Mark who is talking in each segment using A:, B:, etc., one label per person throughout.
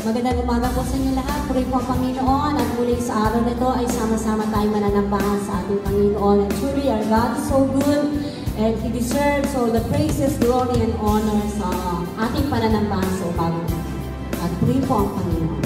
A: Magandang umaga po sa inyo lahat. Puri po ang Panginoon at muli sa araw na ito ay sama-sama tayong mananambahan sa ating Panginoon. And truly our God is so good and He deserves all the praises, glory, and honor sa ating pananambahan sa umaga. At puri po ang Panginoon.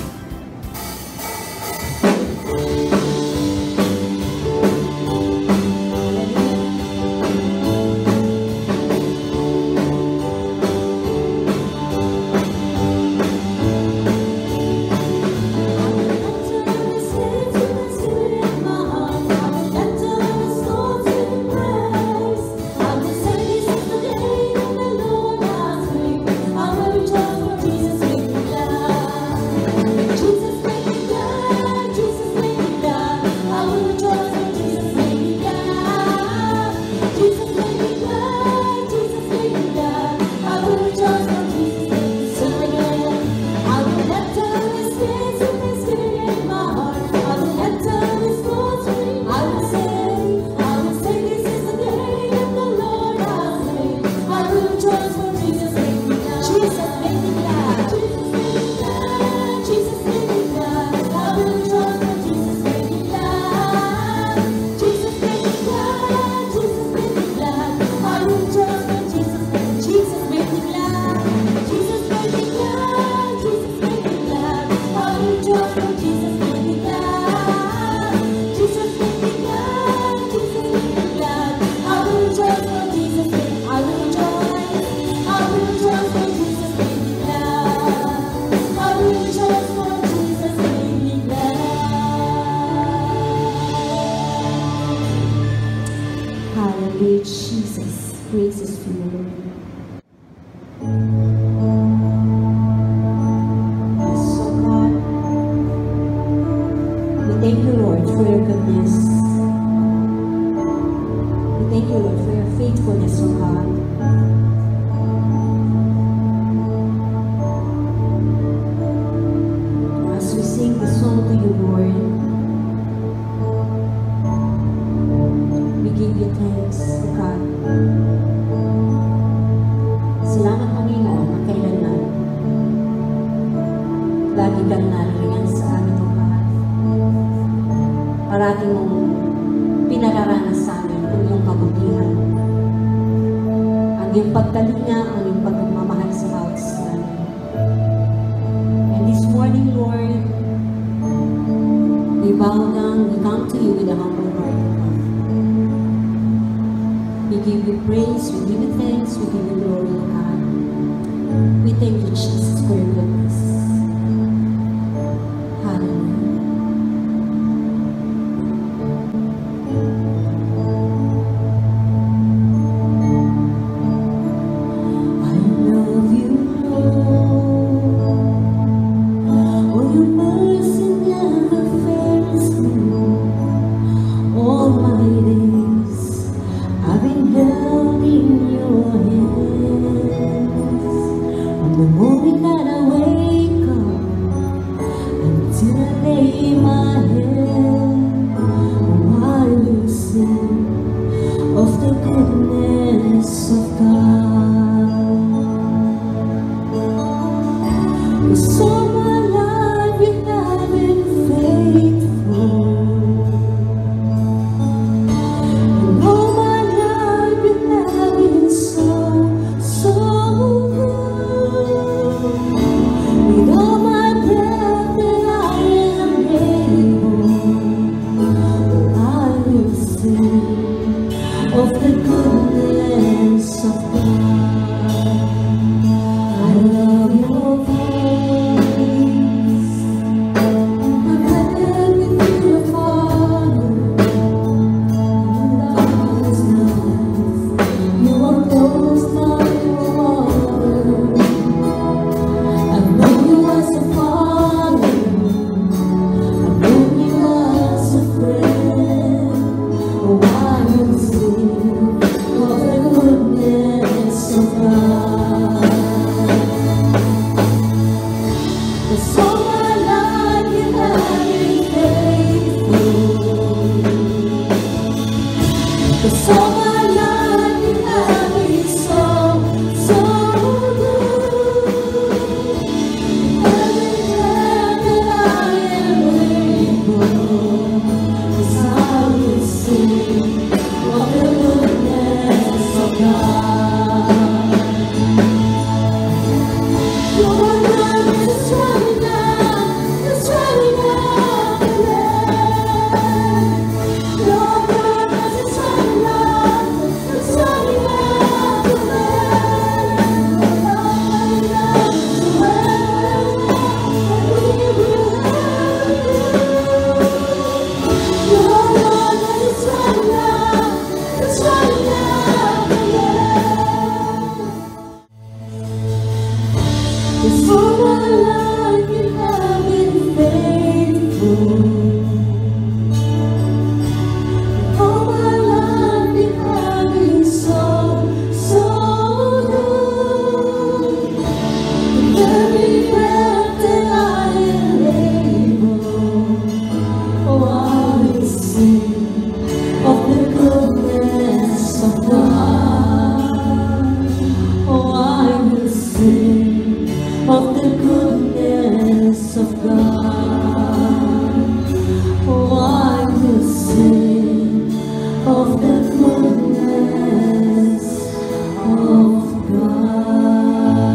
A: Jesus, praises to you, Lord. Yes, so God, we thank you, Lord, for your goodness. We thank you, Lord, for your faithfulness, oh God. As we sing the song to you, Lord, we give you thanks, oh God. Salamat, Panginoon, ang kailanman. Lagi kang naririyan sa amin, O God. Parating mong pinararanas sa amin ang iyong kabutihan, ang iyong pagkalinga, ang iyong pagmamahal sa bawat sa amin. And this morning, Lord, we bow down, we come to you with a humble heart, O God. We give you praise, we give you thanks, we give you glory, O God. We thank you, Jesus, for your goodness. Hallelujah. I love you, Lord. Oh, your mercy never fails me. All my days I've been held in your hands. From the moment that I wake up until I lay my head, oh, I will sing of the goodness of God. 'Cause all my life you have been faithful. So good. of the goodness of God. Oh, I will sing of the goodness of God.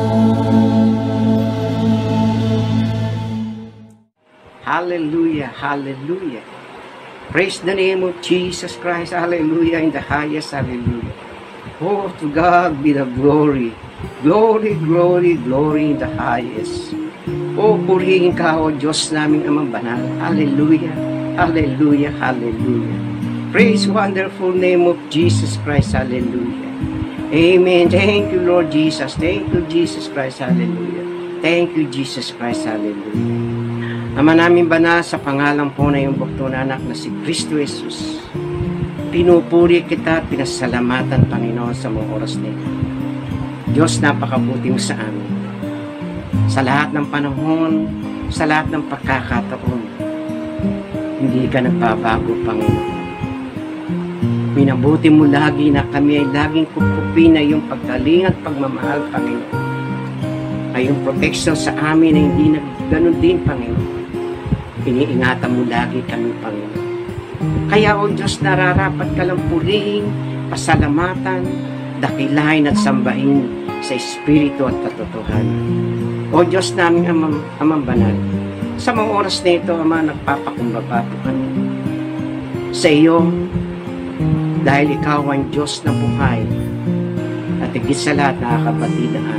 B: Hallelujah, hallelujah. Praise the name of Jesus Christ. Hallelujah in the highest. Hallelujah. Oh, to God be the glory. Glory, glory, glory in the highest. Oh, purihin ka, O Diyos naming amang banal. Hallelujah, hallelujah, hallelujah. Praise wonderful name of Jesus Christ. Hallelujah. Amen. Thank you, Lord Jesus. Thank you, Jesus Christ. Hallelujah. Thank you, Jesus Christ. Hallelujah. Ama namin banal, sa pangalan po na yung bukto na anak na si Kristo Jesus, pinupuri kita at pinasalamatan, Panginoon, sa mga oras nito. Diyos, napakabuti mo sa amin. Sa lahat ng panahon, sa lahat ng pagkakataon, hindi ka nagbabago, Panginoon. Minabuti mo lagi na kami ay laging kupupin na yung paggaling at pagmamahal, Panginoon. Ay yung protection sa amin na hindi nagganon din, Panginoon. Iniingatan mo lagi kami, Panginoon. Kaya, O Diyos, nararapat ka lang purihin, pasalamatan, dakilain at sambahin sa Espiritu at katotohanan. O Diyos namin, Amang Banal, sa mga oras na ito, Ama, nagpapakumbaba po kami sa iyo, dahil ikaw ang Diyos na buhay at higit sa lahat nakakapatid ng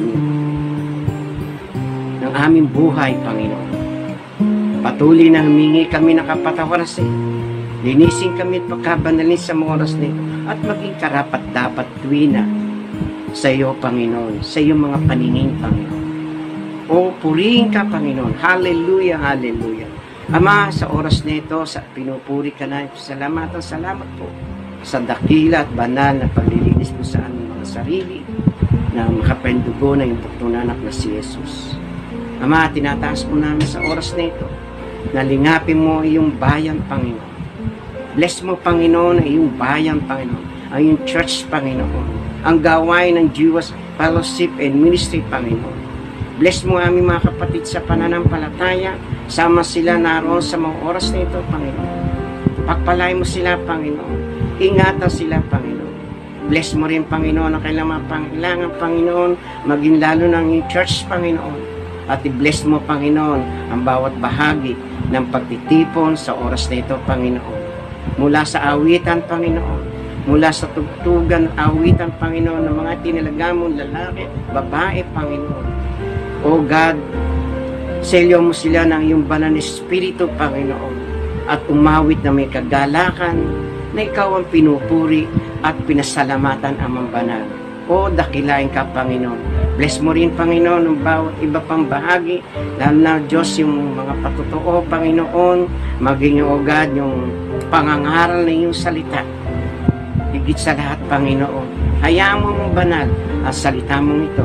B: aming buhay, Panginoon. Patuloy na humingi kami ng kapatawaran sa iyo. Linisin kami at pagkabanalin sa mga oras na ito at maging karapat dapat tuwina sa iyo, Panginoon, sa iyong mga paningin, Panginoon. O, purihin ka, Panginoon. Hallelujah, hallelujah. Ama, sa oras na ito, pinupuri ka na. Salamat po sa dakila at banal na paglilinis po sa aming mga sarili na makapendugo na yung buktong anak na si Jesus. Ama, tinataas po namin sa oras na ito. Nalingapin mo iyong bayan, Panginoon. Bless mo, Panginoon, ang iyong bayan, Panginoon. Ang iyong church, Panginoon. Ang gawain ng Jewish Fellowship and Ministry, Panginoon. Bless mo aming mga kapatid sa pananampalataya. Sama sila naroon sa mga oras na ito, Panginoon. Pagpalay mo sila, Panginoon. Ingatan sila, Panginoon. Bless mo rin, Panginoon, ang kailangan mga pangailangan, Panginoon. Maging lalo ng iyong church, Panginoon. At i-bless mo, Panginoon, ang bawat bahagi ng pagtitipon sa oras na ito, Panginoon. Mula sa awitan, Panginoon. Mula sa tugtugan, awitan, Panginoon, ng mga tinalagamong lalaki, babae, Panginoon. O God, selyo mo sila ng iyong banal na Espiritu, Panginoon. At umawit na may kagalakan na ikaw ang pinupuri at pinasalamatan, Amang Banal. O dakilain ka, Panginoon. Bless mo rin, Panginoon, ang bawat iba pang bahagi, lalo na, Diyos, yung mga patotoo, Panginoon, maging, O God, yung pangangaral na iyong salita. Higit sa lahat, Panginoon, hayaan mo mong banal, ang salita mong ito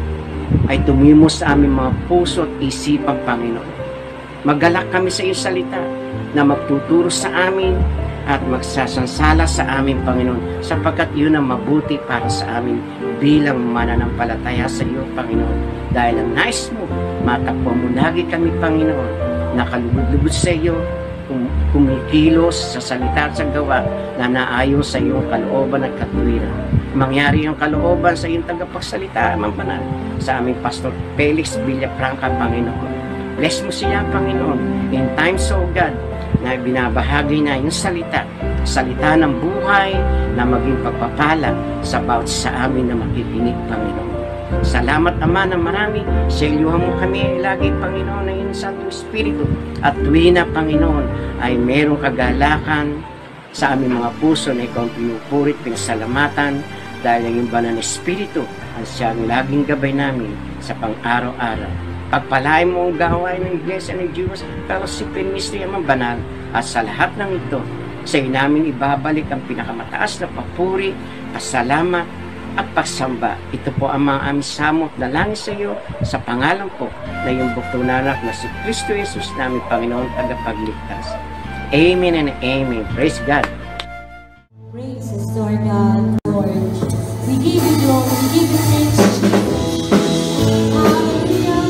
B: ay tumimos sa aming mga puso at isipan, Panginoon. Magalak kami sa iyong salita na magtuturo sa amin at magsasansala sa amin, Panginoon, sapagkat iyon ang mabuti para sa amin bilang mananampalataya sa iyo, Panginoon. Dahil ang nais mo, matakpo mo lagi kami, Panginoon, nakalugod-lugod sa iyo, kumikilos sa salita at sa gawa na naayon sa iyong kalooban at katuwiran. Mangyari yung kalooban sa iyong tagapagsalita, Amang Banal, sa aming Pastor Felix Villafranca, Panginoon. Bless mo siya, Panginoon, in times, O God, na binabahagi na yung salita ng buhay na maging pagpapala sa bawat sa amin na makikinig, Panginoon. Salamat, Ama, na marami. Selyuhan mo kami lagi, Panginoon, na iyong Santo Espiritu. At tuwina, Panginoon, ay merong kagalakan sa aming mga puso na ikaw ang pinupurit, pinasalamatan, dahil ang iyong banal na Espiritu ang siyang laging gabay namin sa pang-araw-araw. Pagpalain mo ang gawain ng Iglesia ng Jewish Fellowship and Ministry, Amang Banal, at sa lahat ng ito, sa iyo namin ibabalik ang pinakamataas na papuri, pasalamat, at pagsamba. Ito po ang mga aming samot na langit sa iyo, sa pangalan po na iyong buktong anak na si Kristo Jesus namin, Panginoon, tagapagligtas. Amen and amen. Praise God.
A: Praises to our God, Lord. We give you glory, we give you thanks, Jesus. Hallelujah.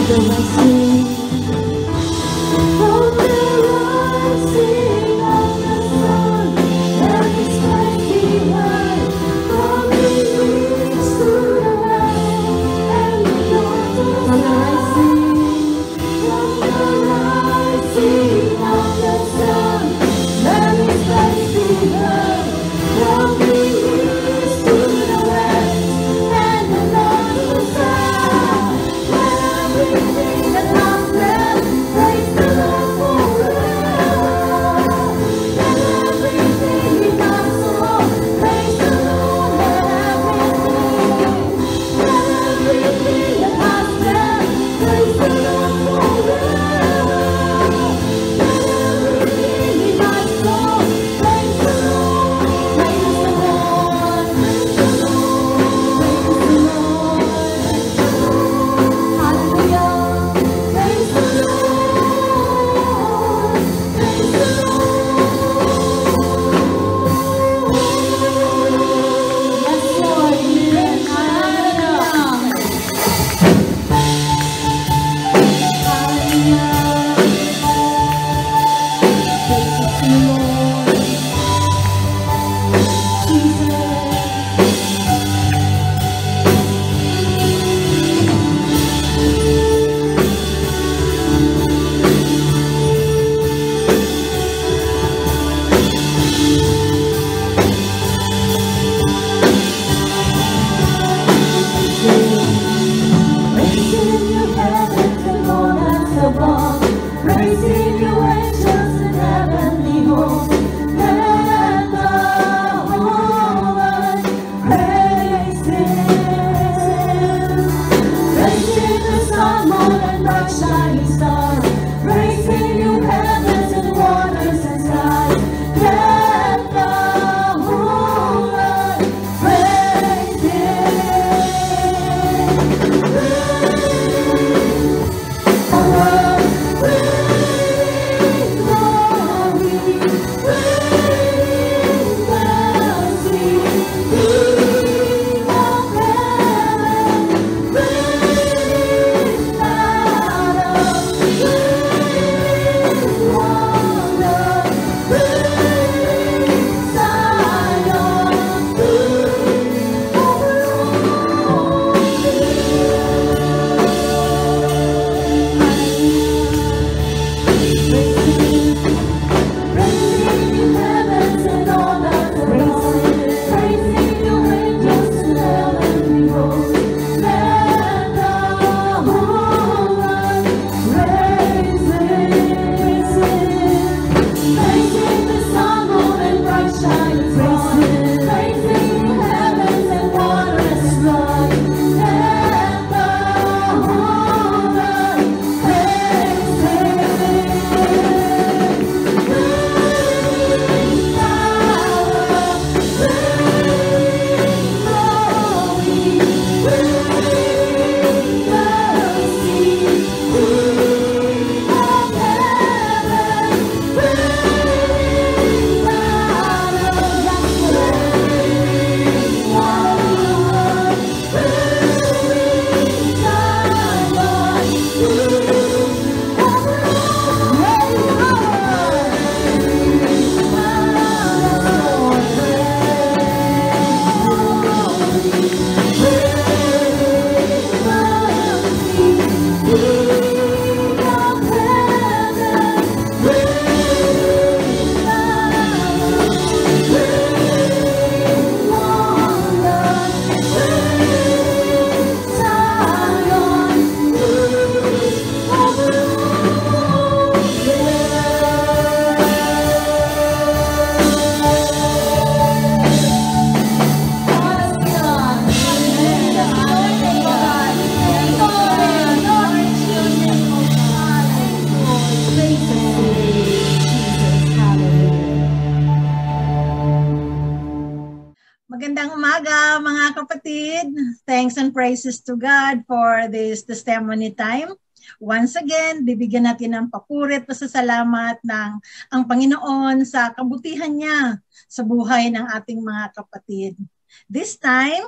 C: Magandang umaga mga kapatid. Thanks and praises to God for this testimony time. Once again, bibigyan natin ng papuri at pasasalamat ng ang Panginoon sa kabutihan niya sa buhay ng ating mga kapatid. This time,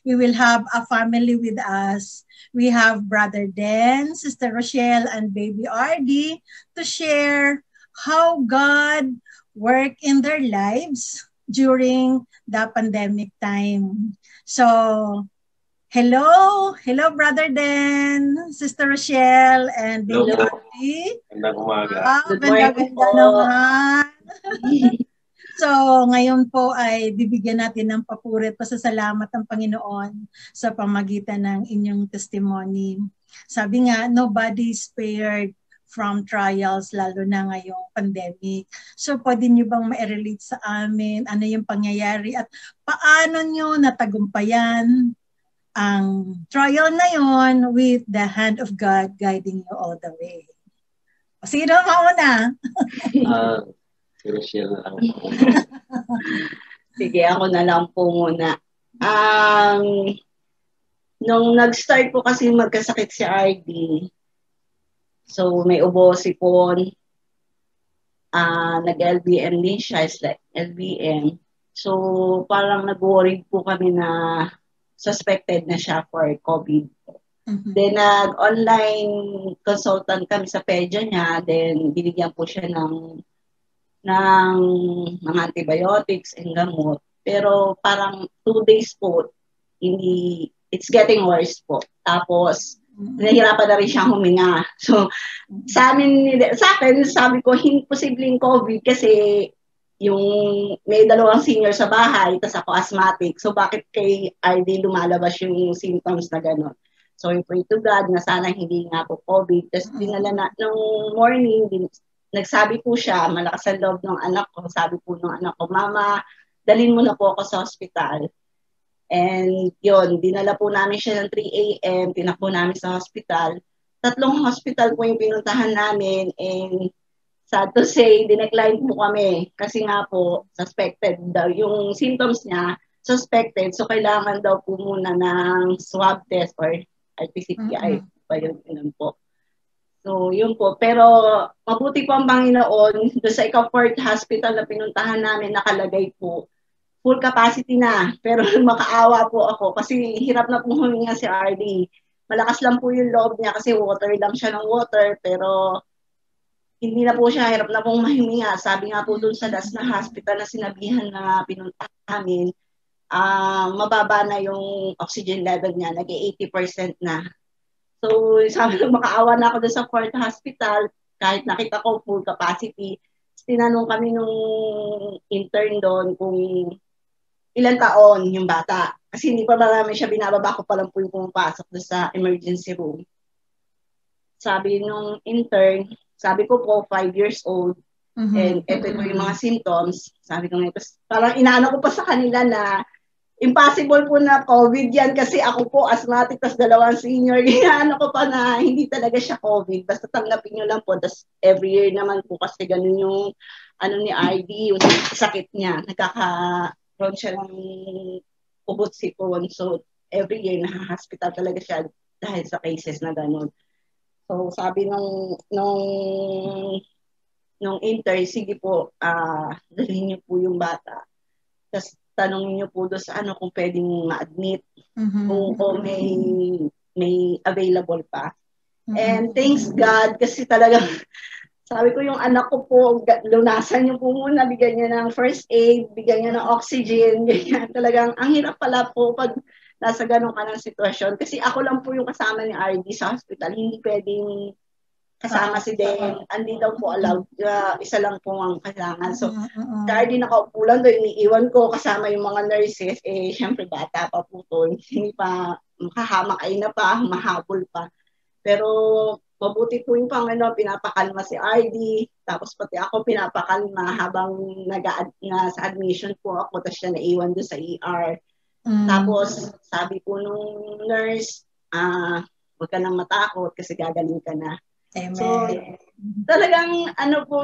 C: we will have a family with us. We have Brother Dan, Sister Rochelle, and Baby RD to share how God worked in their lives during the pandemic time. So, hello, Brother Dan, Sister Rochelle, and Baby
D: Hello.
C: RD.
D: Magandang umaga.
C: Good morning po. Naman. So, ngayon po ay bibigyan natin ng papuri at pasasalamat ng Panginoon sa pamagitan ng inyong testimony. Sabi nga, nobody is spared from trials, lalo na ngayong pandemic. So, pwede nyo bang ma-relate sa amin? Ano yung pangyayari at paano nyo natagumpayan ang trial na yon with the hand of God guiding you all the way? Sino mauna?
D: Si Rochelle na lang.
E: Sige, ako na lang po muna. Nung nag-start po kasi magkasakit si RD, so may ubo, sipon, nag-LBM din siya, is like LBM. So parang nag-worried po kami na suspected na siya for COVID. Mm-hmm. Then nag-online consultant kami sa pedya niya, then binigyan po siya ng mga antibiotics and gamot. Pero parang 2 days po, it's getting worse po. Tapos, nahihirapan na rin siyang huminga. So, sa akin, sabi ko, imposibleng COVID kasi yung may 2 senior sa bahay, tapos ako asthmatic. So, bakit kay RD lumalabas yung symptoms na gano'n? So, we pray to God na sana hindi nga po COVID. Tapos, dinala na, nung morning, nagsabi po siya, malakas ang loob ng anak ko, sabi po ng anak ko, Mama, dalhin mo na po ako sa hospital. And yun, dinala po namin siya ng 3 a.m., tinakbo namin sa hospital. 3 hospital po yung pinuntahan namin, and sad to say, dinecline po kami. Kasi nga po, suspected daw. Yung symptoms niya, suspected, so kailangan daw po muna ng swab test or RT-PCR. Yun po. So, yun po. Pero, mabuti po ang Panginoon. Doon sa ika-4th hospital na pinuntahan namin, nakalagay po, full capacity na. Pero makaawa po ako kasi hirap na pong huminga si RD. Malakas lang po yung loob niya kasi water lang siya ng water. Pero, hindi na po siya, hirap na pong mahiminga. Sabi nga po doon sa last na hospital na sinabihan na pinuntahan namin, mababa na yung oxygen level niya, nag-80% na. So, sabi ko, makaawa na ako doon sa 4th hospital, kahit nakita ko full capacity. Tinanong kami nung intern doon kung ilang taon yung bata. Kasi hindi pa namin siya binababa, ko pa lang po yung pumapasok doon sa emergency room. Sabi nung intern, sabi ko po, 5 years old. And ito po yung mga symptoms. Sabi ko nga, parang inaano ko pa sa kanila na impossible po na COVID yan kasi ako po asthmatic, tas 2 senior. Inaano ko pa na hindi talaga siya COVID. Basta tanggapin nyo lang po. Tas every year naman po kasi ganun yung ni RD, yung sakit niya. Nagkakaroon siya ng ubot sipon. So every year naka-hospital talaga siya dahil sa cases na ganun. So sabi nung intern, sige po, dalhin niyo po yung bata. Tas tanongin niyo po doon sa kung pwedeng ma-admit, kung may available pa. And thanks God, kasi talagang sabi ko yung anak ko po, lunasan niyo po muna, bigyan niya ng first aid, bigyan niya ng oxygen, ganyan. Talagang ang hirap pala po pag nasa ganun ka ng sitwasyon. Kasi ako lang po yung kasama ni RD sa hospital, hindi pwedeng kasama si Den, hindi daw po allowed, isa lang po ang kailangan. So, RD nakaupo lang doon, iniiwan ko kasama yung mga nurses, syempre bata pa po to, hindi pa makahamak ay na pa, mahabol pa. Pero, mabuti po yung Panginoon, pinapakalma si RD, tapos pati ako pinapakalma habang sa admission po ako, tapos siya naiwan doon sa ER. Tapos, sabi po nung nurse, huwag ka nang matakot kasi gagaling ka na.
C: Amen.
E: So, talagang,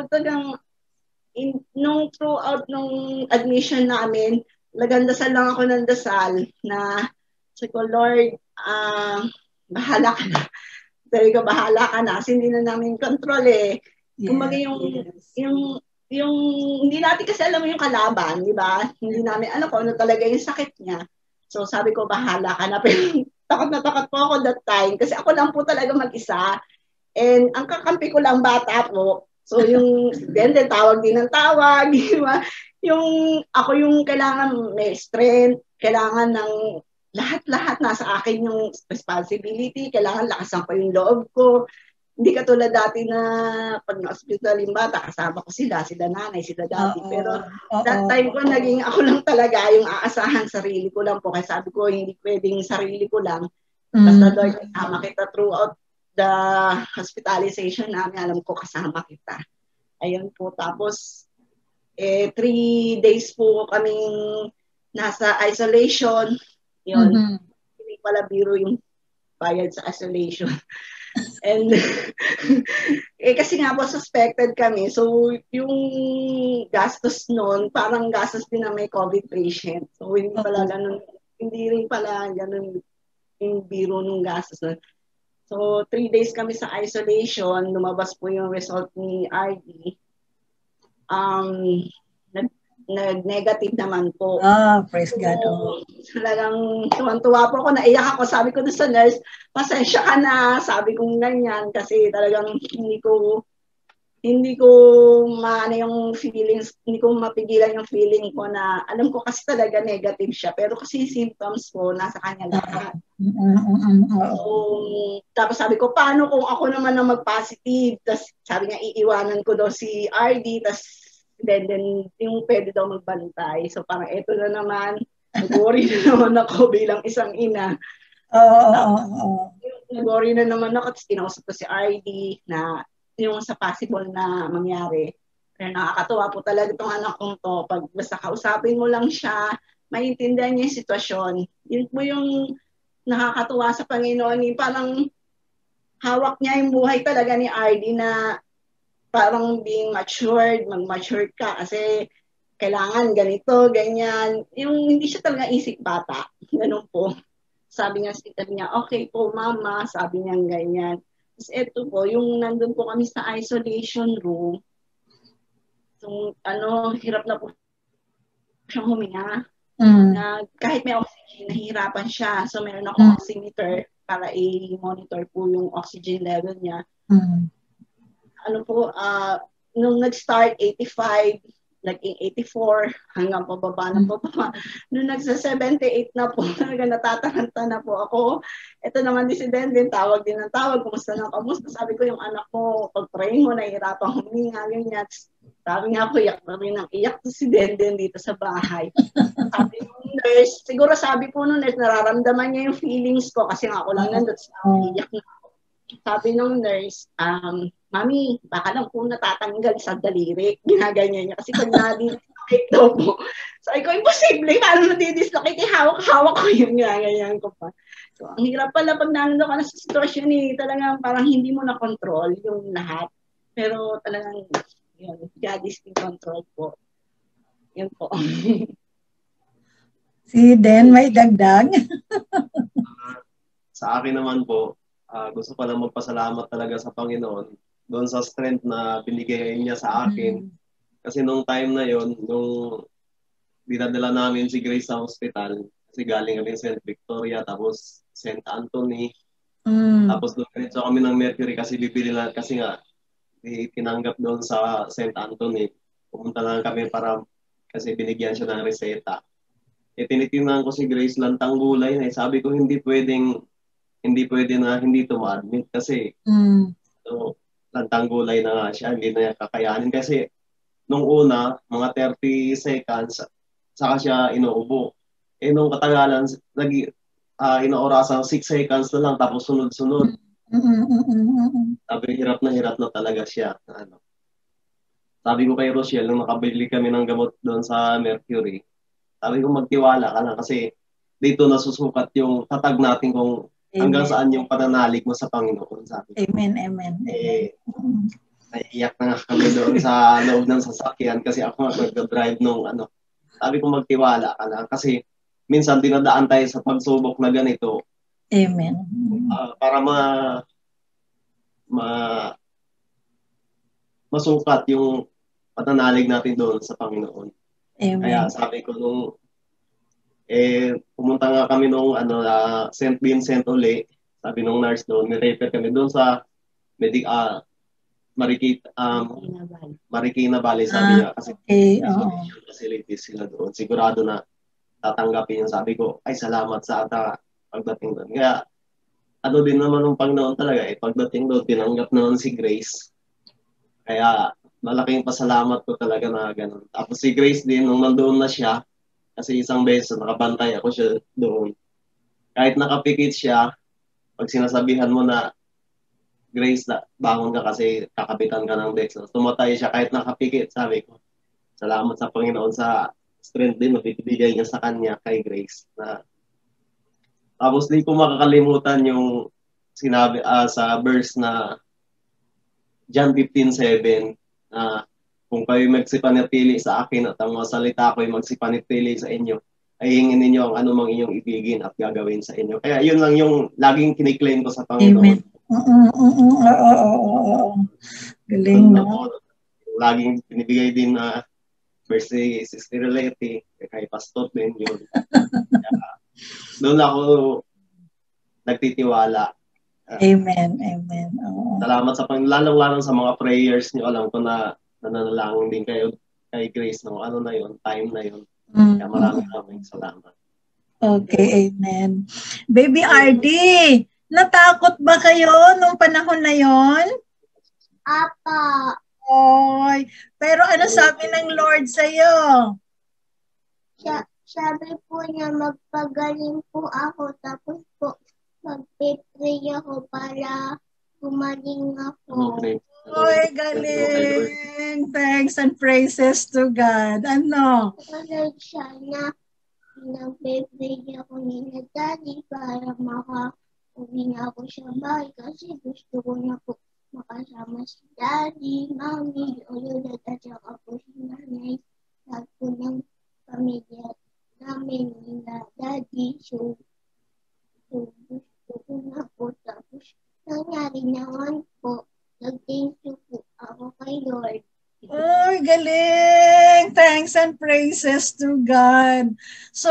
E: nung throughout nung admission namin, dasal lang ako ng dasal na, sabi ko, Lord, bahala ka na. Sabi ko, bahala ka na. Kasi hindi na namin control eh. Yeah. Kumbaga yung hindi natin kasi alam yung kalaban, di ba? Hindi namin alam kung ano talaga yung sakit niya. So sabi ko, bahala ka na. Pero takot na takot po ako that time kasi ako lang po talaga mag-isa. And ang kakampi ko lang bata po. So yung then tawag din ng tawag. Yung ako yung kailangan may strength, kailangan ng lahat-lahat nasa akin yung responsibility, kailangan lakasan ko yung loob ko. Hindi katulad dati na pag na-hospital yung bata, kasama ko sila nanay, sila daddy. Pero that time ko, naging ako lang talaga yung aasahan, sarili ko lang po. Kaya sabi ko, hindi pwedeng sarili ko lang. Basta Lord, kasama kita throughout the hospitalization namin, alam ko kasama kita. Ayun po. Tapos, 3 days po kaming nasa isolation. Yun. Hindi pala biro yung bayad sa isolation. And kasi nga po suspected kami. So yung gastos noon, parang gastos din na may COVID patient. So hindi pala ganun, hindi rin pala ganun yung biro nung gastos noon. So 3 days kami sa isolation, lumabas po yung result ni RD. Nag-negative naman po.
C: Praise God.
E: Talagang tuwan-tuwa po ako, naiyak ako. Sabi ko doon sa nurse, pasensya ka na. Sabi ko ganyan kasi talagang hindi ko maano yung feelings, hindi ko mapigilan yung feeling ko na alam ko kasi talaga negative siya. Pero kasi symptoms ko nasa kanya lahat. So, tapos sabi ko, paano kung ako naman ang mag-positive? Tapos sabi niya, iiwanan ko daw si RD. Tapos then yung pwede daw magbantay. So parang eto na naman, nag-worry na naman ako bilang isang ina. Nag-worry na naman ako, tapos kinausap ko si RD na yung sa possible na mangyari. Pero nakakatuwa po talaga itong anak kong to. Pag basta kausapin mo lang siya, maintindihan niya yung sitwasyon. Yun po yung nakakatuwa sa Panginoon. Yung parang hawak niya yung buhay talaga ni RD na parang being matured, mag-matured ka kasi kailangan ganito, ganyan. Yung hindi siya talaga isip bata. Ganun po. Sabi niya, okay po mama, sabi niya ganyan. Tapos eto po, yung nandun po kami sa isolation room, so, hirap na po siyang huminga. Na kahit may oxygen, nahihirapan siya. So meron ako oximeter para i-monitor po yung oxygen level niya. Nung nag-start 85, naging 84, hanggang pababa na pababa. Nung nagsa-78 na po, talaga natataranta na po ako. Ito naman din tawag din ng tawag, kumusta na kamusta. Sabi ko yung anak ko, pag-pray mo, nahihirapang huminga, ganyan. Sabi nga po, iyak na rin ang iyak to si Denden dito sa bahay. Sabi nung nurse, siguro sabi po nung nurse, nararamdaman niya yung feelings ko kasi nga ako lang nandun, iyak na ako. Sabi nung nurse, Mami, baka lang po natatanggal sa daliri. Ginaganyan niya. Kasi pag na-dislocate daw po. Sabi ko, imposible. Paano na-dislocate? Hawak ko yung ginaganyan ko pa. So, ang hirap pala pag nandun ka na sa sitwasyon talagang parang hindi mo na-control yung lahat. Pero talagang, yun, God is in control po. Yun po.
C: Si Den, may dagdag?
D: Sa akin naman po, gusto ko lang magpasalamat talaga sa Panginoon doon sa strength na binigay niya sa akin. Kasi nung time na yon, nung dinadala namin si Grace sa hospital, kasi galing kami sa St. Victoria, tapos St. Anthony, tapos doon kanito kami ng Mercury kasi bibili lang, kasi nga tinanggap doon sa St. Anthony. Pumunta lang kami para, kasi binigyan siya ng reseta. Tinitingnan ko si Grace, lantang gulay na, sabi ko hindi pwede na hindi ma-admit kasi so, lantang gulay na nga siya, hindi na niya kakayanin kasi nung una, mga 30 seconds, saka siya inuubo. Nung katagalan, inoorasan 6 seconds na lang, tapos sunod-sunod. Sabi, hirap na talaga siya. Sabi ko kay Rochelle, nung nakabili kami ng gamot doon sa Mercury, sabi ko magtiwala ka lang kasi dito nasusukat yung tatag natin kung hanggang saan yung pananalig mo sa Panginoon, sabi.
C: Amen.
D: Naiiyak na nga kami doon sa loob ng sasakyan kasi ako nag-drive nung sabi ko magtiwala ka lang kasi minsan dinadaan tayo sa pagsubok na ganito.
C: Amen.
D: Para masukat yung pananalig natin doon sa Panginoon.
C: Amen.
D: Kaya sabi ko nung Pumunta nga kami nung St. Vincent uli. Sabi nung nurse doon, nirefer kami doon sa Marikina Valley, sabi niya. Kasi isolation facilities sila doon. Sigurado na tatanggapin yung sabi ko. Ay, salamat sa ata pagdating doon. Kaya, ano din naman ng Panginoon talaga. Pagdating doon, tinanggap naman si Grace. Kaya, malaking pasalamat ko talaga na ganun. Tapos si Grace din, nung nandoon na siya, kasi isang beses nakabantay ako siya doon. Kahit nakapikit siya, pag sinasabihan mo na, Grace, na bangon ka kasi kakapitan ka ng desk. Tumatay siya kahit nakapikit, sabi ko. Salamat sa Panginoon sa strength din na bibigay niya sa kanya kay Grace. Tapos di ko makakalimutan yung sinabi sa verse na John 15:7 na kung kayo magsipanatili sa akin at ang mga salita ko'y magsipanatili sa inyo, ay hingin ninyo ang anumang inyong ibigin at gagawin sa inyo. Kaya yun lang yung laging kiniklaim ko sa Panginoon.
C: Galing, no?
D: Laging binibigay din na verse ni Sister Leti, kay Pastor din yun. Doon ako nagtitiwala.
C: Amen.
D: Salamat sa lalong-lalong sa mga prayers niyo. Alam ko na nananalangin din kayo kay Grace no na yun, time na yun. Kaya maraming salamat.
C: Okay, amen. Baby RD, natakot ba kayo nung panahon na yon?
F: Apa.
C: Oy, pero ano sabi ng Lord sa'yo?
F: Sabi po niya magpagaling po ako, tapos po mag-pray ako para gumaling ako.
C: Oy, galing! Thanks and praises to God. Ano?
F: Kapag siya na nag-pray ako ni Daddy para makauwi na ako sa bahay kasi gusto ko na po makasama si Daddy, Mami, Lola, at saka po si Nanay. Lahat po ng pamilya namin nila Daddy. So gusto ko na po. Tapos nangyari naman po. Nag-thank you po ako kay Lord.
C: Oy, galing! Thanks and praises to God. So,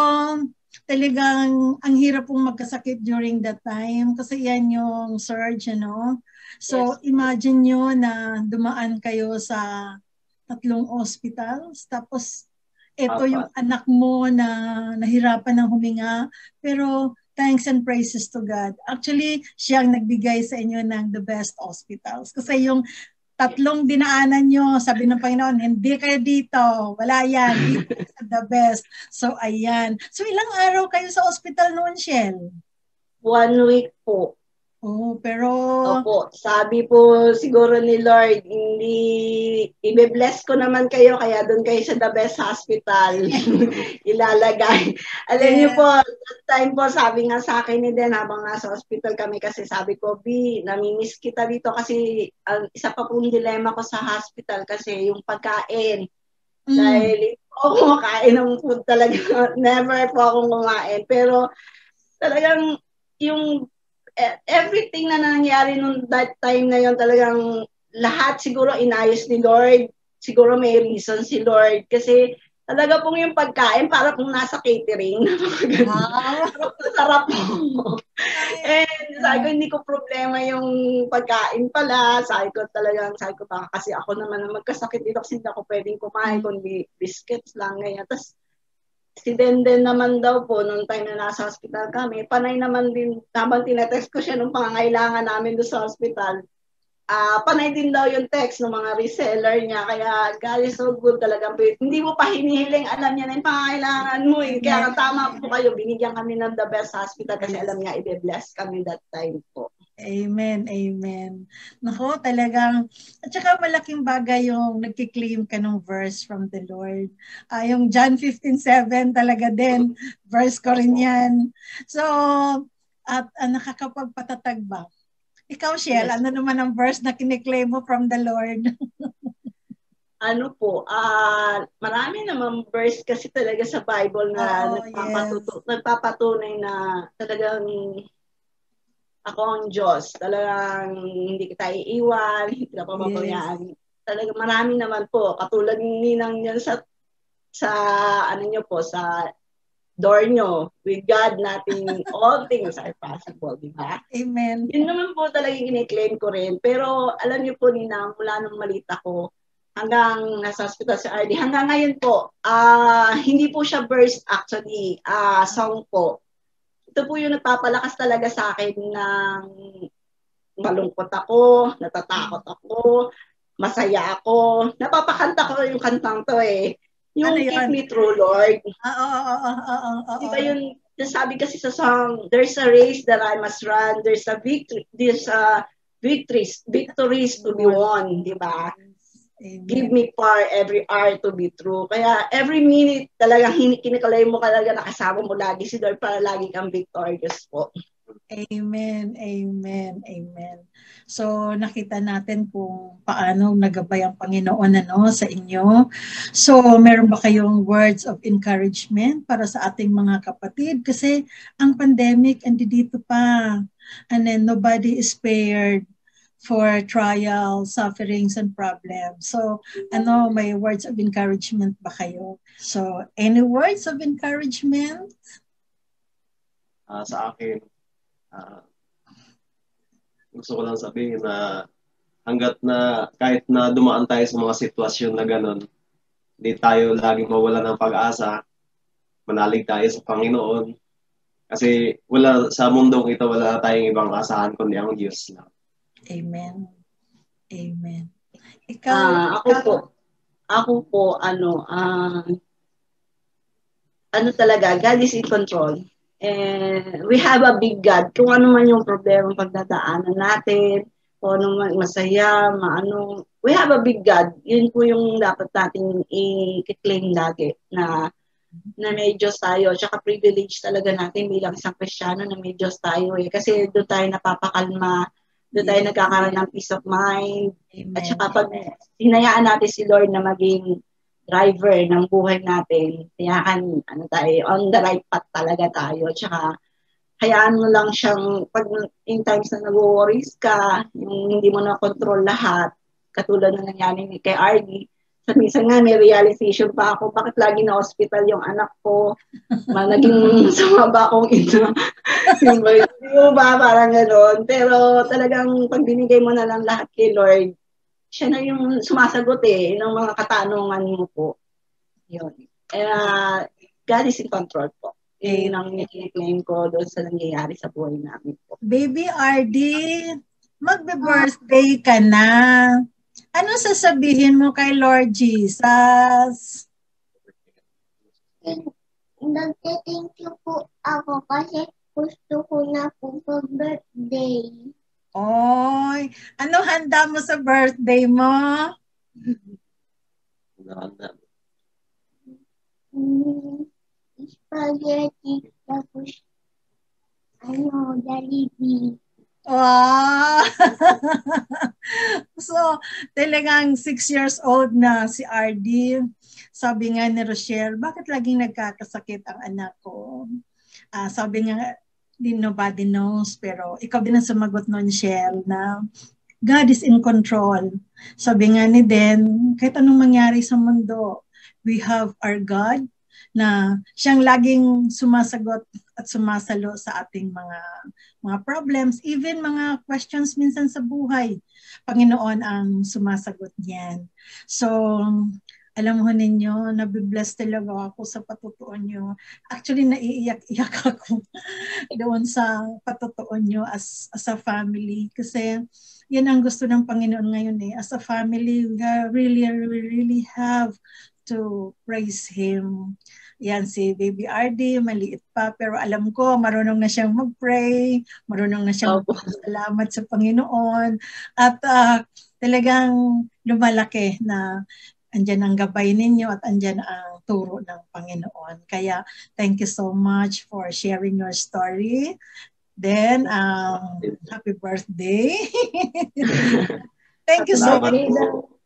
C: talagang ang hirap pong magkasakit during that time kasi yan yung surge, ano? So, imagine nyo na dumaan kayo sa 3 hospitals, tapos ito yung anak mo na nahirapan ng huminga, pero thanks and praises to God. Actually, siyang nagbigay sa inyo ng the best hospitals. Kasi yung 3 dinaanan nyo, sabi ng Panginoon, hindi kayo dito, wala yan, dito sa the best. So, ayan. So, ilang araw kayo sa hospital noon, Shell?
E: 1 week po.
C: Oh, pero...
E: Opo, sabi po siguro ni Lord, hindi, i-bless ko naman kayo, kaya doon kayo sa the best hospital ilalagay. Alam niyo po, that time po, sabi nga sa akin ni Den, habang nasa hospital kami, kasi sabi ko, B, namimiss kita dito kasi isa pa pong dilema ko sa hospital kasi yung pagkain. Dahil ako kumakain ng food talaga, never po akong kumain. Pero talagang yung everything na nangyari nung that time na yon, talagang lahat siguro inayos ni Lord. Siguro may reason si Lord. Kasi talaga pong yung pagkain para kung nasa catering. Sarap po. And sabi ko, hindi ko problema yung pagkain pala. Sabi ko pa, kasi ako naman na magkasakit dito kasi hindi ako pwedeng kumain kundi biscuits lang. Ngayon. Tapos si Denden naman daw po, nung time na nasa hospital kami, panay naman din, habang tinetext ko siya nung pangangailangan namin doon sa hospital, panay din daw yung text ng mga reseller niya. Kaya, God is so good talaga. Hindi mo pa hinihiling, alam niya na yung pangangailangan mo. Kaya tama po kayo, binigyan kami ng the best hospital kasi alam niya, i-bless kami that time po.
C: Amen, amen. Nako, talagang, at saka malaking bagay yung nagkiklaim ka ng verse from the Lord. Yung John 15:7 talaga din, verse ko rin yan. So, at nakakapagpatatag ba? Ikaw, Shell, ano naman ang verse na kiniklaim mo from the Lord?
E: Ano po, marami naman verse kasi talaga sa Bible na nagpapatunay na talagang ako ang Diyos. Talagang hindi kita iiwan, hindi kita papabayaan. Talagang marami naman po. Katulad ninang yan sa ano nyo po, sa door nyo. With God, nothing, all things are possible, di ba?
C: Amen.
E: Yun naman po talaga yung iniklaim ko rin. Pero alam niyo po, Nina, mula nung malita ko, hanggang nasa hospital si RD, hanggang ngayon po, hindi po siya burst actually, song po. Ito po yung nagpapalakas talaga sa akin ng malungkot ako, natatakot ako, masaya ako. Napapakanta ko yung kantang to eh. Yung
C: Ano
E: Keep
C: yun?
E: Me True, Lord.
C: Oo.
E: Di ba yun, sabi kasi sa song, there's a race that I must run, there's a victories to be won, di ba? Give me power every hour to be true. Kaya every minute talagang kinikalay mo talaga nakasama mo lagi si Lord para lagi kang victorious po.
C: Amen. So nakita natin kung paano nagabay ang Panginoon sa inyo. So meron ba kayong words of encouragement para sa ating mga kapatid? Kasi ang pandemic andito pa. And then nobody is spared for trials, sufferings, and problems. So may words of encouragement ba kayo? So any words of encouragement?
D: Sa akin, gusto ko lang sabihin na hanggat na kahit na dumaan tayo sa mga sitwasyon na gano'n, hindi tayo laging mawala ng pag-asa, manalig tayo sa Panginoon. Kasi sa mundong ito, wala tayong ibang asahan kundi ang Diyos lang.
C: Amen. Ikaw?
E: Ako po, talaga, God is in control. And we have a big God. Kung ano man yung problema pagdadaanan natin, kung ano man masaya, we have a big God. Yun po yung dapat natin i-claim lagi na may Diyos tayo. Tsaka privilege talaga natin bilang isang Kristiyano na may Diyos tayo eh. Kasi doon tayo napapakalma, doon tayo nagkakaroon ng peace of mind. Amen. At saka pag hinayaan natin si Lord na maging driver ng buhay natin, tiyakan, tayo, on the right path talaga tayo. Tsaka, hayaan mo lang siyang, pag in times na nag-worries ka, yung hindi mo na control lahat, katulad na nangyari kay RD, sa minsan nga may realization pa ako, bakit lagi na hospital yung anak ko, naging sama ba akong ina, yung ba, parang gano'n. Pero talagang pag binigay mo na lang lahat kay Lord, siya na yung sumasagot ng mga katanungan mo po. Yun. God is in control po. Yun ang i-claim ko doon sa nangyayari sa buhay namin po.
C: Baby RD, magbe-birthday ka na. Ano sasabihin mo kay Lord Jesus?
F: Nagte-thank you po ako kasi gusto ko na po birthday.
C: Oy, ano handa mo sa birthday mo?
F: Spaghetti, tapos Jollibee.
C: Wow! So, talagang 6 years old na si RD. Sabi nga ni Rochelle, bakit laging nagkakasakit ang anak ko? Sabi nga, nobody knows, pero ikaw din ang sumagot nun, Shell, na God is in control. Sabi nga ni Den, kahit anong mangyari sa mundo, we have our God na siyang laging sumasagot at sumasalo sa ating mga problems, even mga questions minsan sa buhay. Panginoon ang sumasagot niyan. So, alam mo ninyo, nabibless talaga ako sa patutuon nyo. Actually, naiiyak-iyak ako doon sa patutuon nyo as a family. Kasi yan ang gusto ng Panginoon ngayon eh. As a family, we really have to praise Him. Yan si Baby RD, maliit pa, pero alam ko, marunong na siyang mag-pray, marunong na siyang magpasalamat sa Panginoon, at talagang lumalaki na andyan ang gabay ninyo at andyan ang turo ng Panginoon. Kaya, thank you so much for sharing your story. Then, happy birthday. Thank you so much.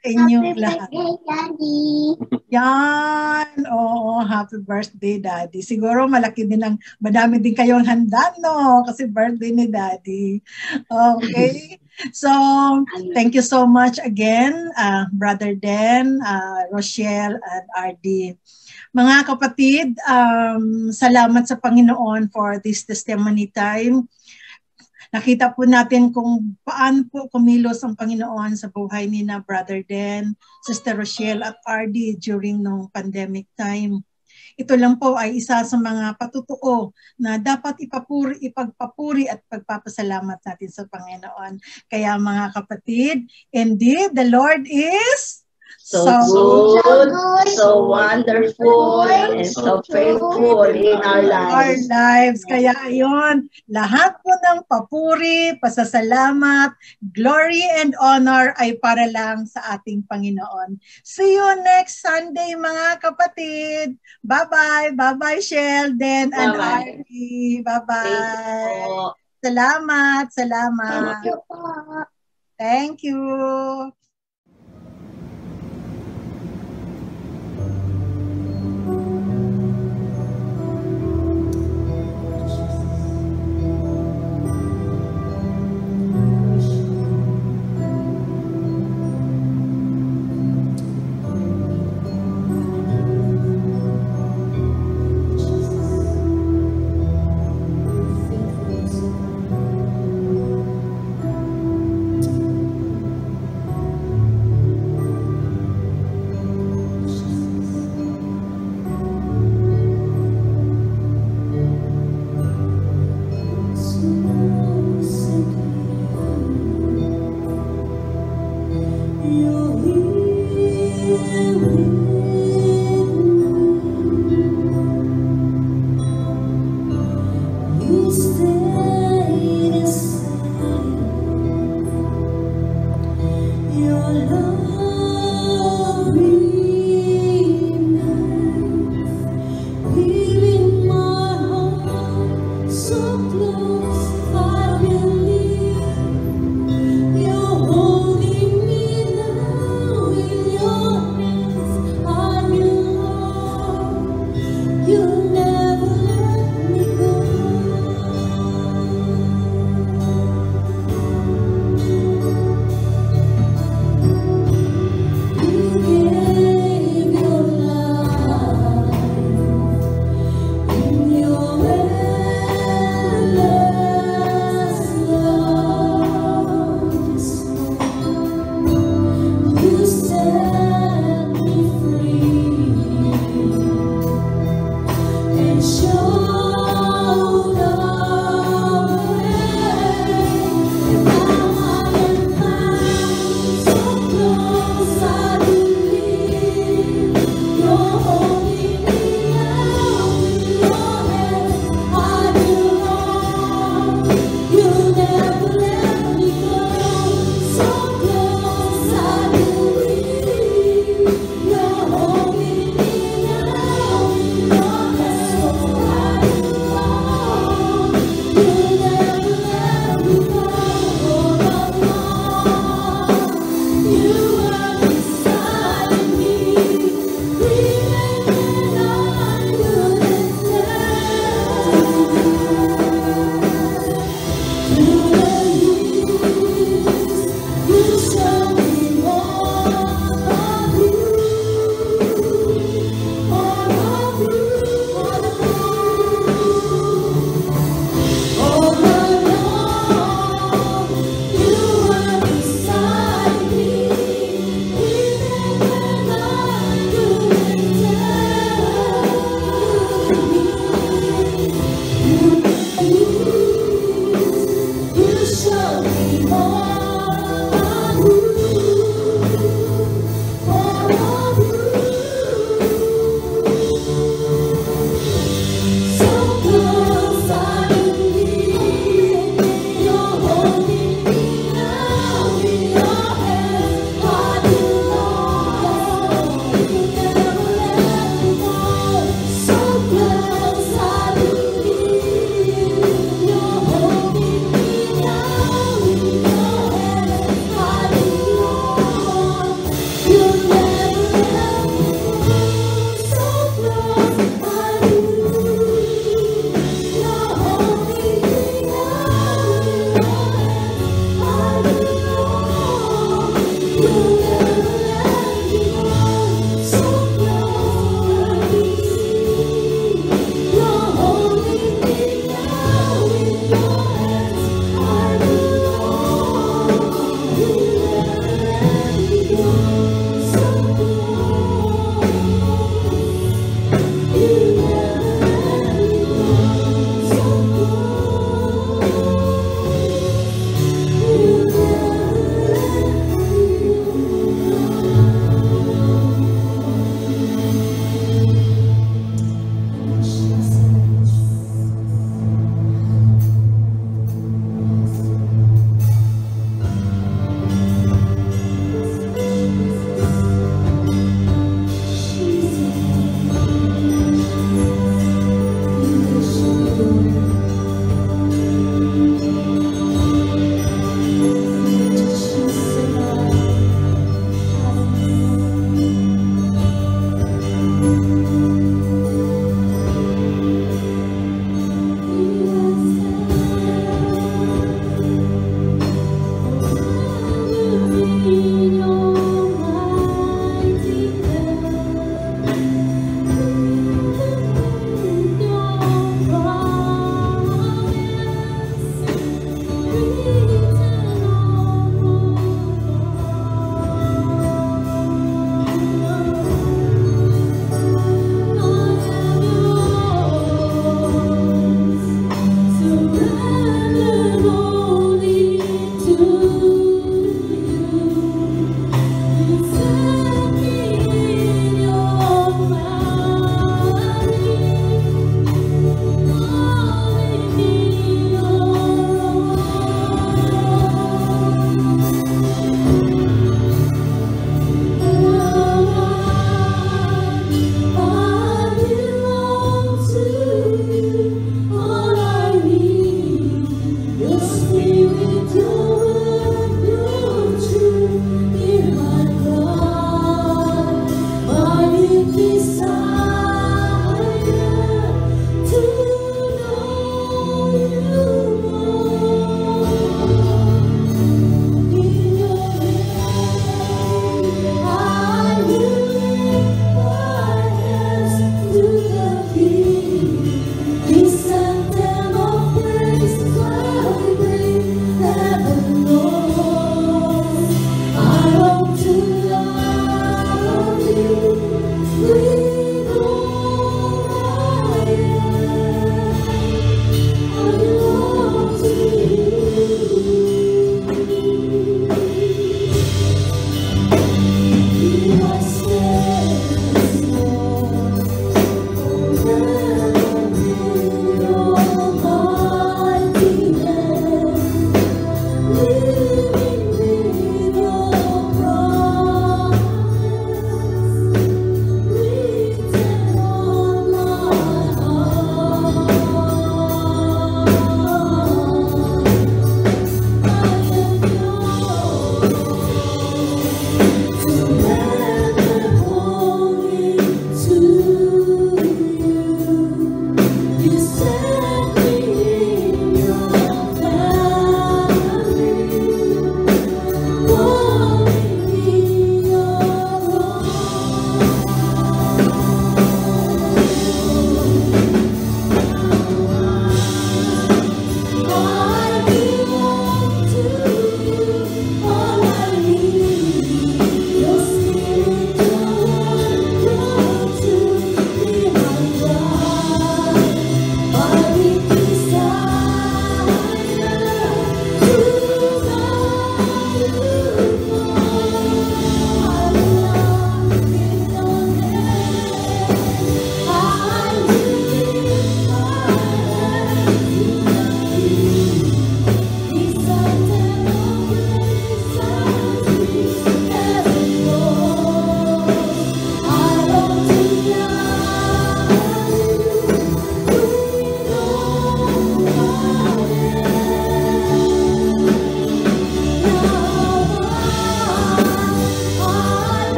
C: inyong lahat.
F: birthday, Daddy.
C: Yan. Oo, happy birthday, Daddy. Siguro madami din kayong handa, no? Kasi birthday ni Daddy. Okay. So, thank you so much again, Brother Den, Rochelle, and RD. Mga kapatid, salamat sa Panginoon for this testimony time. Nakita po natin kung paano po kumilos ang Panginoon sa buhay ni na Brother Den, Sister Rochelle at RD during nung pandemic time. Ito lang po ay isa sa mga patutuo na dapat ipagpapuri at pagpapasalamat natin sa Panginoon. Kaya mga kapatid, indeed, the Lord is
E: So good, so wonderful, and so faithful in our lives.
C: Kaya ayun, lahat po ng papuri, pasasalamat, glory and honor ay para lang sa ating Panginoon. See you next Sunday mga kapatid. Bye-bye. Bye-bye Sheldon and
E: Bye-bye.
C: Artie. Bye-bye.
E: Thank you po.
C: Salamat. Thank you.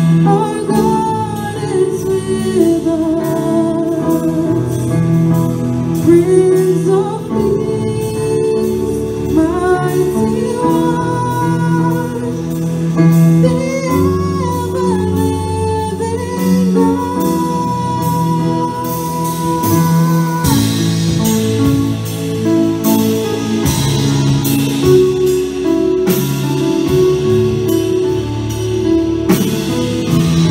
G: Our God is with us. Prince of Peace, mighty one, the ever-living God.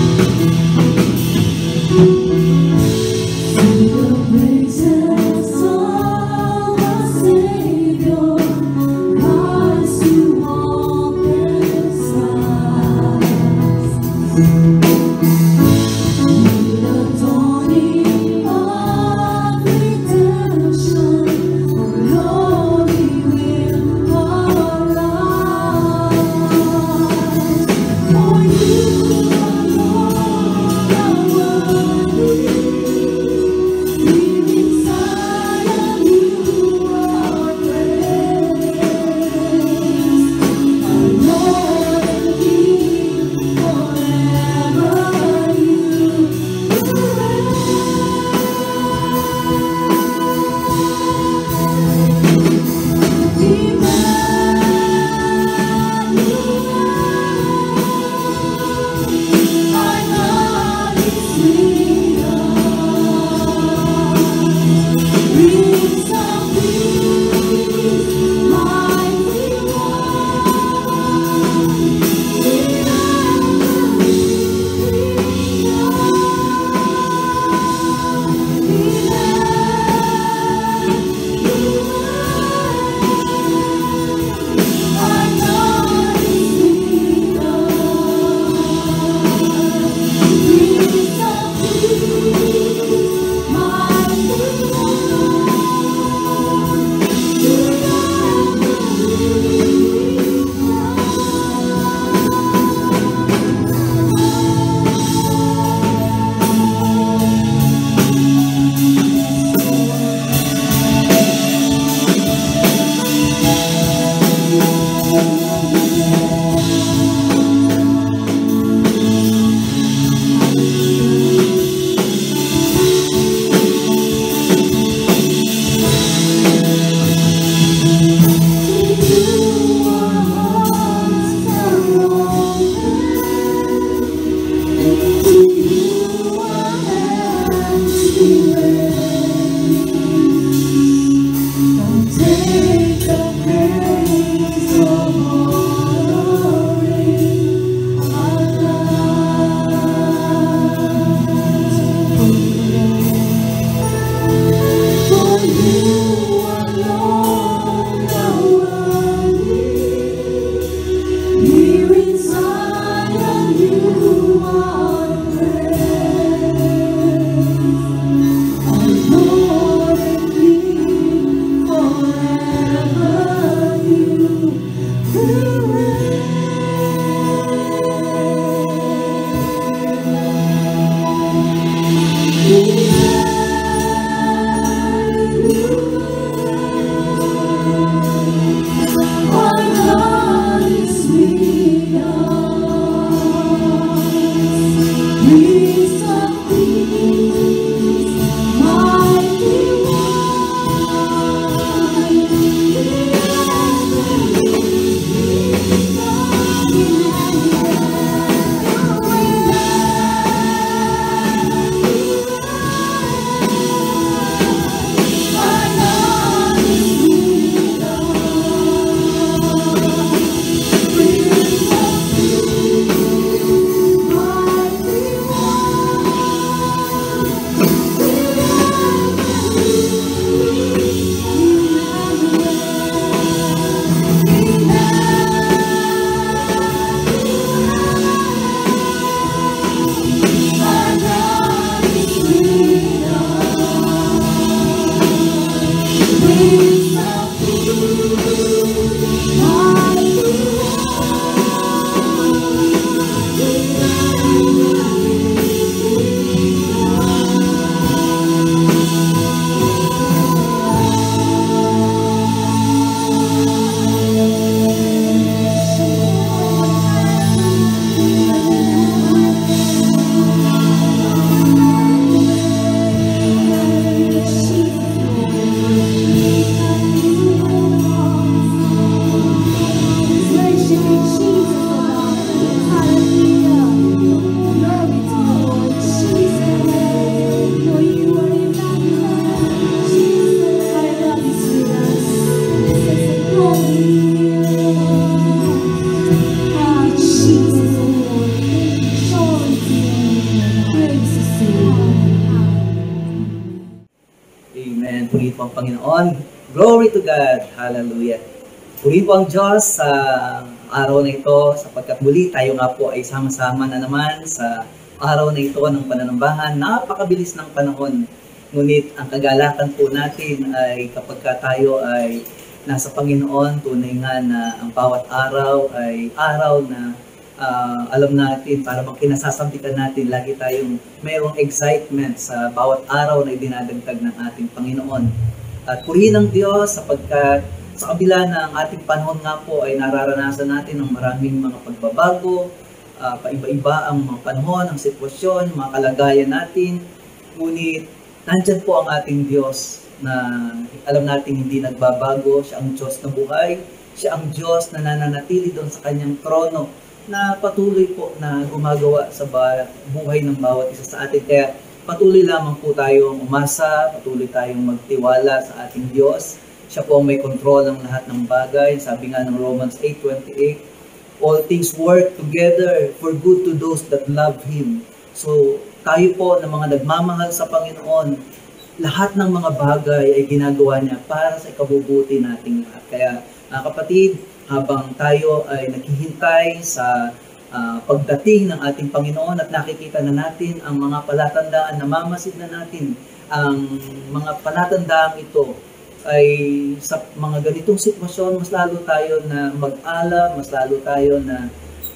H: ang Panginoon. Glory to God. Hallelujah. Purihin po ang Diyos sa araw na ito sapagkat muli tayo nga po ay sama-sama na naman sa araw na ito ng pananambahan. Napakabilis ng panahon. Ngunit ang kagalakan po natin ay kapag tayo ay nasa Panginoon, tunay nga na ang bawat araw ay araw na alam natin, para bang kinasasampitan natin, lagi tayong mayroong excitement sa bawat araw na idinadagdag ng ating Panginoon. At purihin ang Diyos sapagkat sa kabila ng ating panahon nga po ay nararanasan natin ng maraming mga pagbabago, paiba-iba ang mga panahon, ang sitwasyon, mga kalagayan natin. Ngunit nandyan po ang ating Diyos na alam natin hindi nagbabago. Siya ang Diyos na buhay. Siya ang Diyos na nananatili doon sa kanyang trono na patuloy po na gumagawa sa buhay ng bawat isa sa atin. Kaya patuloy lamang po tayong umasa, patuloy tayong magtiwala sa ating Diyos. Siya po ang may control ng lahat ng bagay. Sabi nga ng Romans 8:28, all things work together for good to those that love Him. So, tayo po na mga nagmamahal sa Panginoon, lahat ng mga bagay ay ginagawa niya para sa ikabubuti nating lahat. Kaya, kapatid, habang tayo ay naghihintay sa pagdating ng ating Panginoon at nakikita na natin ang mga palatandaan, namamasid na natin ang mga palatandaan ito, ay sa mga ganitong sitwasyon, mas lalo tayo na mag-alab, mas lalo tayo na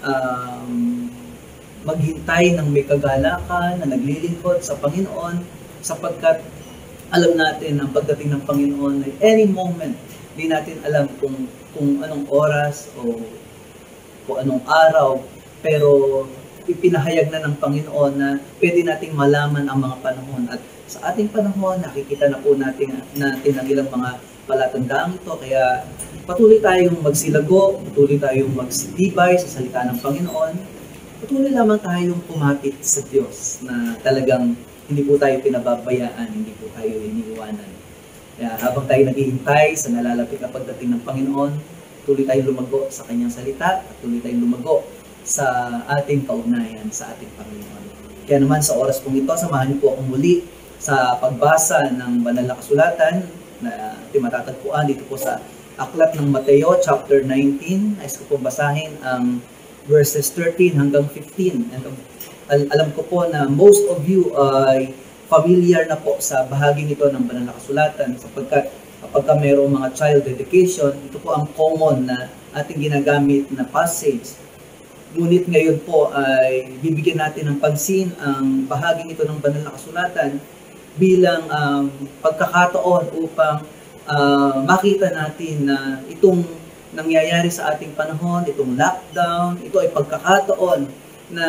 H: maghintay ng may kagalakan, na naglilingkod sa Panginoon, sapagkat alam natin ang pagdating ng Panginoon ay any moment. Hindi natin alam kung anong oras o kung anong araw, pero ipinahayag na ng Panginoon na pwede nating malaman ang mga panahon. At sa ating panahon, nakikita na po natin ang ilang mga palatandaang ito. Kaya patuloy tayong magsilago, patuloy tayong magsitibay sa salita ng Panginoon. Patuloy lamang tayong kumapit sa Diyos na talagang hindi po tayo pinababayaan, hindi po tayo iniiwanan. Kaya habang tayo naghihintay sa nalalapit na pagdating ng Panginoon, tuloy tayong lumago sa Kanyang salita at tuloy tayong lumago sa ating kaugnayan sa ating Panginoon. Kaya naman sa oras pong ito, samahan niyo po akong muli sa pagbasa ng banal na kasulatan na matatagpuan dito po sa Aklat ng Mateo chapter 19. Nais ko po basahin ang verses 13 hanggang 15. And alam ko po na most of you ay familiar na po sa bahaging ito ng banal na kasulatan sapagkat kapag mayroong mga child dedication, ito po ang common na ating ginagamit na passage. Ngunit ngayon po ay bibigyan natin ng pansin ang bahaging ito ng banal na kasulatan bilang pagkakataon upang makita natin na itong nangyayari sa ating panahon, itong lockdown, ito ay pagkakataon na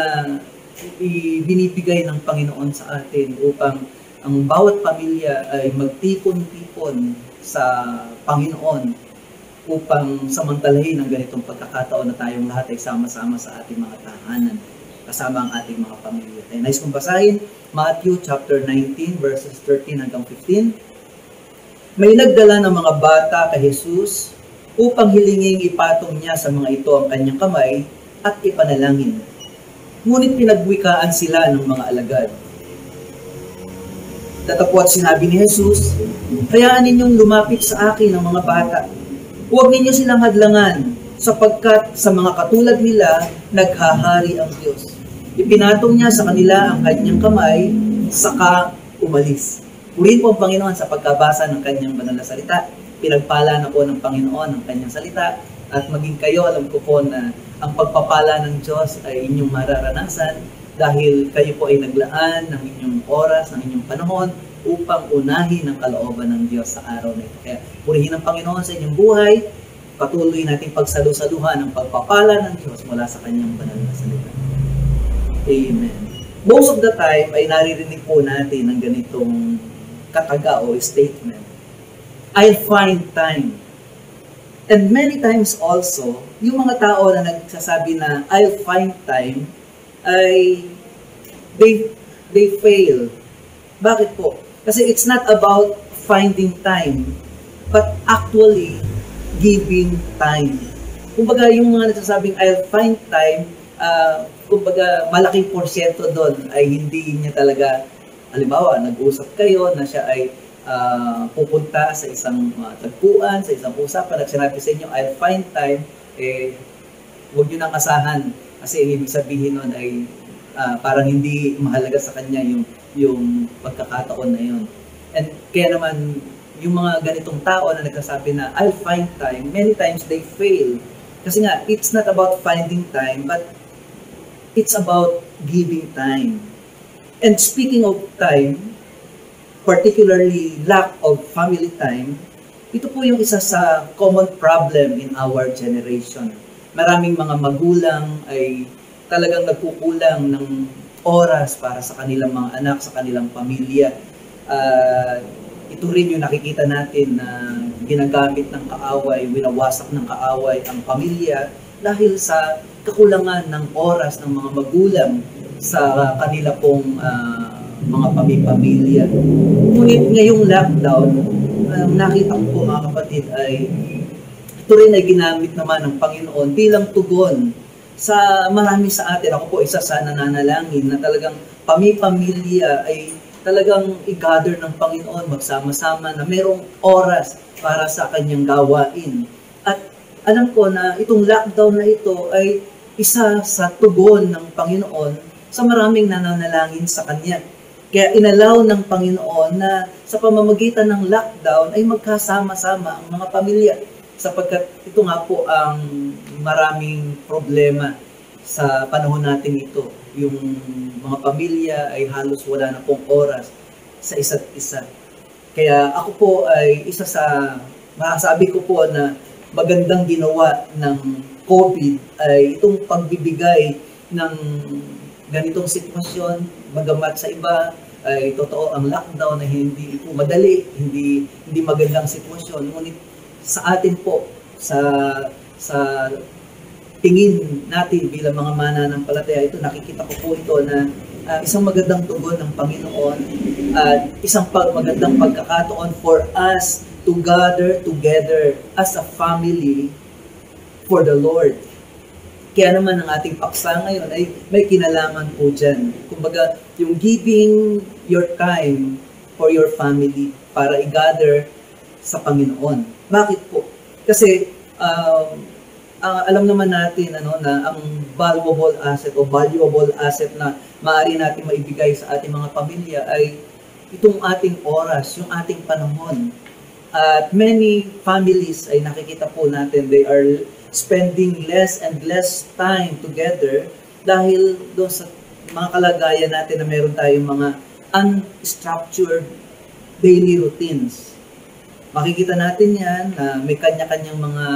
H: binibigay ng Panginoon sa atin upang ang bawat pamilya ay magtipon-tipon sa Panginoon upang samantalahin ang ganitong pagkakataon na tayong lahat ay sama-sama sa ating mga tahanan kasama ang ating mga pamilya. Kaya nais kong basahin Matthew chapter 19 verses 13 hanggang 15. May nagdala ng mga bata kay Jesus upang hilinging ipatong niya sa mga ito ang kanyang kamay at ipanalangin. Ngunit pinagwikaan sila ng mga alagad. Tatapos sinabi ni Jesus, hayaan ninyong lumapit sa akin ang mga bata. Huwag ninyo silang hadlangan, sapagkat sa mga katulad nila, naghahari ang Diyos. Ipinatong niya sa kanila ang kanyang kamay, saka umalis. Purihin po ang Panginoon sa pagkabasa ng kanyang banal na salita. Pinagpala na po ng Panginoon ang kanyang salita. At maging kayo, alam ko po na ang pagpapala ng Diyos ay inyong mararanasan dahil kayo po ay naglaan ng inyong oras, ng inyong panahon upang unahin ang kalooban ng Diyos sa araw na ito. Kaya purihin ang Panginoon sa inyong buhay, patuloy natin pagsalusaluhan ang pagpapala ng Diyos mula sa kanyang banal na salita. Amen. Most of the time ay naririnig po natin ang ganitong kataga o statement. I'll find time. And many times also, yung mga tao na nagsasabi na I'll find time, ay they fail. Bakit po? Kasi it's not about finding time, but actually giving time. Kumbaga yung mga nagsasabing I'll find time, kumbaga malaking porsyento doon ay hindi niya talaga, halimbawa nag-usap kayo na siya ay pupunta sa isang tagpuan, sa isang usapan, at sinabi sa inyo, I'll find time, huwag nyo nang asahan. Kasi ibig sabihin nun ay parang hindi mahalaga sa kanya yung pagkakataon na yun. And kaya naman, yung mga ganitong tao na nagsasabi na I'll find time, many times they fail. Kasi nga, it's not about finding time, but it's about giving time. And speaking of time, particularly lack of family time, ito po yung isa sa common problem in our generation. Maraming mga magulang ay talagang nagkukulang ng oras para sa kanilang mga anak, sa kanilang pamilya. Ito rin yung nakikita natin na ginagamit ng kaaway, winawasak ng kaaway ang pamilya dahil sa kakulangan ng oras ng mga magulang sa kanila pong mga pamilya. Ngunit ngayong lockdown, nakita ko po mga kapatid ay ito rin ay ginamit naman ng Panginoon bilang tugon sa marami sa atin. Ako po isa sa nananalangin na talagang pamilya ay talagang i-gather ng Panginoon, magsama-sama na merong oras para sa kanyang gawain. At alam ko na itong lockdown na ito ay isa sa tugon ng Panginoon sa maraming nananalangin sa Kanya. Kaya inalaw ng Panginoon na sa pamamagitan ng lockdown ay magkasama-sama ang mga pamilya sapagkat ito nga po ang maraming problema sa panahon natin ito. Yung mga pamilya ay halos wala na pong oras sa isa't isa. Kaya ako po ay isa sa masasabi ko po na magandang ginawa ng COVID ay itong pagbibigay ng ganitong sitwasyon, bagamat sa iba ay totoo ang lockdown na hindi ito madali, hindi magandang sitwasyon. Ngunit sa atin po, sa tingin natin bilang mga mananampalataya, ito nakikita ko po ito na isang magandang tugon ng Panginoon at isang magandang pagkakataon for us to gather together as a family for the Lord. Kaya naman ang ating paksa ngayon ay may kinalaman po dyan. Kumbaga, yung giving your time for your family para i-gather sa Panginoon. Bakit po? Kasi alam naman natin na ang valuable asset na maaari natin maibigay sa ating mga pamilya ay itong ating oras, yung ating panahon. At many families ay nakikita po natin, they are spending less and less time together dahil doon sa mga kalagayan natin na meron tayong mga unstructured daily routines. Makikita natin yan na may kanya-kanyang mga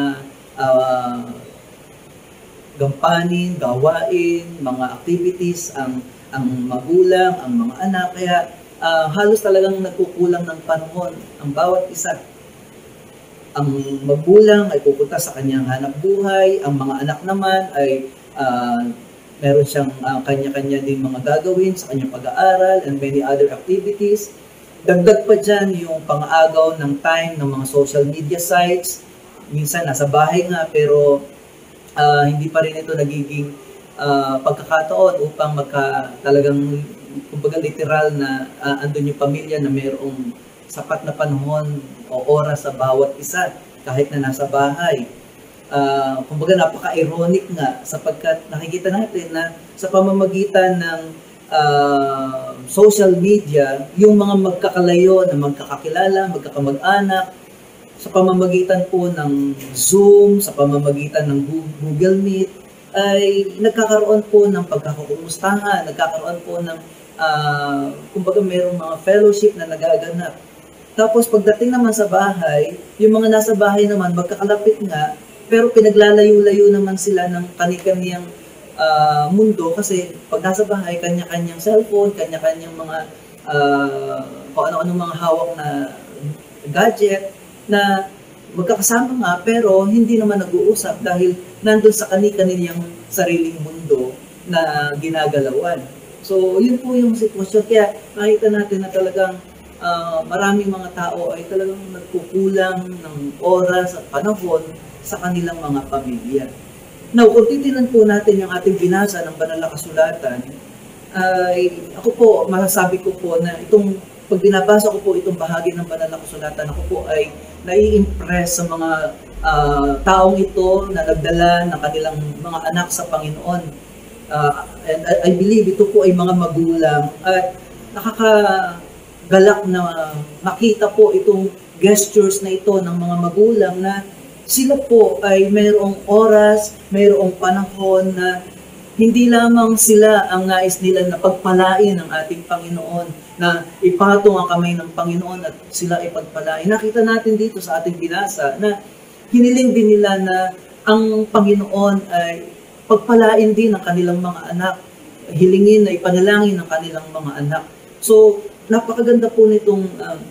H: gampanin, gawain, mga activities ang magulang, ang mga anak. Kaya halos talagang nagkukulang ng panahon ang bawat isa. Ang magulang ay pupunta sa kanyang hanap buhay, ang mga anak naman ay meron siyang kanya-kanya din mga gagawin sa kanyang pag-aaral and many other activities. Dagdag pa dyan yung pang-aagaw ng time ng mga social media sites. Minsan nasa bahay nga pero hindi pa rin ito nagiging pagkakataon upang talagang kumbaga literal na andun yung pamilya na mayroong sapat na panahon o oras sa bawat isa kahit na nasa bahay. Kumbaga napaka-ironic nga sapagkat nakikita natin na sa pamamagitan ng social media, yung mga magkakalayo na magkakakilala, magkakamag-anak, sa pamamagitan po ng Zoom, sa pamamagitan ng Google Meet, ay nagkakaroon po ng pagkakakumustahan, nagkakaroon po ng kumbaga mayroong mga fellowship na nagaganap. Tapos pagdating naman sa bahay, yung mga nasa bahay naman magkakalapit nga, pero pinaglalayo-layo naman sila ng kani-kaniyang mundo kasi pag nasa bahay, kanya-kanyang cellphone, kanya-kanyang mga kung ano-ano mga hawak na gadget na magkakasama nga pero hindi naman nag-uusap dahil nandun sa kani-kanilang sariling mundo na ginagalawan. So, yun po yung sitwasyon. Kaya makita natin na talagang maraming mga tao ay talagang nagkukulang ng oras at panahon sa kanilang mga pamilya. Now, kung titignan po natin yung ating binasa ng banal na kasulatan, ay ako po, masasabi ko po na itong pag binabasa ko po itong bahagi ng banal na kasulatan, ako po ay nai-impress sa mga taong ito na nagdala ng kanilang mga anak sa Panginoon. And I believe ito po ay mga magulang at nakakagalak na makita po itong gestures na ito ng mga magulang na sila po ay mayroong oras, mayroong panahon na hindi lamang sila ang nais nila na pagpalain ng ating Panginoon, na ipatong ang kamay ng Panginoon at sila ay pagpalain. Nakita natin dito sa ating binasa na hiniling din nila na ang Panginoon ay pagpalain din ang kanilang mga anak, hilingin na ipanalangin ang kanilang mga anak. So, napakaganda po nitong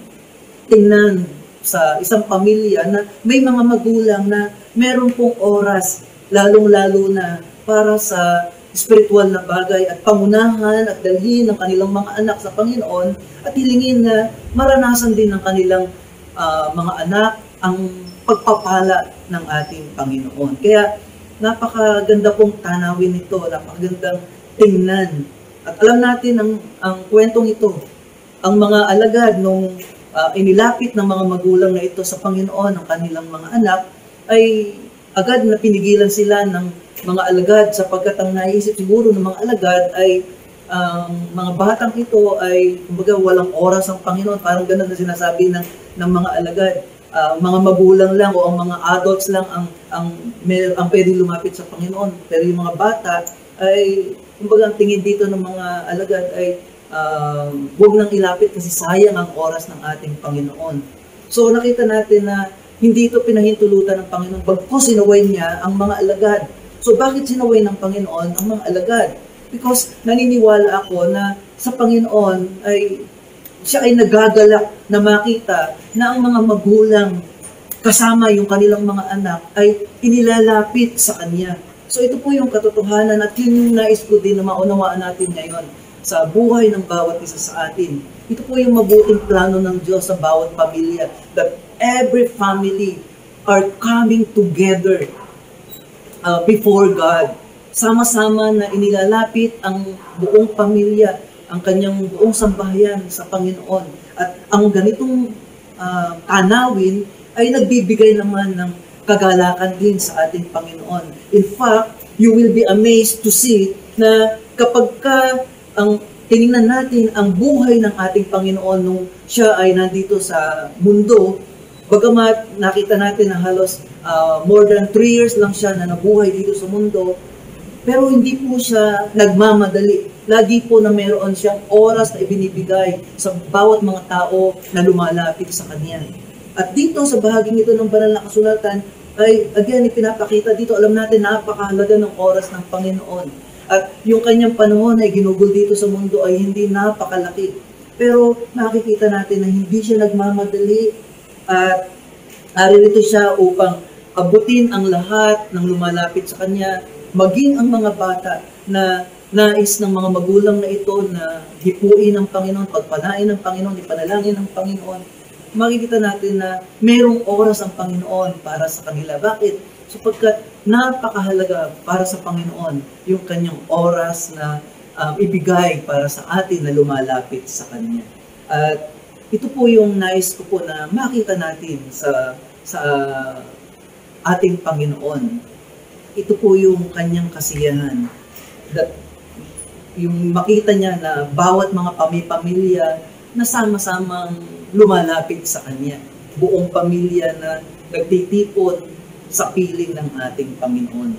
H: tingnan sa isang pamilya na may mga magulang na meron pong oras, lalong-lalo na para sa spiritual na bagay at pangunahan at dalhin ng kanilang mga anak sa Panginoon at hilingin na maranasan din ng kanilang mga anak ang pagpapala ng ating Panginoon. Kaya napakaganda pong tanawin ito, napakagandang tingnan. At alam natin ang kwentong ito, ang mga alagad nung inilapit ng mga magulang na ito sa Panginoon ng kanilang mga anak ay agad na pinigilan sila ng mga alagad sapagkat ang naisip siguro ng mga alagad ay mga batang ito ay kumbaga walang oras ang Panginoon. Parang ganun na sinasabi ng mga alagad. Mga magulang lang o ang mga adults lang ang pwedeng lumapit sa Panginoon. Pero yung mga bata ay kumbaga ang tingin dito ng mga alagad ay huwag nang ilapit kasi sayang ang oras ng ating Panginoon. So nakita natin na hindi ito pinahintulutan ng Panginoon, bagkus sinaway niya ang mga alagad. So bakit sinaway ng Panginoon ang mga alagad? Because naniniwala ako na sa Panginoon ay siya ay nagagalak na makita na ang mga magulang kasama yung kanilang mga anak ay inilalapit sa Kanya. So ito po yung katotohanan at yun yung nais ko din na maunawaan natin ngayon sa buhay ng bawat isa sa atin. Ito po yung mabuting plano ng Diyos sa bawat pamilya, that every family are coming together before God. Sama-sama na inilalapit ang buong pamilya, ang kanyang buong sambahayan sa Panginoon. At ang ganitong tanawin ay nagbibigay naman ng kagalakan din sa ating Panginoon. In fact, you will be amazed to see na kapag ang tinignan natin ang buhay ng ating Panginoon nung siya ay nandito sa mundo, bagamat nakita natin na halos more than 3 years lang siya na nabuhay dito sa mundo, pero hindi po siya nagmamadali. Lagi po na meron siyang oras na ibinibigay sa bawat mga tao na lumalapit sa Kanya. At dito sa bahaging ito ng banal na kasulatan, ay again, ipinapakita dito, alam natin napakahalaga ng oras ng Panginoon. At yung kanyang panahon ay ginugol dito sa mundo ay hindi napakalaki. Pero nakikita natin na hindi siya nagmamadali at naririto siya upang abutin ang lahat ng lumalapit sa Kanya, maging ang mga bata na nais ng mga magulang na ito na hipuin ng Panginoon, pagpalain ng Panginoon, ipanalangin ng Panginoon. Makikita natin na mayroong oras ang Panginoon para sa kanila. Bakit? Sapagkat napakahalaga para sa Panginoon yung kanyang oras na ibigay para sa atin na lumalapit sa Kanya. At ito po yung nais ko po na makita natin sa ating Panginoon. Ito po yung kanyang kasiyahan. That yung makita niya na bawat mga pamilya na sama-samang lumalapit sa Kanya. Buong pamilya na nagtitipon sa piling ng ating Panginoon.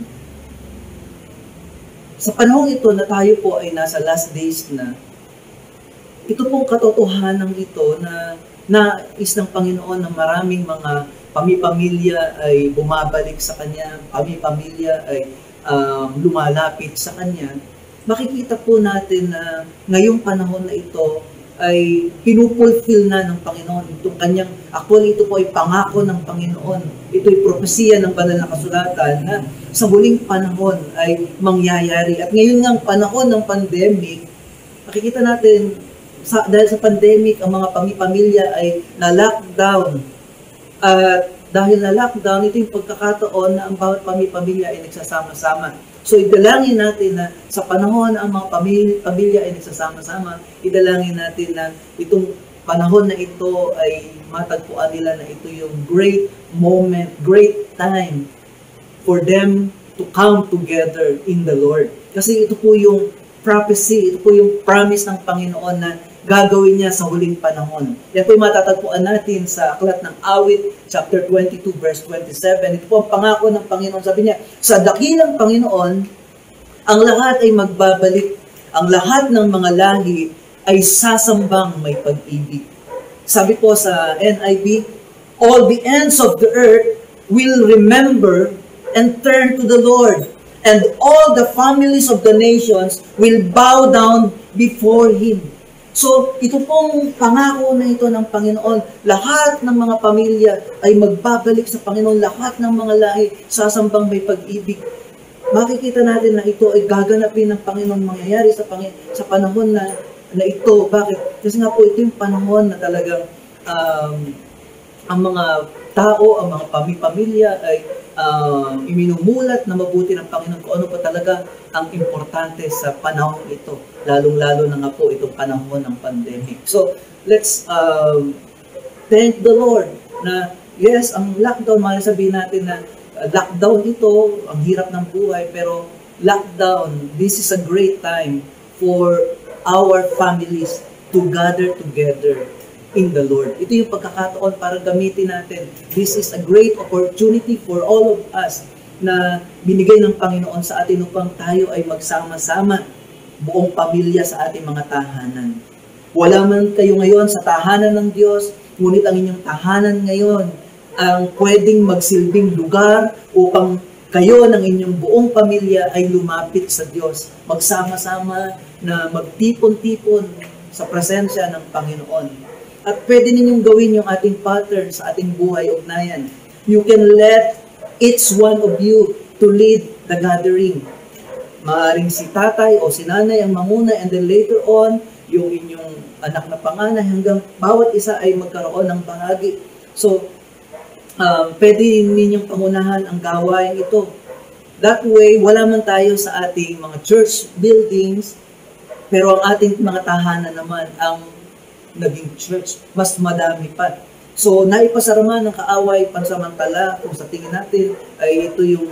H: Sa panahon ito na tayo po ay nasa last days na, ito pong katotohanan ito na nais ng Panginoon na maraming mga pamilya ay bumabalik sa Kanya, pamilya ay lumalapit sa Kanya. Makikita po natin na ngayong panahon na ito ay pinupulfill na ng Panginoon. Itong kanyang, actually ito po ay pangako ng Panginoon. Ito ay propesiya ng banal na kasulatan na sa huling panahon ay mangyayari. At ngayon nga panahon ng pandemic, makikita natin, dahil sa pandemic, ang mga pamilya ay na-lockdown. At dahil na-lockdown, ito yung pagkakataon na ang bawat pamilya ay nagsasama-sama. So idalangin natin na sa panahon ang mga pamilya ay nagsasama-sama, idalangin natin na itong panahon na ito ay matagpuan nila na ito yung great moment, great time for them to come together in the Lord. Kasi ito po yung prophecy, ito po yung promise ng Panginoon na gagawin niya sa huling panahon. Yan po yung matatagpuan natin sa Aklat ng Awit, chapter 22, verse 27. Ito po ang pangako ng Panginoon. Sabi niya, sa dakilang Panginoon, ang lahat ay magbabalik. Ang lahat ng mga lahi ay sasambang may pag-ibig. Sabi po sa NIV, all the ends of the earth will remember and turn to the Lord, and all the families of the nations will bow down before Him. So, ito pong pangako na ito ng Panginoon. Lahat ng mga pamilya ay magbabalik sa Panginoon. Lahat ng mga lahi sasambang may pag-ibig. Makikita natin na ito ay gaganapin ng Panginoon, mangyayari sa panahon na ito. Bakit? Kasi nga po ito yung panahon na talagang ang mga tao, ang mga pamilya ay iminumulat na mabuti ng Panginoon kung ano pa talaga ang importante sa panahon ito. Lalong-lalo na nga po itong panahon ng pandemic. So, let's thank the Lord na yes, ang lockdown, sabihin natin na lockdown ito, ang hirap ng buhay, pero lockdown, this is a great time for our families to gather together in the Lord. Ito yung pagkakataon para gamitin natin. This is a great opportunity for all of us na binigay ng Panginoon sa atin upang tayo ay magsama-sama buong pamilya sa ating mga tahanan. Wala man kayo ngayon sa tahanan ng Diyos, ngunit ang inyong tahanan ngayon ang pwedeng magsilbing lugar upang kayo ng inyong buong pamilya ay lumapit sa Diyos. Magsama-sama na magtipon-tipon sa presensya ng Panginoon. At pwede ninyong gawin yung ating pattern sa ating buhay ugnayan. You can let each one of you to lead the gathering. Maaring si tatay o si nanay ang manguna, and then later on, yung inyong anak na panganay, hanggang bawat isa ay magkaroon ng bahagi. So, pwede ninyong pangunahan ang gawain ito. That way, wala man tayo sa ating mga church buildings, pero ang ating mga tahanan naman ang naging church, mas madami pa. So, naipasarama ng kaaway pansamantala, kung sa tingin natin ay ito yung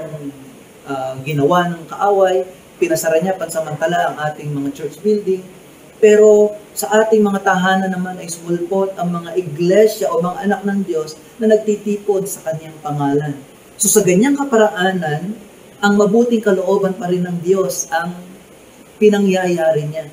H: ginawa ng kaaway, pinasara niya pansamantala ang ating mga church building. Pero sa ating mga tahanan naman ay sumulpot ang mga iglesia o mga anak ng Diyos na nagtitipon sa kanyang pangalan. So sa ganyang kaparaanan, ang mabuting kalooban pa rin ng Diyos ang pinangyayari niya.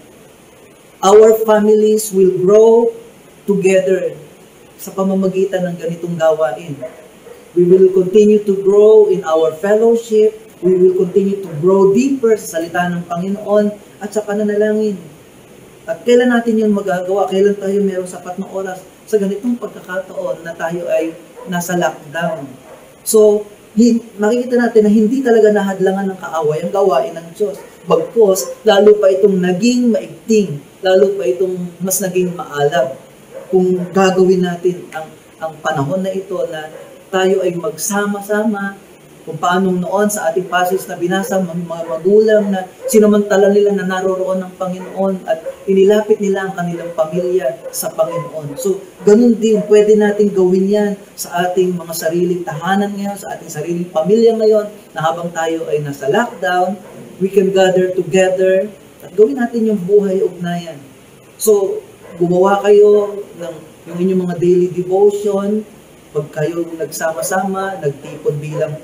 H: Our families will grow together sa pamamagitan ng ganitong gawain. We will continue to grow in our fellowship. We will continue to grow deeper sa salita ng Panginoon at sa pananalangin. At kailan natin yun magagawa? Kailan tayo mayroong sapat na oras sa ganitong pagkakataon na tayo ay nasa lockdown? So, makikita natin na hindi talaga nahadlangan ng kaaway ang gawain ng Diyos. Bagkus, lalo pa itong naging maigting, lalo pa itong mas naging maalab. Kung gagawin natin ang panahon na ito na tayo ay magsama-sama, kung paano noon sa ating passage na binasa, mga magulang na sinamantala nila na naroroon ng Panginoon at inilapit nila ang kanilang pamilya sa Panginoon. So, ganun din, pwede natin gawin yan sa ating mga sariling tahanan ngayon, sa ating sariling pamilya ngayon, na habang tayo ay nasa lockdown, we can gather together at gawin natin yung buhay ugnayan. So, gumawa kayo ng yung inyong mga daily devotion, pag kayo nagsama-sama, nagtipon bilang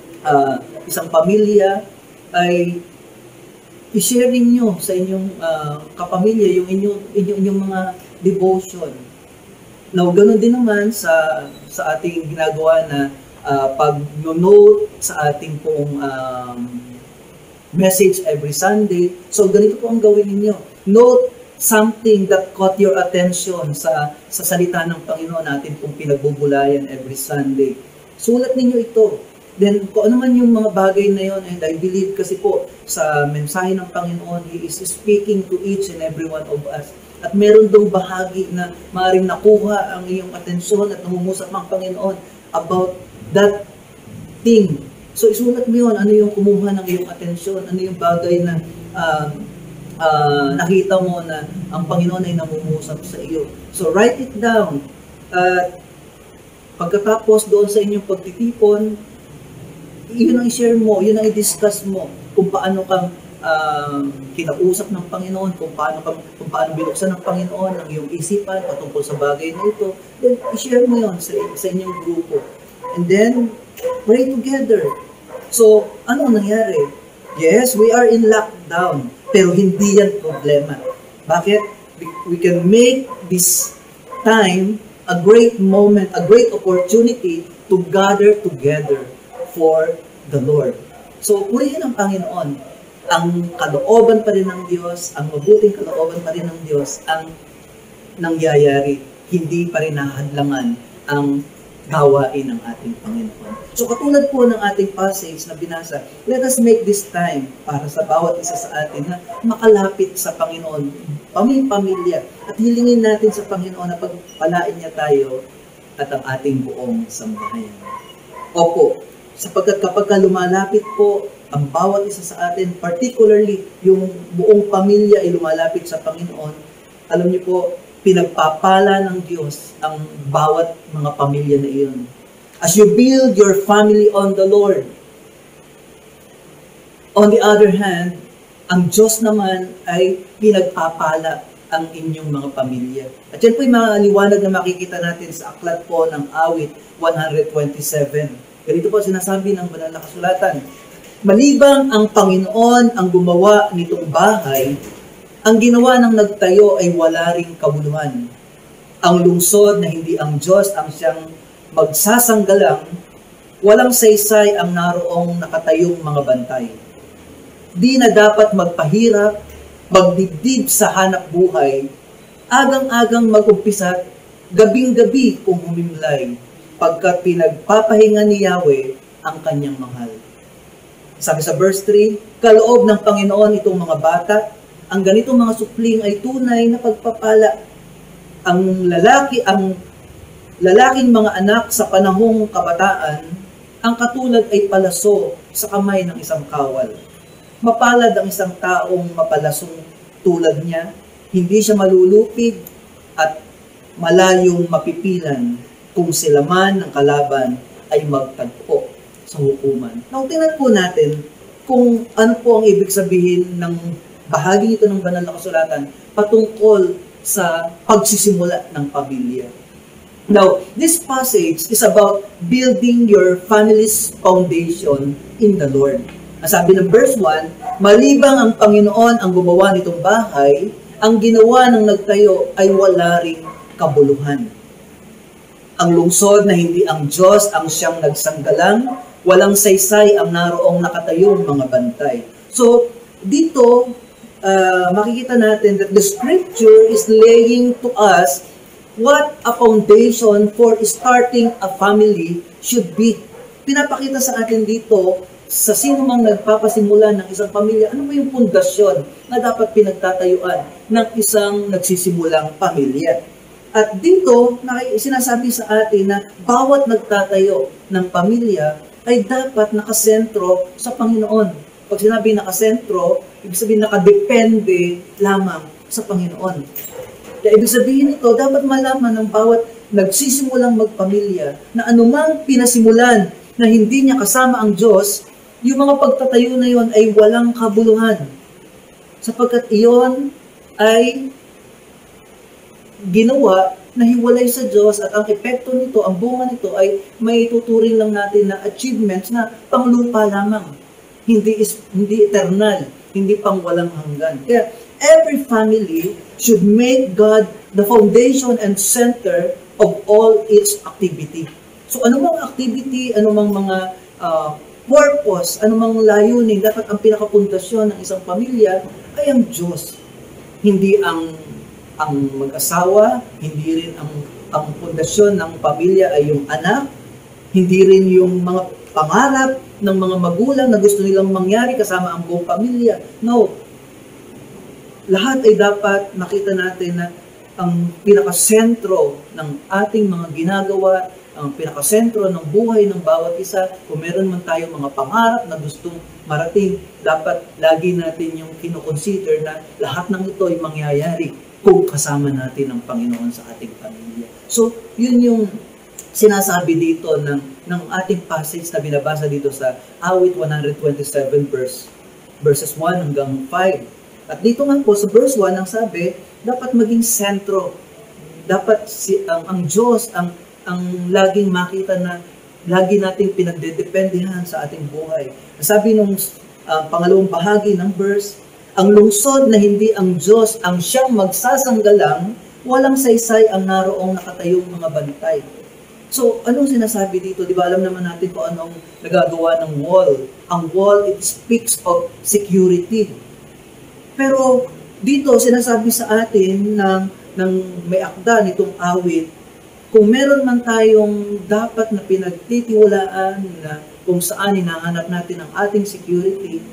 H: isang pamilya, ay i-share ninyo sa inyong kapamilya yung inyong mga devotion. Now, ganun din naman sa ating ginagawa na pag-note sa ating pong message every Sunday. So, ganito po ang gawin ninyo. Note something that caught your attention sa salita ng Panginoon natin pong pinagbubulayan every Sunday. Sulat ninyo ito. Then, kung ano man yung mga bagay na yun, and I believe kasi po sa mensahe ng Panginoon, He is speaking to each and every one of us. At meron dong bahagi na maaaring nakuha ang iyong atensyon at nangungusap ng Panginoon about that thing. So, isulat mo yun, ano yung kumuha ng iyong atensyon, ano yung bagay na nakita mo na ang Panginoon ay namumuusap sa iyo. So write it down. At pagkatapos doon sa inyong pagtitipon, yun ang i-share mo, yun ang i-discuss mo kung paano kang kinausap ng Panginoon, kung paano binuksan ng Panginoon ang iyong isipan patungkol sa bagay na ito. Then i-share mo yun sa inyong grupo. And then pray together. So ano nangyari? Yes, we are in lockdown, pero hindi yan problema. Bakit? We can make this time a great moment, a great opportunity to gather together for the Lord. So, purihin ang Panginoon. Ang kalooban pa rin ng Diyos, ang mabuting kalooban pa rin ng Diyos, ang nangyayari. Hindi pa rin nahadlangan ang gawain ng ating Panginoon. So katulad po ng ating passage na binasa, let us make this time para sa bawat isa sa atin na makalapit sa Panginoon, pamilya, at hilingin natin sa Panginoon na pagpalain niya tayo at ang ating buong sambahayan. Opo, sapagkat kapag lumalapit po ang bawat isa sa atin, particularly yung buong pamilya ay lumalapit sa Panginoon, alam niyo po, pinagpapala ng Diyos ang bawat mga pamilya na iyon. As you build your family on the Lord. On the other hand, ang Diyos naman ay pinagpapala ang inyong mga pamilya. At yan po yung mga liwanag na makikita natin sa aklat po ng awit 127. Ganito po sinasabi ng banal na kasulatan. Malibang ang Panginoon ang gumawa nitong bahay, ang ginawa ng nagtayo ay wala ring kabuluhan. Ang lungsod na hindi ang Diyos ang siyang magsasanggalang, walang saysay ang naroong nakatayong mga bantay. Di na dapat magpahirap, magdibdib sa hanap buhay, agang-agang mag-umpisa, gabing-gabi kung humimlay, pagkat pinagpapahinga ni Yahweh ang kanyang mahal. Sabi sa verse 3, kaloob ng Panginoon itong mga bata, ang ganitong mga supling ay tunay na pagpapala. Ang lalaking mga anak sa panahong kabataan, ang katulad ay palaso sa kamay ng isang kawal. Mapalad ang isang taong mapalasong tulad niya, hindi siya malulupig at malayong mapipilan kung sila man ng kalaban ay magtagpo sa hukuman. Now, tingnan po natin kung ano po ang ibig sabihin ng bahagi ito ng banal na kasulatan patungkol sa pagsisimula ng pamilya. Now, this passage is about building your family's foundation in the Lord. Ang sabi ng verse 1, malibang ang Panginoon ang gumawa nitong bahay, ang ginawa ng nagtayo ay wala ring kabuluhan. Ang lungsod na hindi ang Diyos ang siyang nagsanggalang, walang saysay ang naroong nakatayong mga bantay. So, dito, makikita natin that the scripture is laying to us what a foundation for starting a family should be. Pinapakita sa atin dito, sa sino mang nagpapasimula ng isang pamilya, ano ba yung pundasyon na dapat pinagtatayuan ng isang nagsisimulang pamilya. At dito, sinasabi sa atin na bawat nagtatayo ng pamilya ay dapat nakasentro sa Panginoon. Pag sinabi nakasentro, ibig sabihin nakadepende lamang sa Panginoon. Kaya ibig sabihin ito, dapat malaman ng bawat nagsisimulang magpamilya na anumang pinasimulan na hindi niya kasama ang Diyos, yung mga pagtatayo na yon ay walang kabuluhan. Sapagkat iyon ay ginawa na hiwalay sa Diyos at ang epekto nito, ang bunga nito ay may tuturing lang natin na achievements na panglupa lamang. Hindi eternal, hindi pang walang hanggan. Kaya every family should make God the foundation and center of all its activity. So anumang activity, anumang mga purpose, anumang layunin, dapat ang pinakapundasyon ng isang pamilya ay ang Diyos. Hindi ang mag-asawa, hindi rin ang pundasyon ng pamilya ay yung anak, hindi rin yung mga pangarap ng mga magulang na gusto nilang mangyari kasama ang buong pamilya. No. Lahat ay dapat makita natin na ang pinakasentro ng ating mga ginagawa ang pinakasentro ng buhay ng bawat isa. Kung meron man tayong mga pangarap na gustong marating, dapat lagi natin yung kinoconsider na lahat ng ito ay mangyayari kung kasama natin ang Panginoon sa ating pamilya. So, yun yung sinasabi dito ng ating passage na binabasa dito sa Awit 127 verses 1 hanggang 5. At dito nga po sa verse 1, ang sabi, dapat maging sentro. Dapat ang Diyos ang laging makita na lagi nating pinagdedependehan sa ating buhay. Sabi nung pangalawang bahagi ng verse, ang lungsod na hindi ang Diyos ang siyang magsasanggalang, walang saysay ang naroong nakatayong mga bantay. So, anong sinasabi dito? Di ba alam naman natin kung anong nagagawa ng wall. Ang wall, it speaks of security. Pero dito, sinasabi sa atin ng may akda nitong awit, kung meron man tayong dapat na pinagtitiwalaan na kung saan hinahanap natin ang ating security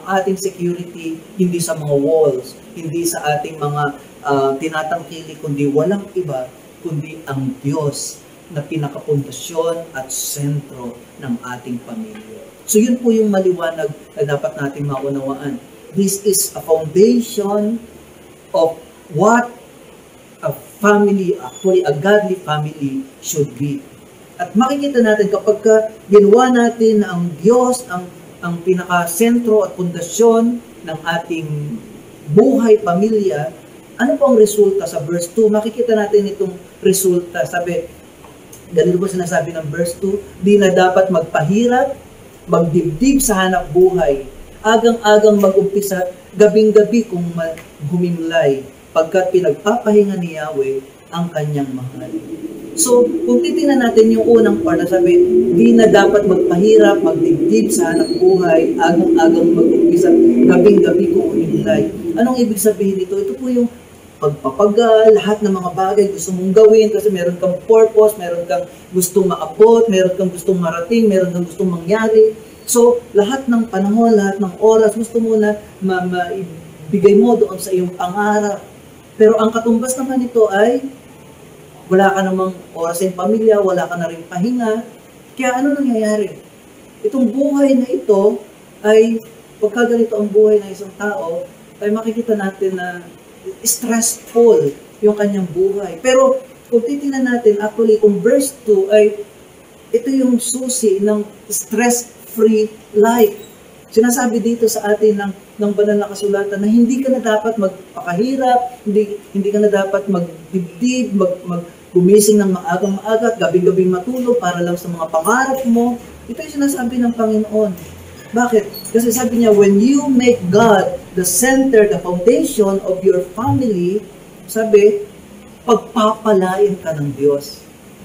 H: hindi sa mga walls, hindi sa ating mga tinatangkili, kundi walang iba, kundi ang Diyos na pinakapundasyon at sentro ng ating pamilya. So yun po yung maliwanag na dapat natin maunawaan. This is a foundation of what a family, actually a godly family should be. At makikita natin kapag ginawa natin na ang Diyos ang pinaka-sentro at pundasyon ng ating buhay, pamilya, ano po ang resulta sa verse 2? Makikita natin itong resulta. Sabi, ganito po sinasabi ng verse 2, di na dapat magpahirap, magdibdib sa hanap buhay, agang-agang mag-umpisa, gabing-gabi kung humimlay, pagkat pinagpapahinga ni Yahweh ang kanyang mahal. So, kung titingnan natin yung unang part, sabi, di na dapat magpahirap, magdibdib sa hanap buhay, agang-agang mag-umpisa, gabing-gabi kung humimlay. Anong ibig sabihin nito? Ito po yung pagpapagal, lahat ng mga bagay gusto mong gawin kasi meron kang purpose, meron kang gustong maabot, meron kang gustong marating, meron kang gustong mangyari. So, lahat ng panahon, lahat ng oras, gusto mo na maibigay mo doon sa iyong pangarap. Pero ang katumbas naman nito ay wala ka namang oras sa iyong pamilya, wala ka na rin pahinga. Kaya ano nangyayari? Itong buhay na ito ay, pagka ganito ang buhay ng isang tao, ay makikita natin na stressful yung kanyang buhay. Pero kung titingnan natin, actually, kung verse 2 ay ito yung susi ng stress-free life. Sinasabi dito sa atin ng banal na kasulatan na hindi ka na dapat magpakahirap, hindi ka na dapat magdibdib, gumising ng maagang-maaga, gabing-gabing matulog para lang sa mga pangarap mo. Ito yung sinasabi ng Panginoon. Bakit? Kasi sabi niya, when you make God the center, the foundation of your family, sabi, pagpapalain ka ng Diyos.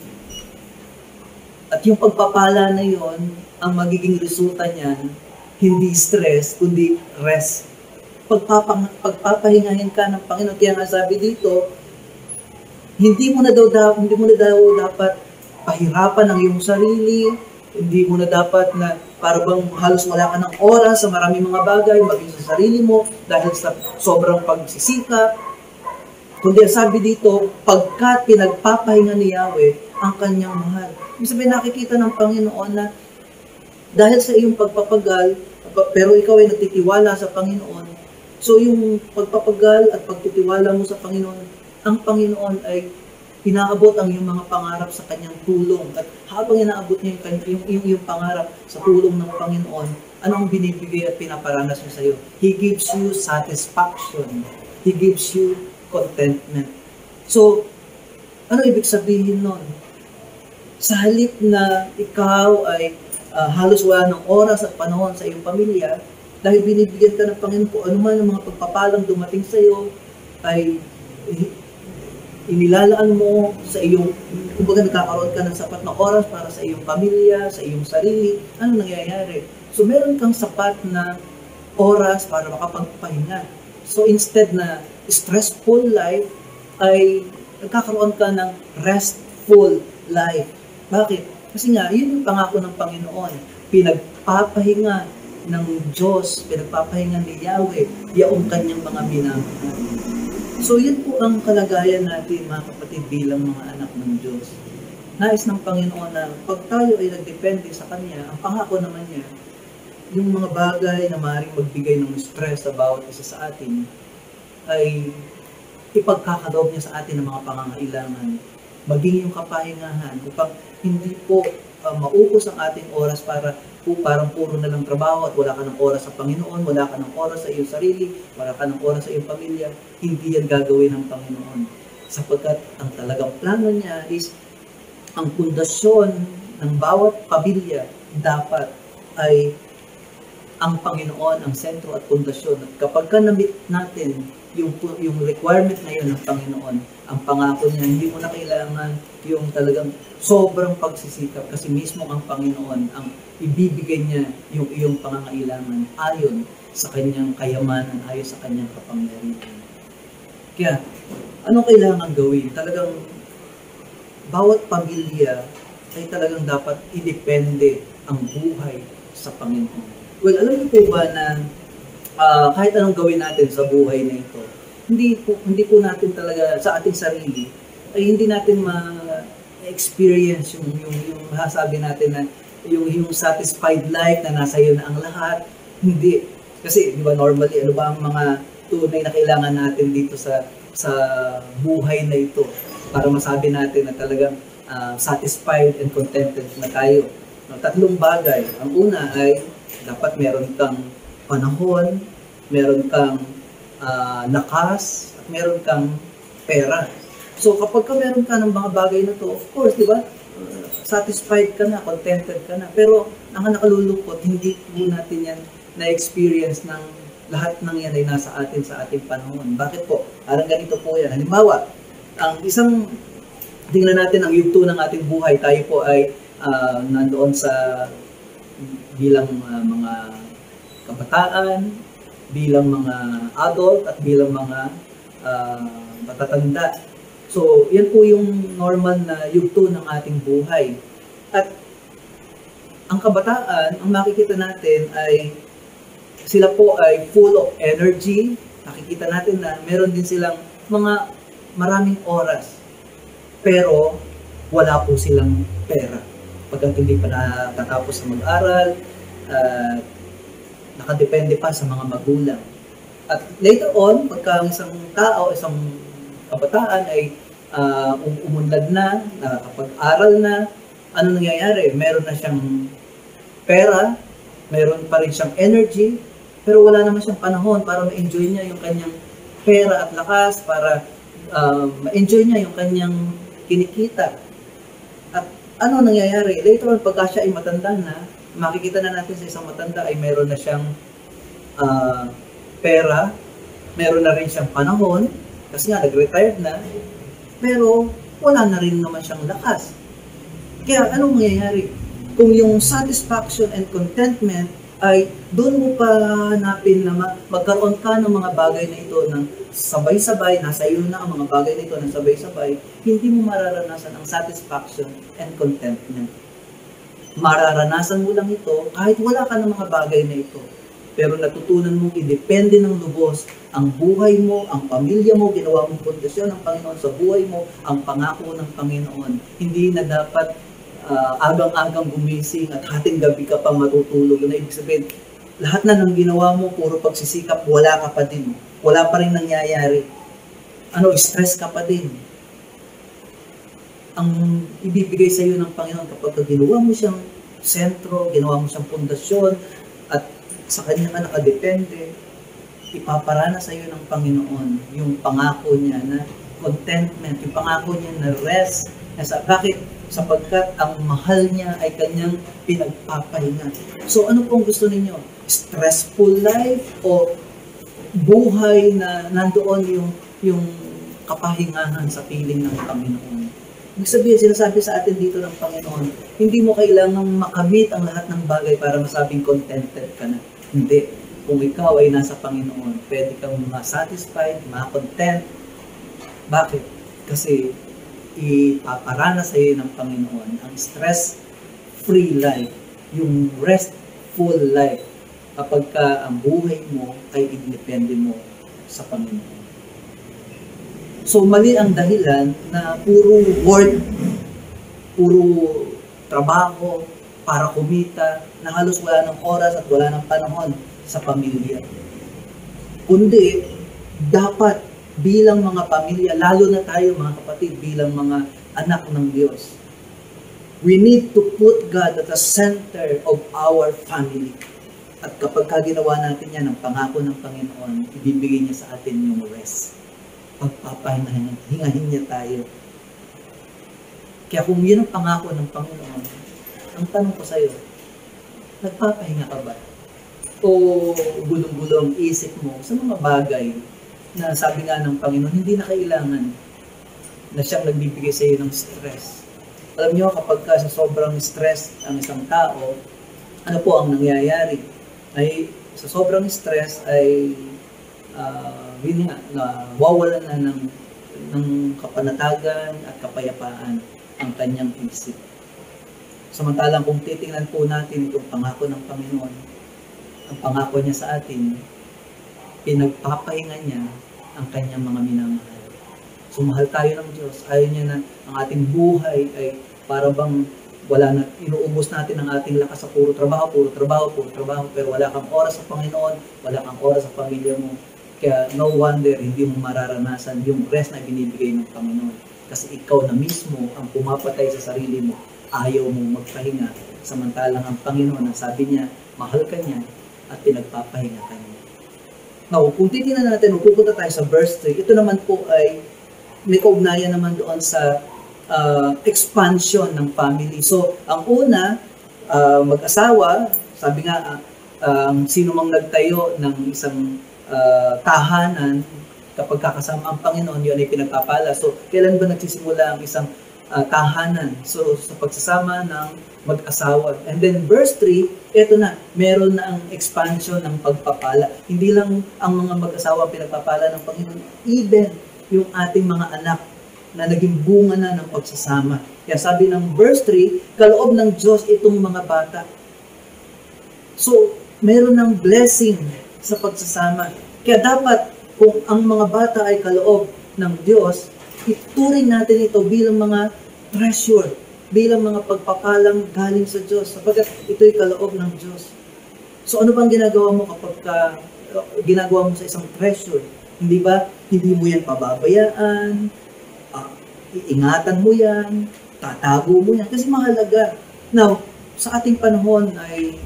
H: At yung pagpapala na yon, ang magiging resulta niyan, hindi stress, kundi rest. Pagpapahingahin ka ng Panginoon. Kaya nga sabi dito, hindi mo na daw dapat pahirapan ang iyong sarili, hindi mo na dapat na para bang halos wala ka ng oras sa maraming mga bagay, maging sa sarili mo, dahil sa sobrang pagsisikap. Kundi sabi dito, pagkat pinagpapahinga ni Yahweh ang kanyang mahal. Ibig sabihin, nakikita ng Panginoon na dahil sa iyong pagpapagal, pero ikaw ay nagtitiwala sa Panginoon, so yung pagpapagal at pagtitiwala mo sa Panginoon, ang Panginoon ay pinaabot ang iyong mga pangarap sa kanyang tulong. At habang inaabot niya yung pangarap sa tulong ng Panginoon, ano ang binibigay at pinaparanas niya sa iyo? He gives you satisfaction. He gives you contentment. So, ano ibig sabihin nun? Sa halip na ikaw ay halos wala ng oras at panahon sa iyong pamilya, dahil binibigyan ka ng Panginoon kung ano man ang mga pagpapalang dumating sa iyo, ay inilalaan mo sa iyong, kumbaga nagkakaroon ka ng sapat na oras para sa iyong pamilya, sa iyong sarili, ano nangyayari? So meron kang sapat na oras para makapagpahinga. So instead na stressful life, ay nagkakaroon ka ng restful life. Bakit? Kasi nga, yun yung pangako ng Panginoon. Pinagpapahinga ng Diyos, pinagpapahinga ni Yahweh, yaong kanyang mga minamahal. So, yun po ang kalagayan natin, mga kapatid, bilang mga anak ng Diyos. nais ng Panginoon na pag tayo ay nagdepende sa Kanya, ang pangako naman niya, yung mga bagay na maaaring magbigay ng stress sa bawat isa sa atin, ay ipagkakaloob niya sa atin ng mga pangangailangan, maging yung kapahingahan, upang hindi po maupos ang ating oras parang puro na lang trabaho at wala ka ng oras sa Panginoon, wala ka ng oras sa iyong sarili, wala ka ng oras sa iyong pamilya. Hindi yan gagawin ng Panginoon. Sapagkat ang talagang plano niya is ang pundasyon ng bawat pamilya dapat ay ang Panginoon, ang sentro at pundasyon. At kapag na-meet natin yung requirement na yun ng Panginoon, ang pangako niya, hindi mo na kailangan yung talagang sobrang pagsisikap kasi mismo ang Panginoon ang ibibigay niya yung iyong pangangailangan ayon sa kanyang kayamanan, ayon sa kanyang kapangyarihan. Kaya, anong kailangan gawin? Talagang bawat pamilya ay talagang dapat idepende ang buhay sa Panginoon. Well, alam niyo po ba na kahit anong gawin natin sa buhay na ito, hindi po natin talaga sa ating sarili ay hindi natin ma-experience yung masasabi natin na yung satisfied life na nasa iyo na ang lahat. Hindi. Kasi di ba normally ano ba ang mga tunay na kailangan natin dito sa buhay na ito para masabi natin na talagang satisfied and contented na tayo. Tatlong bagay. Ang una ay dapat meron kang panahon, meron kang lakas, at meron kang pera. So kapag meron ka ng mga bagay na to, of course, di ba, satisfied ka na, contented ka na. Pero ang nakalulungkot, hindi po natin yan na-experience ng lahat ng yan ay nasa atin sa ating panahon. Bakit po? Parang ganito po yan. Halimbawa, ang tingnan natin ang yugto ng ating buhay, tayo po ay nandoon sa bilang mga kabataan, bilang mga adult, at bilang mga matatanda. So, yan po yung normal na yugto ng ating buhay. At ang kabataan, ang makikita natin ay sila po ay full of energy. Nakikita natin na meron din silang mga maraming oras. Pero wala po silang pera. Pagkat hindi pa nakatapos sa mag-aral, nakadepende pa sa mga magulang. At later on, pagka isang tao, isang kabataan ay umunlad na, nakakapag-aral na, ano nangyayari? Meron na siyang pera, meron pa rin siyang energy, pero wala naman siyang panahon para ma-enjoy niya yung kanyang pera at lakas, para ma-enjoy niya yung kanyang kinikita. At ano nangyayari? Later on, pagka siya ay matanda na, makikita na natin sa isang matanda ay meron na siyang pera, meron na rin siyang panahon, kasi nga nag-retired na, pero wala na rin naman siyang lakas. Kaya anong mangyayari? Kung yung satisfaction and contentment ay doon mo pa hanapin na magkaroon ka ng mga bagay na ito ng sabay-sabay, nasa iyo na ang mga bagay na ito ng sabay-sabay, hindi mo mararanasan ang satisfaction and contentment. Mararanasan mo lang ito kahit wala ka ng mga bagay na ito. Pero natutunan mong idepende ng lubos ang buhay mo, ang pamilya mo, ginawa mong pundasyon ng Panginoon sa buhay mo, ang pangako ng Panginoon. Hindi na dapat agang-agang gumising at hating gabi ka pa matutulog. Na ibig sabihin, lahat na ng ginawa mo, puro pagsisikap, wala ka pa din. Wala pa rin nangyayari. Stress ka pa din. Ang ibibigay sa iyo ng Panginoon kapag ginawa mo siyang sentro, ginawa mo siyang pundasyon, at sa Kanya ka nakadepende, ipaparana sa iyo ng Panginoon yung pangako niya na contentment, yung pangako niya na rest. Bakit? Sapagkat ang mahal niya ay Kanyang pinagpapahinga. So ano pong gusto ninyo? Stressful life o buhay na nandoon yung kapahingahan sa piling ng Panginoon? Ibig sabihin, sinasabi sa atin dito ng Panginoon, hindi mo kailangang makamit ang lahat ng bagay para masabing contented ka na. Hindi. Kung ikaw ay nasa Panginoon, pwede kang ma-satisfied, ma-content. Bakit? Kasi ipaparana sa iyo ng Panginoon ang stress-free life, yung restful life, kapag ka ang buhay mo ay independe mo sa Panginoon. So, mali ang dahilan na puro work puro trabaho para kumita, na halos wala ng oras at wala ng panahon sa pamilya. Kundi, dapat bilang mga pamilya, lalo na tayo mga kapatid, bilang mga anak ng Diyos, we need to put God at the center of our family. At kapag ginawa natin yan, ang pangako ng Panginoon, ibibigay niya sa atin yung rest. Pagpapahingahin niya tayo. Kaya kung yun ang pangako ng Panginoon, ang tanong ko sa'yo, nagpapahinga ka ba? O gulong-gulong isip mo sa mga bagay na sabi nga ng Panginoon, hindi na kailangan na siyang nagbibigay sa iyo ng stress. Alam niyo, kapag ka sa sobrang stress ang isang tao, ano po ang nangyayari? Ay, sa sobrang stress ay nawawalan na ng kapanatagan at kapayapaan ang kanyang isip. Samantalang kung titingnan po natin itong pangako ng Panginoon, ang pangako niya sa atin, pinagpapahinga niya ang kanyang mga minamahal. So, mahal tayo ng Diyos. Ayaw niya na ang ating buhay ay para bang wala na, inuubos natin ang ating lakas sa puro trabaho, pero wala kang oras sa Panginoon, wala kang oras sa pamilya mo. Kaya no wonder hindi mo mararanasan yung rest na binibigay ng Panginoon. Kasi ikaw na mismo ang pumapatay sa sarili mo, ayaw mo magpahinga. Samantalang ang Panginoon, ang sabi niya, mahal ka niya at pinagpapahinga ka niya. Now, kung titingnan natin, pupunta tayo sa verse 3, ito naman po ay may kaugnayan naman doon sa expansion ng family. So, ang una, mag-asawa, sabi nga, sino mang nagtayo ng isang tahanan, kapag kakasama ang Panginoon, yun ay pinagpapala. So, kailan ba nagsisimula ang isang tahanan? So, sa pagsasama ng mag-asawa. And then, verse 3, eto na, meron na ang expansion ng pagpapala. Hindi lang ang mga mag-asawa ang pinagpapala ng Panginoon, even yung ating mga anak na naging bunga na ng pagsasama. Kaya sabi ng verse 3, kaloob ng Diyos itong mga bata. So, meron ng blessing sa pagsasama. Kaya dapat, kung ang mga bata ay kaloob ng Diyos, ituring natin ito bilang mga treasure, bilang mga pagpapalang galing sa Diyos, sapagkat ito'y kaloob ng Diyos. So, ano bang ginagawa mo kapag ginagawa mo sa isang treasure? Hindi ba? Hindi mo yan pababayaan, iingatan mo yan, tatago mo yan, kasi mahalaga. Now, sa ating panahon ay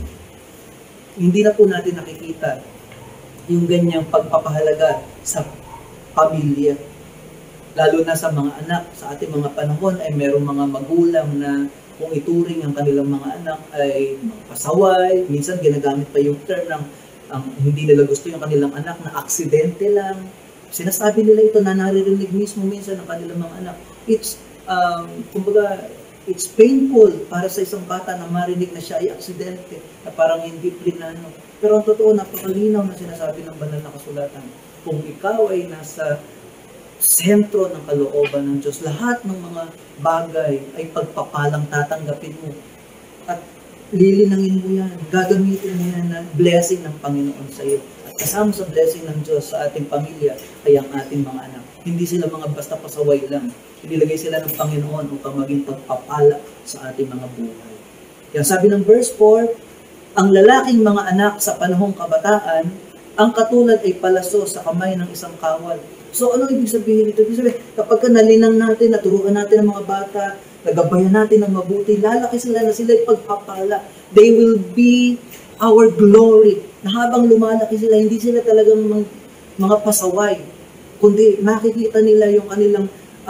H: hindi na po natin nakikita yung ganyang pagpapahalaga sa pamilya. Lalo na sa mga anak, sa ating mga panahon ay merong mga magulang na kung ituring ang kanilang mga anak ay pasaway, minsan ginagamit pa yung term ng hindi nila gusto yung kanilang anak na aksidente lang. Sinasabi nila ito na naririnig mismo minsan ng kanilang mga anak. It's, kumbaga, it's painful para sa isang bata na marinig na siya ay aksidente, na parang hindi plinano. Pero ang totoo, napakalinaw na sinasabi ng banal na kasulatan. Kung ikaw ay nasa sentro ng kalooban ng Diyos, lahat ng mga bagay ay pagpapalang tatanggapin mo. At lilinangin mo yan, gagamitin mo yan na blessing ng Panginoon sa iyo. At kasama sa blessing ng Diyos sa ating pamilya ay ang ating mga anak. Hindi sila mga basta pasaway lang. Inilagay sila ng Panginoon upang maging pagpapala sa ating mga buhay. Yan, sabi ng verse 4, ang lalaking mga anak sa panahong kabataan, ang katulad ay palaso sa kamay ng isang kawal. So ano ibig sabihin ito? Ibig sabihin, kapag nalinang natin, naturuan natin ang mga bata, nagabayan natin ng mabuti, lalaki sila na sila'y pagpapala. They will be our glory. Na habang lumalaki sila, hindi sila talagang mga pasaway, kundi nakikita nila yung kanilang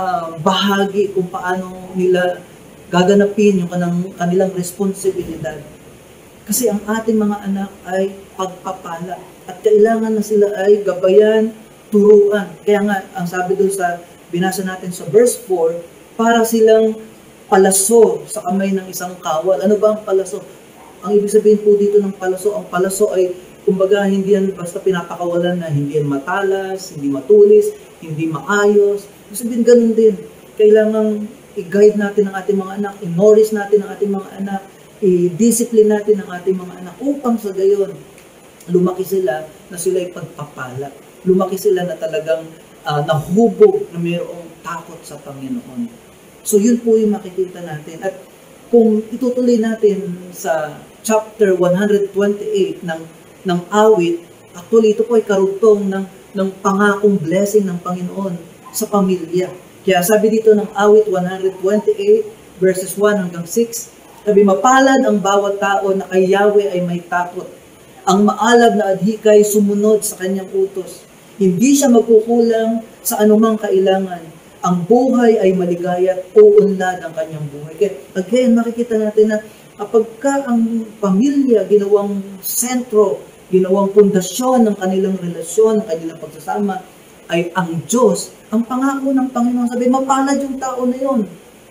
H: bahagi kung paano nila gaganapin yung kanilang responsibilidad. Kasi ang ating mga anak ay pagpapala at kailangan na sila ay gabayan, turuan. Kaya nga, ang sabi doon sa binasa natin sa verse 4, para silang palaso sa kamay ng isang kawal. Ano ba ang palaso? Ang ibig sabihin po dito ng palaso, ang palaso ay kumbaga hindi yan basta pinapakawalan na hindi yan matalas, hindi matulis, hindi maayos. Ibig sabihin ganun din. Kailangan i-guide natin ang ating mga anak, i-nourish natin ang ating mga anak, i-discipline natin ang ating mga anak upang sa gayon lumaki sila na sila'y pagpapala. Lumaki sila na talagang nahubog na mayroong takot sa Panginoon. So yun po yung makikita natin. At kung itutuloy natin sa chapter 128 ng awit, actually ito po ay karugtong ng pangakong blessing ng Panginoon sa pamilya. Kaya sabi dito ng awit 128 verses 1 hanggang 6, sabi, mapalad ang bawat tao na kay Yahweh ay may takot. Ang maalab na adhikay sumunod sa kanyang utos. Hindi siya magkukulang sa anumang kailangan. Ang buhay ay maligaya at uunlad ang kanyang buhay. Kaya again, makikita natin na kapag ang pamilya ginawang sentro, ginawang pundasyon ng kanilang relasyon, ng kanilang pagsasama, ay ang Diyos, ang pangako ng Panginoon. Sabi, mapalad yung tao na yon.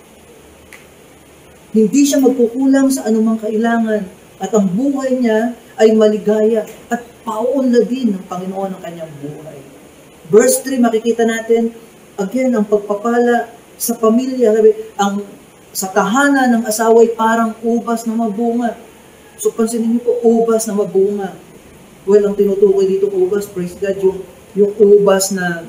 H: Hindi siya magkukulang sa anumang kailangan. At ang buhay niya ay maligaya at pauunlad din ng Panginoon ang kanyang buhay. Verse 3, makikita natin, again, ang pagpapala sa pamilya. Sabi, sa tahanan ng asawa ay parang ubas na mabunga. So, pansinin niyo po, ubas na mabunga. Well, ang tinutukoy dito ubas, praise God, yung ubas na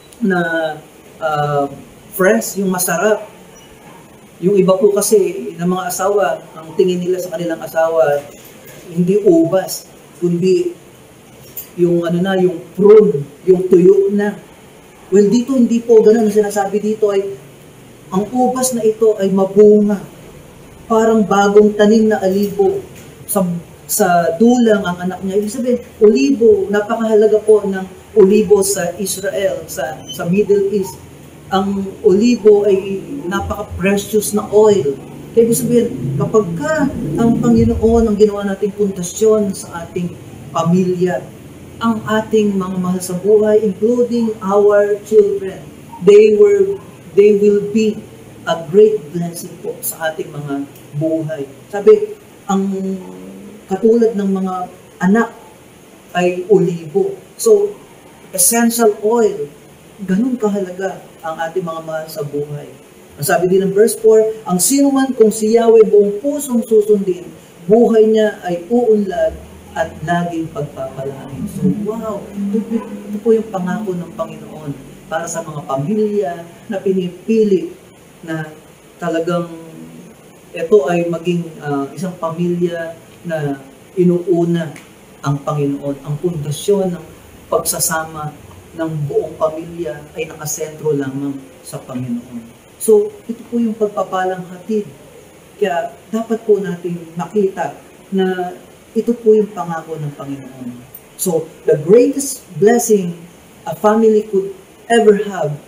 H: fresh, yung masarap. Yung iba po kasi ng mga asawa, ang tingin nila sa kanilang asawa, hindi ubas, kundi yung yung prune, yung tuyo na. Well, dito hindi po ganun. Ang sinasabi dito ay, ang ubas na ito ay mabunga. Parang bagong tanim na alibo. Sa dulang ang anak niya. Ibig sabihin, olibo, napakahalaga po ng olibo sa Israel, sa Middle East. Ang olibo ay napaka-precious na oil. Kaya ibig sabihin, kapag ang Panginoon ang ginawa nating pundasyon sa ating pamilya, ang ating mga mahal sa buhay, including our children, they will be a great blessing po sa ating mga buhay. Sabi, ang katulad ng mga anak ay olibo. So, essential oil, ganun kahalaga ang ating mga mahal sa buhay. Ang sabi din ng verse 4, ang sino man kung si Yahweh buong pusong susundin, buhay niya ay uunlad at laging pagpapalain. So, wow! Ito po yung pangako ng Panginoon para sa mga pamilya na pinipili na talagang ito ay maging isang pamilya na inuuna ang Panginoon. Ang pundasyon ng pagsasama ng buong pamilya ay nakasentro lamang sa Panginoon. So, ito po yung pagpapalang hatid. Kaya dapat po natin makita na ito po yung pangako ng Panginoon. So, the greatest blessing a family could ever have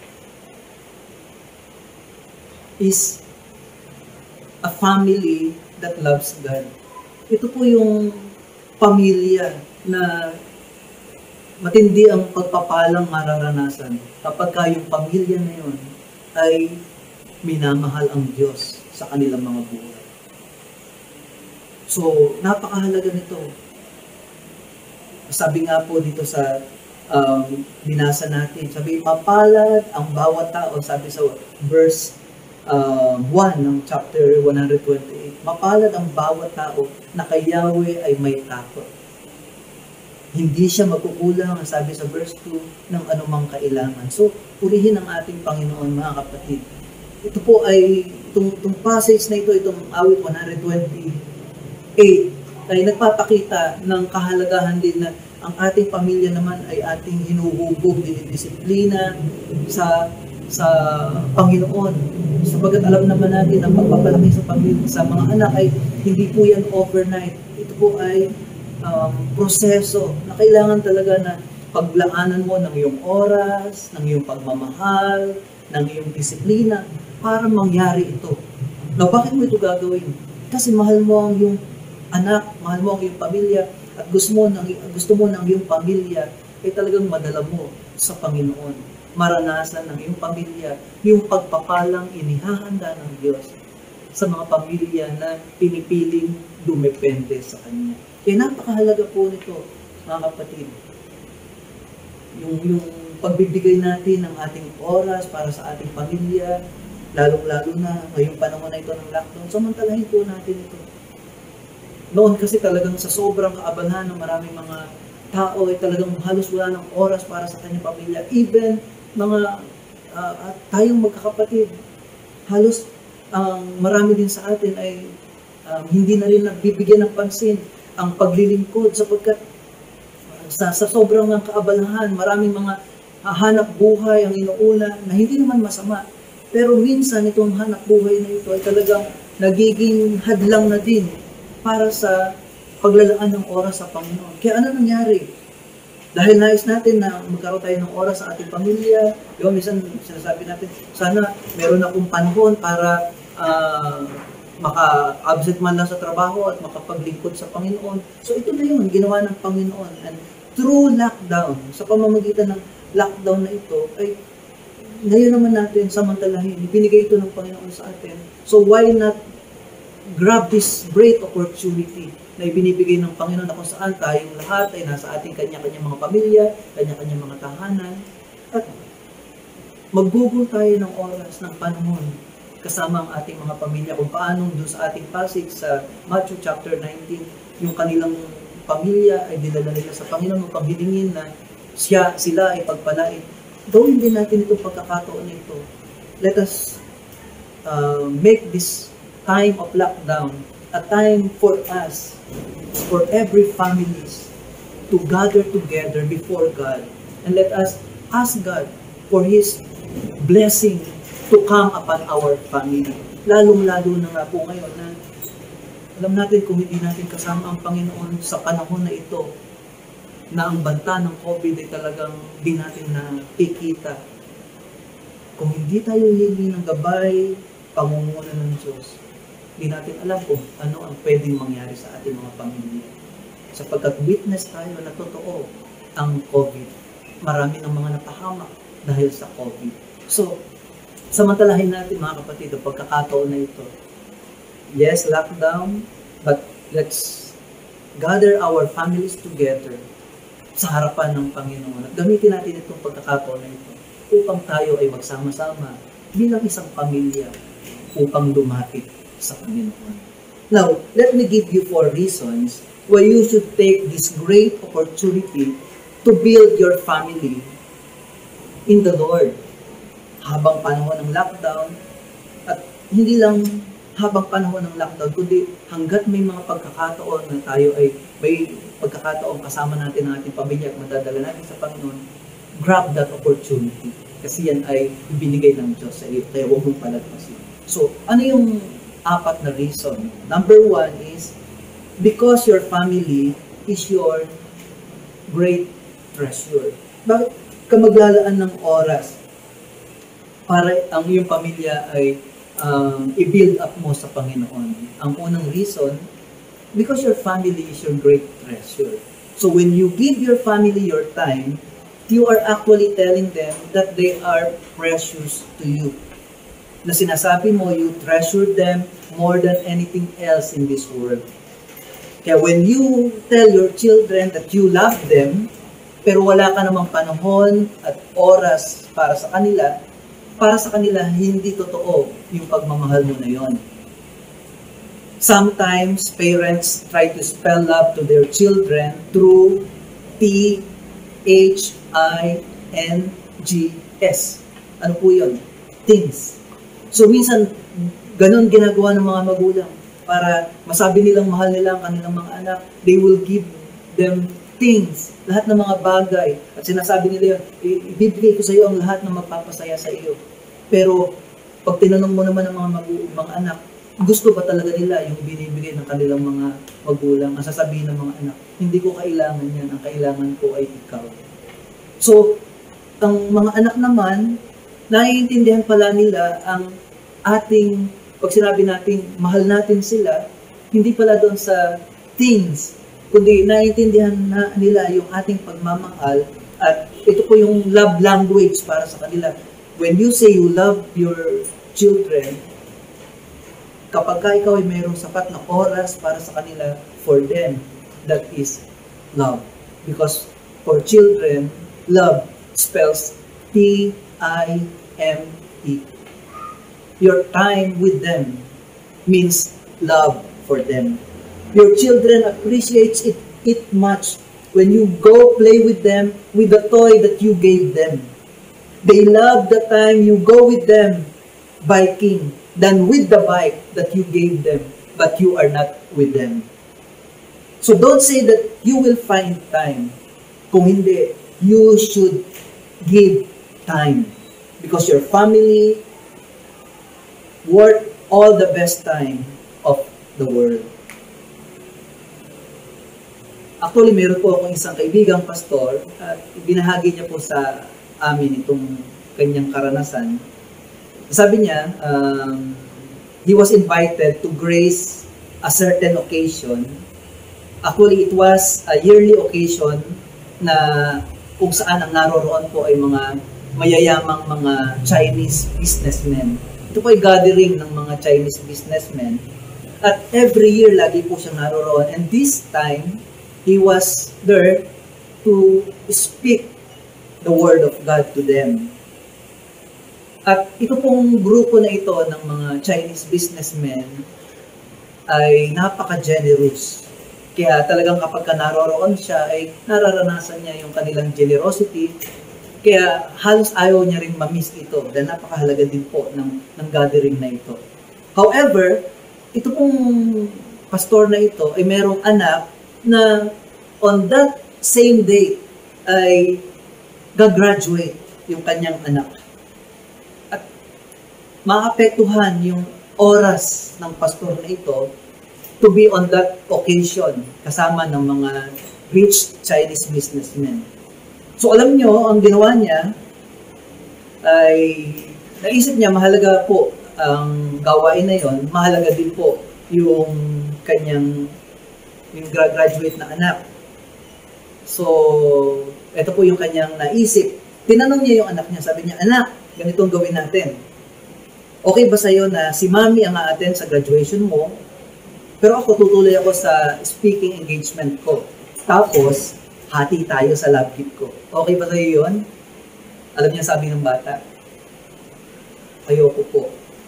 H: is a family that loves God. Ito po yung pamilya na matindi ang pagpapalang mararanasan kapag yung pamilya na yun ay minamahal ang Diyos sa kanilang mga buhay. So, napakahalaga nito. Sabi nga po dito sa binasa natin, sabi, mapalad ang bawat tao, sabi sa verse 1 ng chapter 128, mapalad ang bawat tao na kay Yahweh ay may takot. Hindi siya magkukulang, sabi sa verse 2, ng anumang kailangan. So, purihin ang ating Panginoon, mga kapatid. Ito po ay, itong passage na ito, itong awit 128, ay nagpapakita ng kahalagahan din na ang ating pamilya naman ay ating hinuhubog, dinidisiplina sa Panginoon. Sabagat alam naman natin ang pagpapalaki sa pamilya, sa mga anak ay hindi po yan overnight. Ito po ay proseso na kailangan talaga na paglaanan mo ng iyong oras, ng iyong pagmamahal, ng iyong disiplina para mangyari ito. Now, bakit mo ito gagawin? Kasi mahal mo ang iyong anak, mahal mo ang iyong pamilya, at gusto mo ng iyong pamilya ay talagang madala mo sa Panginoon. Maranasan ng iyong pamilya yung pagpapalang inihahanda ng Diyos sa mga pamilya na pinipiling dumepende sa Kanya. Kaya napakahalaga po nito, mga kapatid. Yung pagbibigay natin ng ating oras para sa ating pamilya, lalong-lalo na ngayong panahon na ito ng lockdown, samantalahin po natin ito. Noon kasi talagang sa sobrang kaabalahan ng maraming mga tao ay talagang halos wala ng oras para sa kanyang pamilya. Even mga tayong magkakapatid, halos marami din sa atin ay hindi na rin nagbibigyan ng pansin ang paglilingkod sapagkat sa sobrang kaabalahan, maraming mga hanap buhay ang inuuna na hindi naman masama. Pero minsan itong hanap buhay na ito ay talagang nagiging hadlang na din para sa paglalaan ng oras sa Panginoon. Kaya ano nangyari? Dahil nais natin na magkaroon tayo ng oras sa ating pamilya, yung minsan sinasabi natin, sana meron akong panahon para maka-absent man lang sa trabaho at makapaglingkod sa Panginoon. So ito na yun, ginawa ng Panginoon. And through lockdown, sa pamamagitan ng lockdown na ito, ay ngayon naman natin samantalahin, ibinigay ito ng Panginoon sa atin. So why not grab this great opportunity na ibinibigay ng Panginoon na kung saan tayong lahat ay nasa ating kanya-kanya mga pamilya, kanya-kanya mga tahanan, at maggugol tayo ng oras, ng panahon, kasama ang ating mga pamilya, kung paano doon sa ating passage sa Matthew chapter 19, yung kanilang pamilya ay dinala nila sa Panginoon upang hilingin na sila ay pagpalain. Gawin din natin itong pagkakataon nito. Let us make this time of lockdown a time for us, for every families, to gather together before God. And let us ask God for His blessing to come upon our family. Lalong-lalo na nga po ngayon na alam natin kung hindi natin kasama ang Panginoon sa panahon na ito, na ang banta ng COVID ay talagang di natin nakikita. Kung hindi tayo hihingi ng gabay, pangunguna ng Diyos, di natin alam kung ano ang pwedeng mangyari sa ating mga pamilya. Sapagkat witness tayo na totoo ang COVID. Marami ng mga napahamak dahil sa COVID. So, samantalahin natin mga kapatid ang pagkakataon na ito. Yes, lockdown, but let's gather our families together sa harapan ng Panginoon. At gamitin natin itong pagkakataon na ito upang tayo ay magsama-sama bilang isang pamilya upang lumapit sa Panginoon. Now, let me give you 4 reasons why you should take this great opportunity to build your family in the Lord habang panahon ng lockdown, at hindi lang habang panahon ng lockdown, kundi hanggat may mga pagkakataon na tayo ay may pagkakataon kasama natin ang ating pamilya at madadala natin sa Panginoon, grab that opportunity. Kasi yan ay ibinigay ng Diyos sa iyo, kaya huwag mong palagpasin. So, ano yung 4 na reason? Number 1 is, because your family is your great treasure. Bakit ka maglalaan ng oras para ang iyong pamilya ay i-build up mo sa Panginoon? Ang unang reason, because your family is your great treasure. So when you give your family your time, you are actually telling them that they are precious to you. Na sinasabi mo, you treasure them more than anything else in this world. Kaya when you tell your children that you love them, pero wala ka namang panahon at oras para sa kanila hindi totoo yung pagmamahal mo na yon. Sometimes parents try to spell love to their children through THINGS. Ano po yun? Things. So minsan, ganun ginagawa ng mga magulang para masabi nilang mahal nila ang kanilang mga anak. They will give them things, lahat ng mga bagay. At sinasabi nila yun, ibibigay ko sa iyo ang lahat ng magpapasaya sa iyo. Pero pag tinanong mo naman ng mga anak, gusto ba talaga nila yung binibigay ng kanilang mga magulang? Ang sasabihin ng mga anak, hindi ko kailangan yan, ang kailangan ko ay ikaw. So, ang mga anak naman, naiintindihan pala nila ang ating, pag sinabi natin, mahal natin sila, hindi pala doon sa things, kundi naiintindihan na nila yung ating pagmamahal, at ito po yung love language para sa kanila. When you say you love your children, kapag ikaw ay mayroong sapat na oras para sa kanila, for them, that is love. Because for children, love spells T-I-M-E. Your time with them means love for them. Your children appreciates it much when you go play with them with the toy that you gave them. They love the time you go with them biking than with the bike that you gave them, but you are not with them. So don't say that you will find time. Kung hindi, you should give time. Because your family worth all the best time of the world. Actually, meron po akong isang kaibigang pastor at binahagi niya po sa amin itong kanyang karanasan. Sabi niya, he was invited to grace a certain occasion. Actually, it was a yearly occasion na kung saan ang naroroon po ay mga mayayamang mga Chinese businessmen. Ito po ay gathering ng mga Chinese businessmen. At every year, lagi po siyang naroroon. And this time, he was there to speak the word of God to them. At ito pong grupo na ito ng mga Chinese businessmen ay napaka-generous. Kaya talagang kapag naroroon siya ay nararanasan niya yung kanilang generosity. Kaya halos ayaw niya rin ma-miss ito dahil napakahalaga din po ng gathering na ito. However, ito pong pastor na ito ay merong anak na on that same day ay gagraduate yung kanyang anak. At maapektuhan yung oras ng pastor na ito to be on that occasion kasama ng mga rich Chinese businessmen. So alam nyo, ang ginawa niya ay naisip niya mahalaga po ang gawain na yon, mahalaga din po yung kanyang graduate na anak. So, ito po yung kanyang naisip. Tinanong niya yung anak niya, sabi niya, anak, ganitong gawin natin. Okay ba sa'yo na si mami ang a-attend sa graduation mo, pero ako tutuloy ako sa speaking engagement ko. Tapos, hati tayo sa love gift ko. Okay ba sa'yo yun? Alam niya sabi ng bata, ayoko po.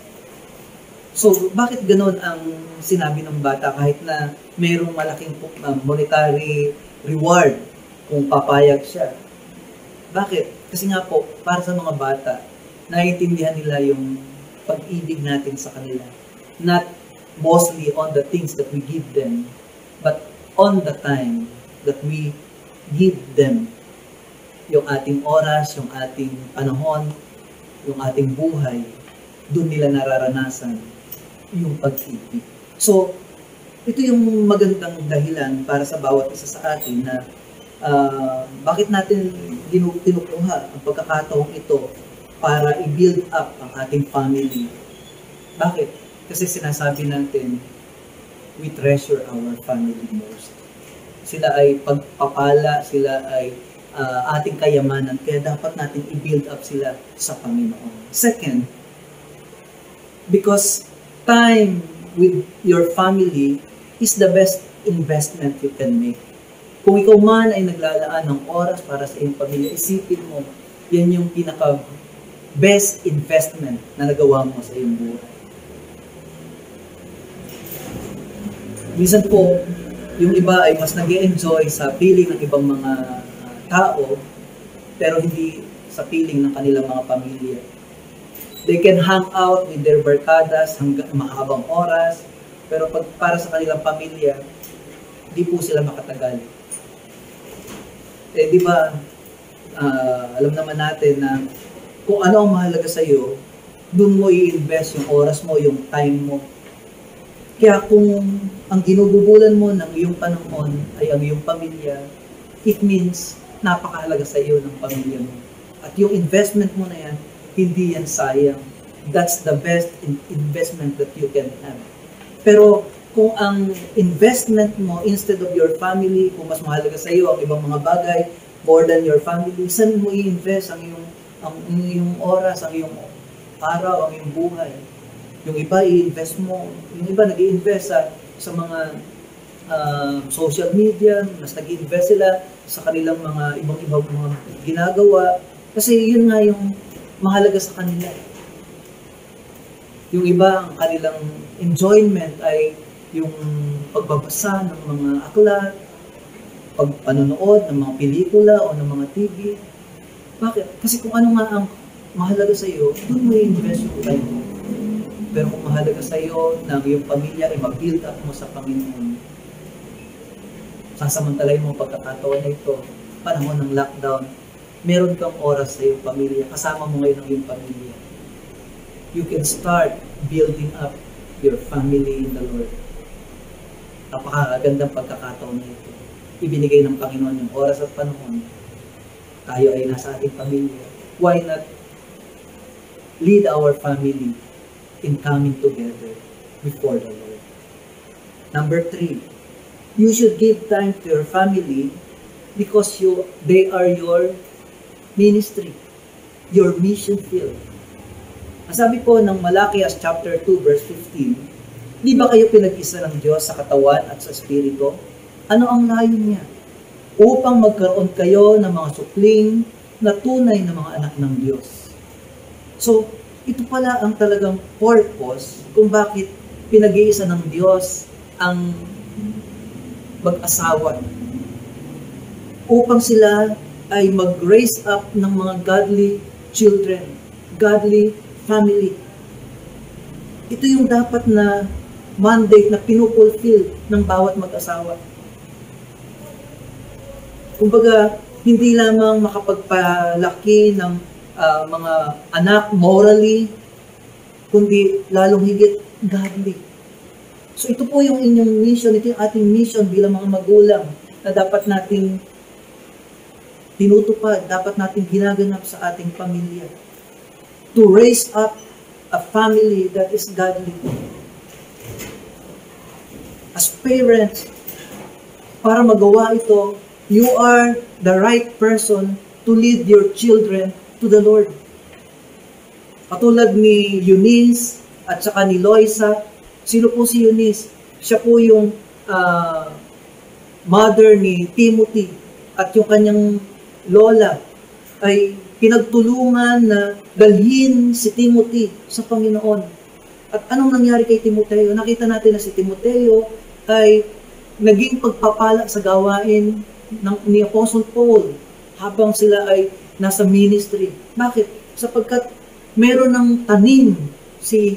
H: So, bakit ganun ang sinabi ng bata kahit na mayroong malaking monetary reward kung papayag siya? Bakit? Kasi nga po, para sa mga bata, naiintindihan nila yung pag-ibig natin sa kanila. Not mostly on the things that we give them, but on the time that we give them. Yung ating oras, yung ating panahon, yung ating buhay, doon nila nararanasan yung pag-ibig. So, ito yung magandang dahilan para sa bawat isa sa atin na bakit natin tinukuha ang pagkakataong ito para i-build up ang ating family. Bakit? Kasi sinasabi natin, we treasure our family most. Sila ay pagpapala, sila ay ating kayamanan, kaya dapat natin i-build up sila sa Panginoon. Second, because time with your family is the best investment you can make. Kung ikaw man ay naglalaan ng oras para sa iyong pamilya, isipin mo, yan yung pinaka-best investment na nagawa mo sa iyong buhay. Minsan po, yung iba ay mas nag-e-enjoy sa piling ng ibang mga tao, pero hindi sa piling ng kanilang mga pamilya. They can hang out with their barkadas hanggang mahabang oras, pero pag para sa kanilang pamilya, di po sila makatagal. Eh, di ba, alam naman natin na kung ano ang mahalaga sa iyo, doon mo i-invest yung oras mo, yung time mo. Kaya kung ang ginugubulan mo ng iyong panahon ay ang iyong pamilya, it means napakahalaga sa iyo ng pamilya mo. At yung investment mo na yan, hindi yan sayang. That's the best investment that you can have. Pero kung ang investment mo instead of your family, kung mas mahalaga sa iyo ang ibang mga bagay more than your family, saan mo i-invest ang iyong oras, ang iyong araw, ang iyong buhay? Yung iba i-invest mo, yung iba nag-i-invest sa mga social media, mas nag-i-invest sila sa kanilang mga ibang mga ginagawa. Kasi yun nga yung mahalaga sa kanila. Yung iba, ang kanilang enjoyment ay yung pagbabasa ng mga aklat, pagpanonood ng mga pelikula o ng mga TV. Bakit? Kasi kung ano nga ang mahalaga sa iyo, doon mo i-invest yung time mo. Pero kung mahalaga sa iyo na ang iyong pamilya ay ma-build up mo sa Panginoon, sasamantalayin mo pagkakataon na ito, panahon ng lockdown, meron kang oras sa iyong pamilya, kasama mo ngayon ang iyong pamilya. You can start building up your family in the Lord. Napakagandang pagkakataon na ito. Ibinigay ng Panginoon yung oras at panahon. Tayo ay nasa ating pamilya. Why not lead our family in coming together before the Lord? Number 3, you should give time to your family because they are your ministry, your mission field. Ang sabi po ng Malakias chapter 2 verse 15, di ba kayo pinag-isa ng Diyos sa katawan at sa espiritu? Ano ang layon niya? Upang magkaroon kayo ng mga supling na tunay na mga anak ng Diyos. So, ito pala ang talagang purpose kung bakit pinag-iisa ng Diyos ang mag-asawa. Upang sila ay mag-raise up ng mga godly children, godly family. Ito yung dapat na mandate na pinupulfill ng bawat mag-asawa. Kumbaga, hindi lamang makapagpalaki ng mga anak morally, kundi lalong higit godly. So ito po yung inyong mission, ito yung ating mission bilang mga magulang na dapat nating tinutupad, dapat nating ginaganap sa ating pamilya. To raise up a family that is godly. As parents, para magawa ito, you are the right person to lead your children to the Lord. Katulad ni Eunice at saka ni Loisa. Sino po si Eunice? Siya po yung mother ni Timothy at yung kanyang lola ay pinagtulungan na dalhin si Timothy sa Panginoon. At anong nangyari kay Timoteo? Nakita natin na si Timoteo ay naging pagpapala sa gawain ni Apostle Paul habang sila ay nasa ministry. Bakit? Sapagkat meron ng tanim si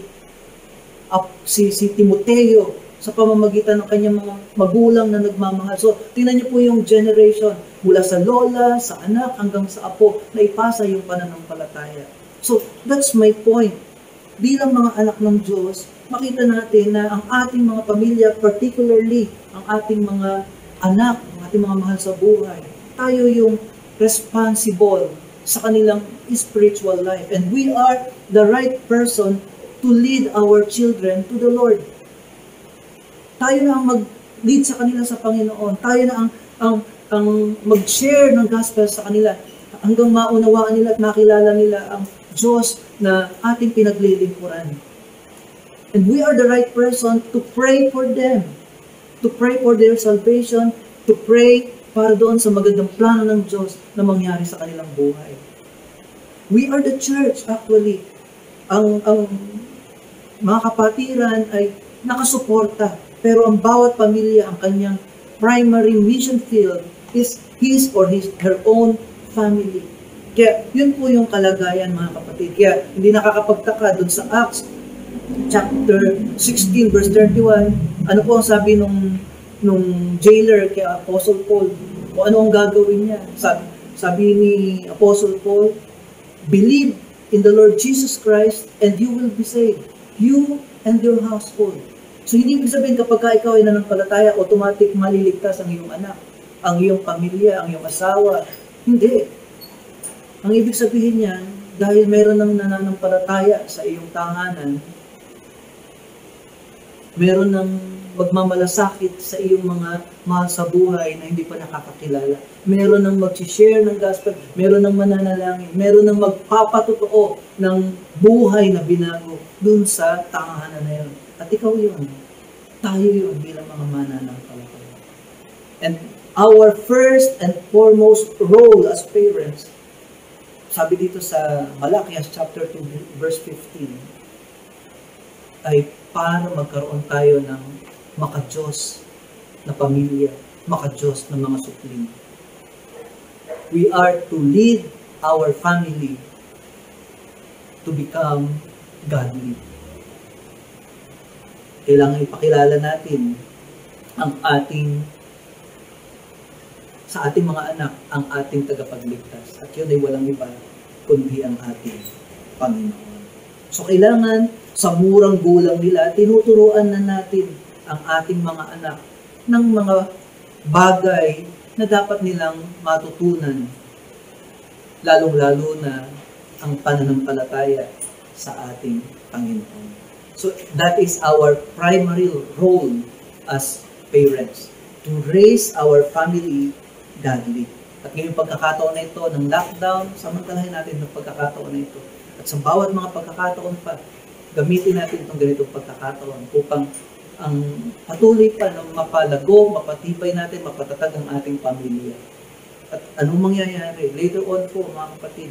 H: Timoteo sa pamamagitan ng kanyang mga magulang na nagmamahal. So, tingnan niyo po yung generation mula sa lola, sa anak, hanggang sa apo na ipasa yung pananampalataya. So, that's my point. Bilang mga anak ng Diyos, makita natin na ang ating mga pamilya, particularly ang ating mga anak, ang ating mga mahal sa buhay, tayo yung responsible sa kanilang spiritual life. And we are the right person to lead our children to the Lord. Tayo na ang mag-lead sa kanila sa Panginoon. Tayo na ang mag-share ng gospel sa kanila hanggang maunawaan nila at makilala nila ang Diyos na ating pinaglilingkuran. And we are the right person to pray for them, to pray for their salvation, to pray para doon sa magandang plano ng Diyos na mangyari sa kanilang buhay. We are the church actually. Ang mga kapatiran ay nakasuporta, pero ang bawat pamilya, ang kanyang primary mission field is his or her own family. Kaya yun po yung kalagayan, mga kapatid. Kaya hindi nakakapagtaka doon sa Acts chapter 16 verse 31, ano po ang sabi nung jailer kay Apostle Paul? O ano ang gagawin niya? Sabi ni Apostle Paul, believe in the Lord Jesus Christ and you will be saved. You and your household. So hindi ibig sabihin kapag ikaw ay nananampalataya, automatic maliligtas ang iyong anak, ang iyong pamilya, ang iyong asawa. Hindi. Ang ibig sabihin niyan, dahil meron ng nananampalataya sa iyong tahanan, meron ng magmamalasakit sa iyong mga mahal sa buhay na hindi pa nakakakilala. Meron ng mag-share ng gospel, meron ng mananalangin, meron ng magpapatotoo ng buhay na binago dun sa tahanan na yun. At ikaw yun. Tayo yun bilang mga mananampalataya. And our first and foremost role as parents, sabi dito sa Malakias chapter 2 verse 15, ay para magkaroon tayo ng maka-Diyos na pamilya, maka-Diyos na mga supling. We are to lead our family to become godly. kailangan ipakilala natin ang sa ating mga anak, ang ating tagapagligtas. At yun ay walang iba, kundi ang ating Panginoon. So kailangan, sa murang gulang nila, tinuturuan na natin ang ating mga anak ng mga bagay na dapat nilang matutunan, lalong-lalo na ang pananampalataya sa ating Panginoon. So that is our primary role as parents, to raise our family godly. At ngayong pagkakataon na ito ng lockdown, samantalahin natin ng pagkakataon na ito. At sa bawat mga pagkakataon pa, gamitin natin itong ganitong pagkakataon upang ang patuloy pa na mapalago, mapatibay natin, mapatatag ang ating pamilya. At anong mangyayari? Later on po, mga kapatid,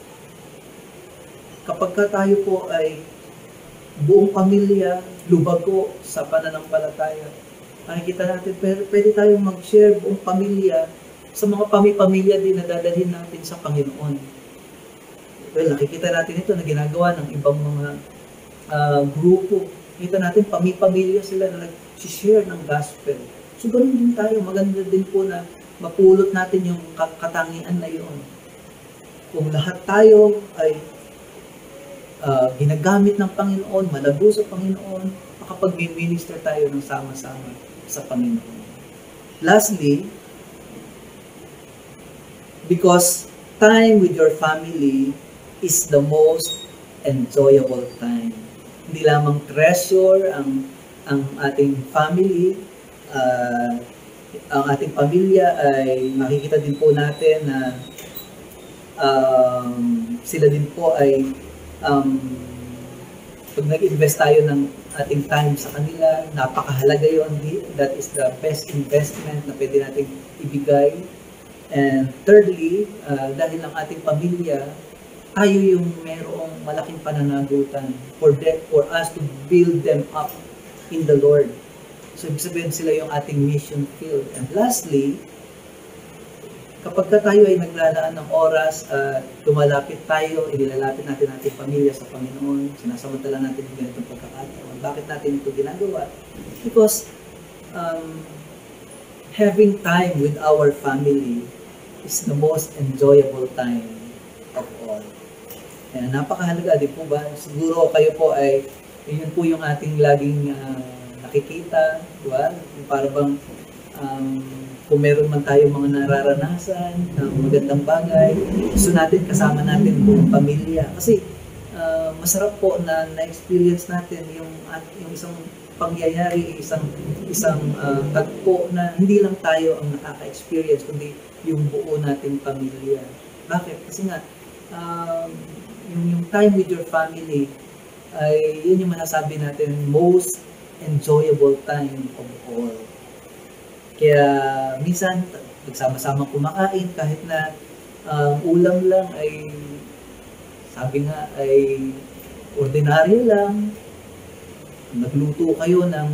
H: kapag tayo po ay buong pamilya, lubago sa pananampalataya, nakikita natin, pwede tayong mag-share buong pamilya sa mga pamilya din na dadalhin natin sa Panginoon. Well, nakikita natin ito na ginagawa ng ibang mga grupo. Nakikita natin, pamilya sila na nag-share ng gospel. So, ganun din tayo. Maganda din po na mapulot natin yung katangian na yun. Kung lahat tayo ay ginagamit ng Panginoon, malago sa Panginoon, makapag-minister tayo ng sama-sama sa Panginoon. Lastly, because time with your family is the most enjoyable time. Hindi lamang treasure ang ating family, ang ating pamilya ay makikita din po natin na sila din po ay pag nag-invest tayo ng ating time sa kanila, napakahalaga yun. That is the best investment na pwede natin ibigay. And thirdly, dahil ang ating pamilya, tayo yung merong malaking pananagutan for us to build them up in the Lord. So, ibig sabihin sila yung ating mission field. And lastly, kapag tayo ay naglalaan ng oras at lumalapit tayo, inilalapit natin ating pamilya sa Panginoon, sinasamantala natin yung ganitong pagkakataon. Bakit natin ito ginagawa? Because having time with our family is the most enjoyable time of all. Kaya napakahalaga, di po ba? Siguro kayo po ay, yun po yung ating laging nakikita, di ba? Para bang kung meron man tayo mga nararanasan ng magandang bagay, gusto natin kasama natin buong pamilya. Kasi masarap po na na-experience natin yung isang pangyayari, isang tagpo na hindi lang tayo ang nakaka-experience, kundi yung buo nating pamilya. Bakit? Kasi nga, yung time with your family ay yun yung masasabi natin most enjoyable time of all. Kaya minsan nagsama-sama kumakain kahit na ulam lang ay sabi nga ay ordinaryo lang. Nagluto kayo ng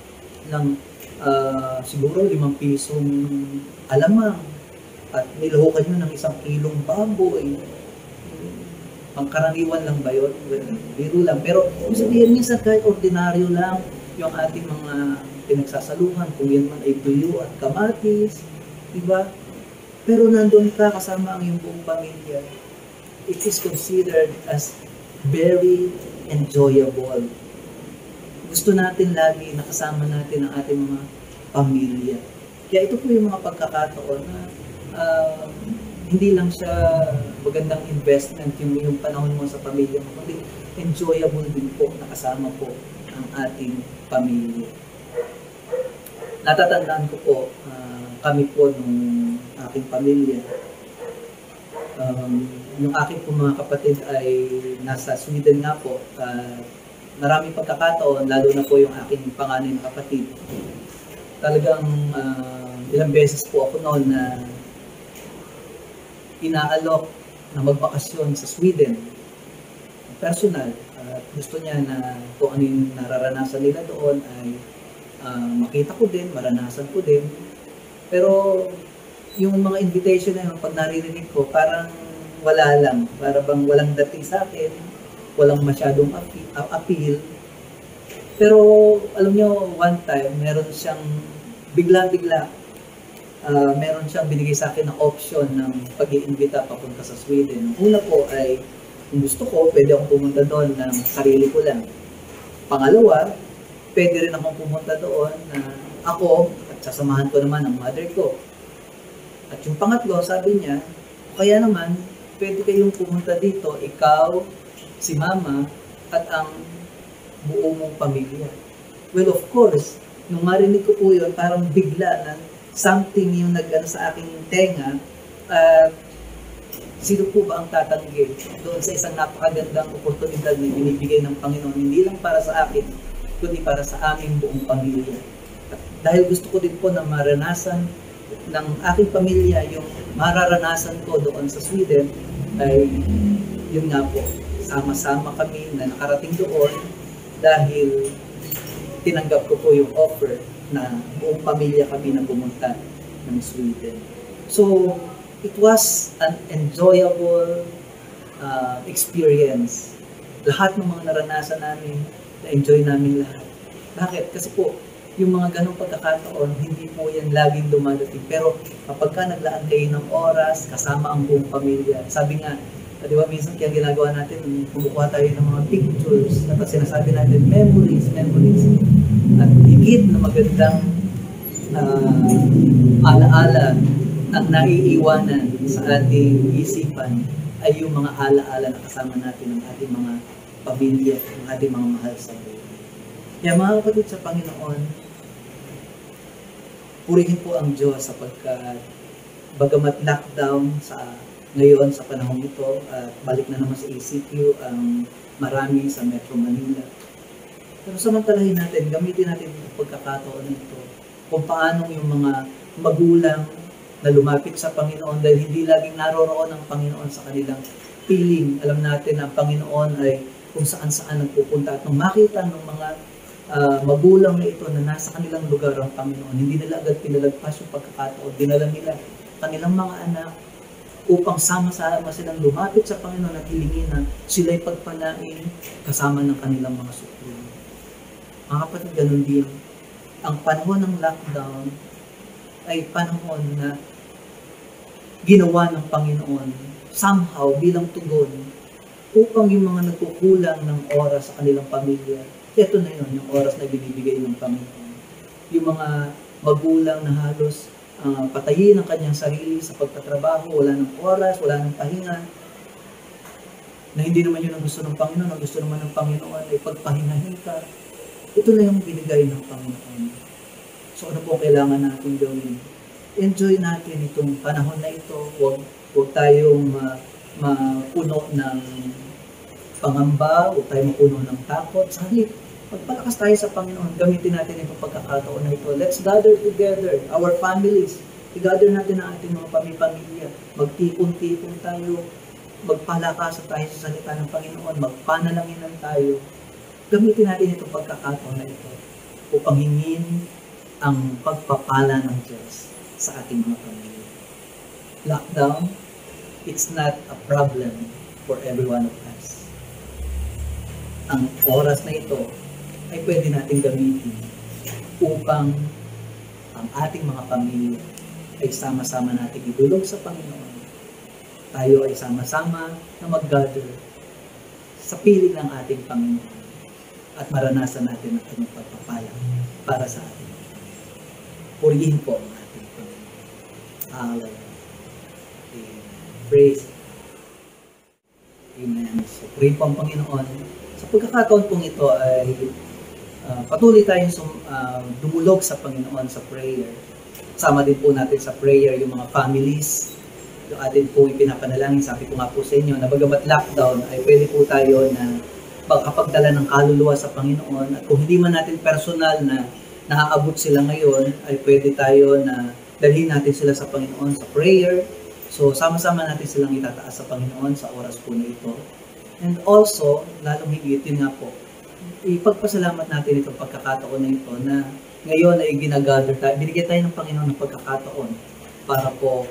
H: siguro 5 pisong alamang at niluhukan nyo ng 1 kilong baboy. Pangkaraniwan lang ba yun? Biro lang. Pero sabihin minsan kahit ordinaryo lang yung ating mga pinagsasaluhan, kung yan man ay tuyo at kamatis, diba? Pero nandun ka kasama ang iyong buong pamilya. It is considered as very enjoyable. Gusto natin lagi nakasama natin ang ating mga pamilya. Kaya ito po yung mga pagkakataon na hindi lang siya magandang investment yung panahon mo sa pamilya mo, kundi enjoyable din po nakasama po ang ating pamilya. Natatandaan ko po, kami po nung aking pamilya, yung aking po mga kapatid ay nasa Sweden nga po. Maraming pagkakataon, lalo na po yung aking panganay na kapatid. Talagang ilang beses po ako noon na inaalok na magbakasyon sa Sweden. Personal, gusto niya na kung ano yung nararanasan nila doon ay makita ko din, maranasan ko din. Pero yung mga invitation na yun, pag naririnig ko, parang wala lang. Para bang walang dating sa akin, walang masyadong appeal. Pero alam nyo, one time, meron siyang bigla-bigla, meron siyang binigay sa akin na option ng pag-iimbita papunta sa Sweden. Una po ay, kung gusto ko, pwede akong pumunta doon ng sarili ko lang. Pangalawa, pwede rin akong pumunta doon na ako at sasamahan ko naman ang mother ko. At yung pangatlo, sabi niya, kaya naman, pwede kayong pumunta dito, ikaw, si mama, at ang buo mong pamilya. Well, of course, nung marinig ko po yun, parang bigla na something yung nag-ano sa aking tenga, sino po ba ang tatanggi doon sa isang napakagandang oportunidad na binibigay ng Panginoon, hindi lang para sa akin, kundi para sa aming buong pamilya. At dahil gusto ko din po na maranasan ng aking pamilya yung mararanasan ko doon sa Sweden, ay yun nga po, sama-sama kami na nakarating doon dahil tinanggap ko po yung offer na buong pamilya kami na pumunta ng Sweden. So, it was an enjoyable experience. Lahat ng mga naranasan namin, na-enjoy namin lahat. Bakit? Kasi po, yung mga ganong pagkakataon, hindi po yan laging dumadating. Pero kapag ka naglaan kayo ng oras, kasama ang buong pamilya, sabi nga, di ba minsan kaya ginagawa natin, kumukuha tayo ng mga pictures, at sinasabi natin, memories. At higit na magandang alaala ang naiiwanan sa ating isipan ay yung mga alaala na kasama natin ng ating mga pamilya, ng ating mga mahal sa buhay. Kaya mga kapatid sa Panginoon, purihin po ang Diyos sapagkat bagamat lockdown ngayon sa panahon ito at balik na naman sa ECQ ang marami sa Metro Manila. Pero samantalahin natin, gamitin natin ang pagkakataon nito kung paano yung mga magulang na lumapit sa Panginoon dahil hindi laging naroroon ang Panginoon sa kanilang piling. Alam natin na ang Panginoon ay kung saan-saan nagpupunta at nung makita ng mga magulang na ito na nasa kanilang lugar ang Panginoon, hindi nila agad pinalagpas yung pagkakataon. Dinala nila kanilang mga anak upang sama-sama silang lumapit sa Panginoon at hilingin na sila'y pagpalain kasama ng kanilang mga suklong. Mga kapatid, ganun din. Ang panahon ng lockdown ay panahon na ginawa ng Panginoon somehow bilang tugon upang yung mga nagkukulang ng oras sa kanilang pamilya, ito na yun, yung oras na binibigay ng Panginoon. Yung mga magulang na halos patayin ang kanyang sarili sa pagtatrabaho, wala ng oras, wala ng pahinga, na hindi naman yun ang gusto ng Panginoon, ang gusto naman ng Panginoon ay pagpahingahin ka. Ito na yung binigay ng Panginoon. So ano po kailangan natin gawin? Enjoy natin itong panahon na ito. Huwag tayong mapuno ng pangamba, huwag tayong mapuno ng takot. Sa halip, magpalakas tayo sa Panginoon. Gamitin natin itong pagkakataon na ito. Let's gather together, our families. I-gather natin ang ating mga pamilya. Magtipon-tipon tayo. Magpalakas tayo sa salita ng Panginoon. Magpanalaginan tayo. Gamitin natin itong pagkakataon na ito upang hingin ang pagpapala ng Diyos sa ating mga pamilya. Lockdown, it's not a problem for every one of us. Ang oras na ito ay pwede natin gamitin upang ang ating mga pamilya ay sama-sama natin idulog sa Panginoon. Tayo ay sama-sama na mag-gather sa piling ng ating Panginoon at maranasan natin ang kanyang pagpapala para sa atin. Purihin po ang ating Panginoon. Hallelujah. Praise. Amen. So, purihin po ang Panginoon. Sa pagkakataon pong ito ay patuloy tayong dumulog sa Panginoon sa prayer. Sama din po natin sa prayer yung mga families. Yung atin po ipinapanalangin. Sabi ko nga po sa inyo na bagamat lockdown ay pwede po tayo na pagkapagdala ng kaluluwa sa Panginoon. At kung hindi man natin personal na naaabot sila ngayon, ay pwede tayo na dalhin natin sila sa Panginoon sa prayer. So, sama-sama natin silang itataas sa Panginoon sa oras po na ito. And also, lalong higit, yun nga po, ipagpasalamat natin itong pagkakataon na ito na ngayon ay ginagather tayo. Binigyan tayo ng Panginoon ng pagkakataon para po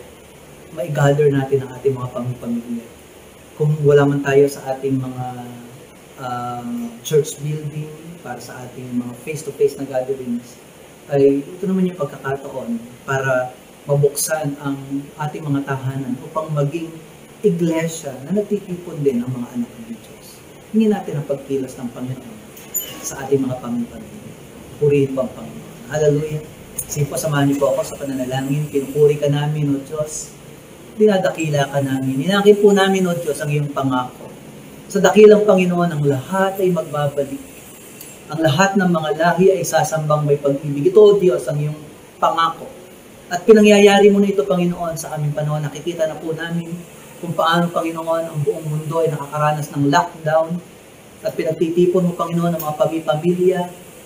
H: maigather natin ang ating mga pamilya. Kung wala man tayo sa ating mga church building, para sa ating mga face-to-face na gatherings, ay ito naman yung pagkakataon para mabuksan ang ating mga tahanan upang maging iglesia na nagtitipon din ang mga anak ng Diyos. Hindi natin ang pagkilos ng Panginoon sa ating mga pamilya. Purihin po ang Panginoon. Hallelujah. Sige po, samahan niyo po ako sa pananalangin. Pinupuri ka namin, O Diyos. Dinadakila ka namin. Ninangkin po namin, O Diyos, ang iyong pangako. Sa dakilang Panginoon, ang lahat ay magbabalik. Ang lahat ng mga lahi ay sasambang may pag-ibig. Ito, O Diyos, ang iyong pangako. At pinangyayari mo na ito, Panginoon, sa aming panahon. Nakikita na po namin kung paano, Panginoon, ang buong mundo ay nakakaranas ng lockdown. At pinagtitipon mo, Panginoon, ang mga pamilya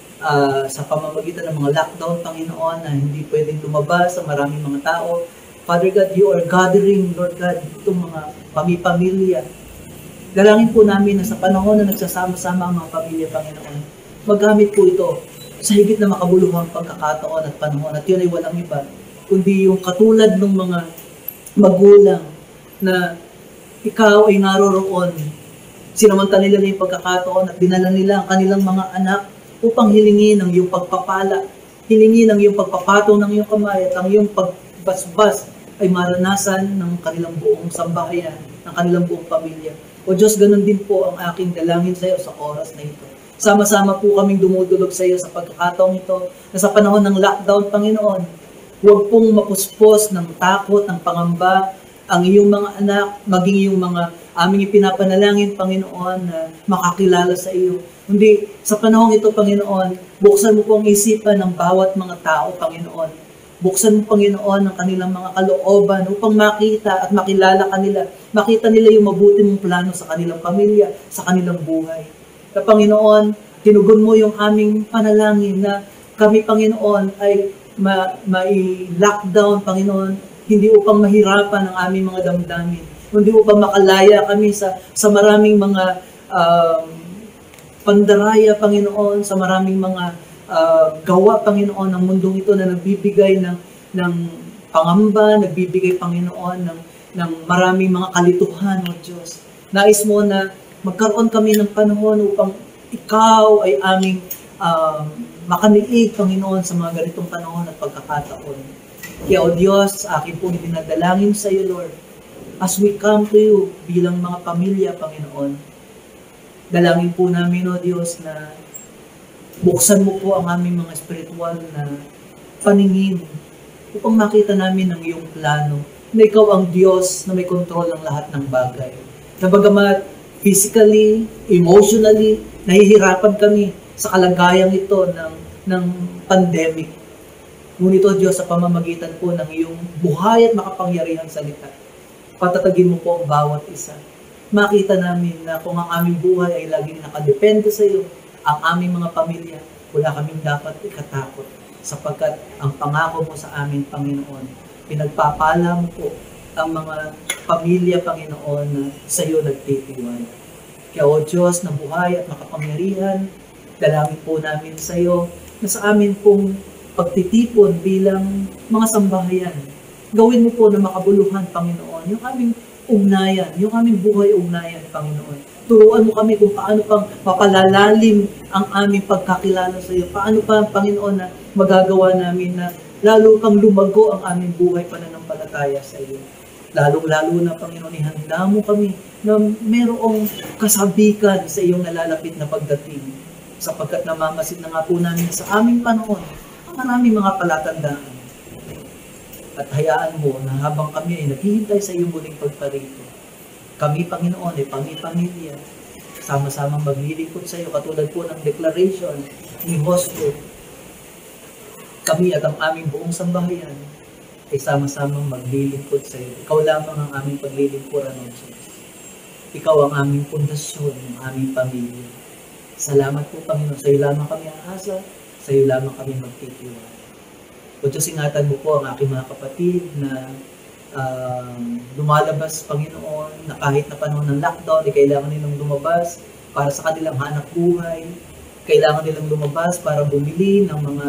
H: sa pamamagitan ng mga lockdown, Panginoon, na hindi pwedeng lumabas sa maraming mga tao. Father God, you are gathering, Lord God, itong mga pamilya. Dalangin po namin na sa panahon na nagsasama-sama ang mga pamilya, Panginoon, magamit po ito sa higit na makabuluhang pagkakataon at panahon. At yun ay walang iba, kundi yung katulad ng mga magulang na ikaw ay naroroon. Sinamantala nila yung pagkakataon at dinala nila ang kanilang mga anak upang hilingin ang iyong pagpapala, hilingin ang iyong pagpapatong ng iyong kamay at ang iyong pagbasbas ay maranasan ng kanilang buong sambahayan, ng kanilang buong pamilya. O Diyos, ganun din po ang aking dalangin sa iyo sa oras na ito. Sama-sama po kaming dumudulog sa iyo sa pagkakataong ito na sa panahon ng lockdown, Panginoon, huwag pong mapuspos ng takot, ng pangamba, ang iyong mga anak, maging iyong mga aming ipinapanalangin, Panginoon, na makakilala sa iyo. Hindi, sa panahong ito, Panginoon, buksan mo po ang isipan ng bawat mga tao, Panginoon. Buksan mo, Panginoon, ang kanilang mga kalooban upang makita at makilala kanila. Makita nila yung mabuti mong plano sa kanilang pamilya, sa kanilang buhay. Na Panginoon, tinugon mo yung aming panalangin na kami, Panginoon, ay ma-lockdown, Panginoon, hindi upang mahirapan ang aming mga damdamin, hindi upang makalaya kami sa maraming mga pandaraya, Panginoon, sa maraming mga gawa, Panginoon, ng mundong ito na nagbibigay ng pangamba, nagbibigay, Panginoon, ng maraming mga kalituhan, O Diyos. Nais mo na magkaroon kami ng panahon upang ikaw ay aming makaniig, Panginoon, sa mga ganitong panahon at pagkakataon. Kaya, O Diyos, akin pong dinadalangin sa iyo, Lord, as we come to you bilang mga pamilya, Panginoon, dalangin po namin, O Diyos, na buksan mo po ang aming mga spiritual na paningin upang makita namin ang iyong plano na ikaw ang Diyos na may kontrol ng lahat ng bagay. Na bagamat physically, emotionally, nahihirapan kami sa kalagayang ito ng pandemic. Ngunit, O Diyos, sa pamamagitan po ng iyong buhay at makapangyarihang salita, patatagin mo po ang bawat isa. Makita namin na kung ang aming buhay ay laging nakadepende sa iyo, ang aming mga pamilya, wala kaming dapat ikatakot sapagkat ang pangako mo sa amin, Panginoon, pinagpapala mo po ang mga pamilya, Panginoon, na sa iyo nagtitiwala. Kaya, O Diyos, na buhay at makapangyarihan, dalangin po namin sa iyo na sa amin pong pagtitipon bilang mga sambahayan. Gawin mo po na makabuluhan, Panginoon, yung aming ugnayan, yung aming buhay ugnayan, Panginoon. Turuan mo kami kung paano pang mapalalalim ang aming pagkakilala sa iyo. Paano pa, Panginoon, na magagawa namin na lalo pang lumago ang aming buhay pananampalataya sa iyo. Lalong-lalo na, Panginoon, ihanda mo kami na merong kasabikan sa iyong nalalapit na pagdating. Sapagkat namamasid na nga po namin sa aming panahon maraming mga palatandaan. At hayaan mo na habang kami ay naghihintay sa iyong muling pagparito, kami, Panginoon, ay pamilya, sama-samang maglilingkod sa iyo, katulad po ng declaration ni Joshua. Kami at ang aming buong sambahayan ay sama-samang maglilingkod sa iyo. Ikaw lamang ang aming paglilingkuran, O Diyos. Ikaw ang aming pundasyon, ang aming pamilya. Salamat po, Panginoon. Sa iyo lamang kami aasa, sa iyo lamang kami magtitiwala. O Diyos, ingatan mo po ang aking mga kapatid na lumalabas, Panginoon, na kahit na panahon ng lockdown, kailangan nilang lumabas para sa kanilang hanap buhay. Kailangan nilang lumabas para bumili ng mga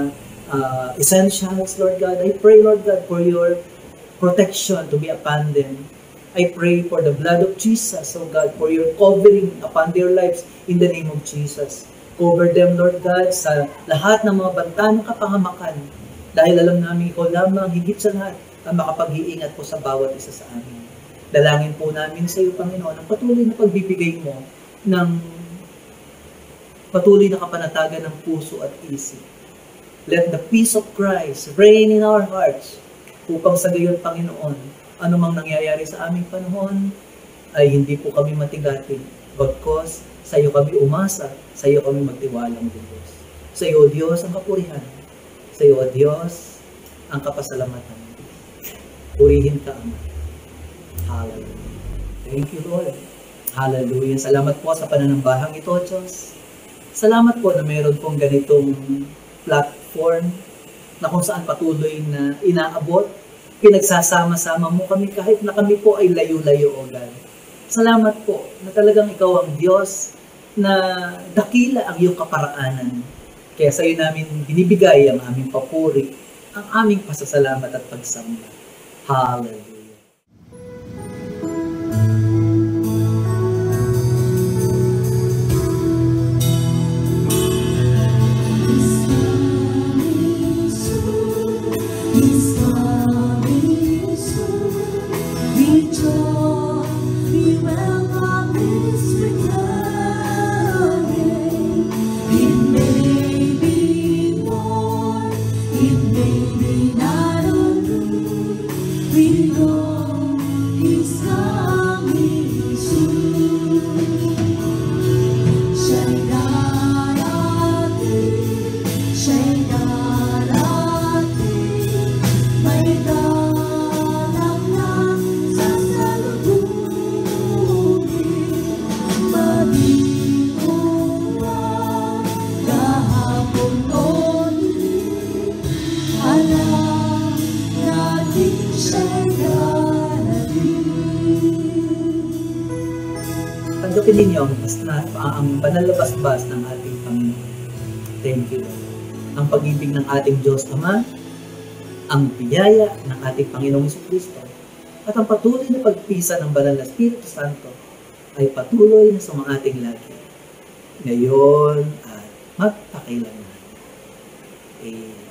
H: essentials, Lord God. I pray, Lord God, for your protection to be upon them. I pray for the blood of Jesus, O God, for your covering upon their lives in the name of Jesus. Cover them, Lord God, sa lahat ng mga banta ng kapahamakan. Dahil alam namin ikaw lamang, higit sa lahat, ang makapag-iingat po sa bawat isa sa amin. Dalangin po namin sa iyo, Panginoon, ang patuloy na pagbibigay mo ng patuloy na kapanatagan ng puso at isip. Let the peace of Christ reign in our hearts upang sa gayon, Panginoon, anumang nangyayari sa aming panahon ay hindi po kami matigatin. Bagkos, sa iyo kami umasa, sa iyo kami magtiwalang Diyos. Sa iyo, Diyos, ang kapurihan. Sa iyo, Diyos, ang kapasalamatan. Purihin ka, Ama. Hallelujah. Thank you, Lord. Hallelujah. Salamat po sa pananambahang ito, Diyos. Salamat po na mayroon pong ganitong platform na kung saan patuloy na inaabot, pinagsasama-sama mo kami kahit na kami po ay layo-layo, O God. Salamat po na talagang ikaw ang Diyos na dakila ang iyong kaparaanan. Kaya sa iyo namin binibigay ang aming papuri, ang aming pasasalamat at pagsamba. Hallelujah. Tanggapin ninyo ang panalabas-bas ng ating Panginoon. Thank you, Lord. Ang pag-ibig ng ating Diyos Ama, ang biyaya ng ating Panginoong Jesucristo, at ang patuloy na pagpisa ng Banal na Espiritu Santo ay patuloy na sumangating lagi, ngayon at magpakailanman. Amen.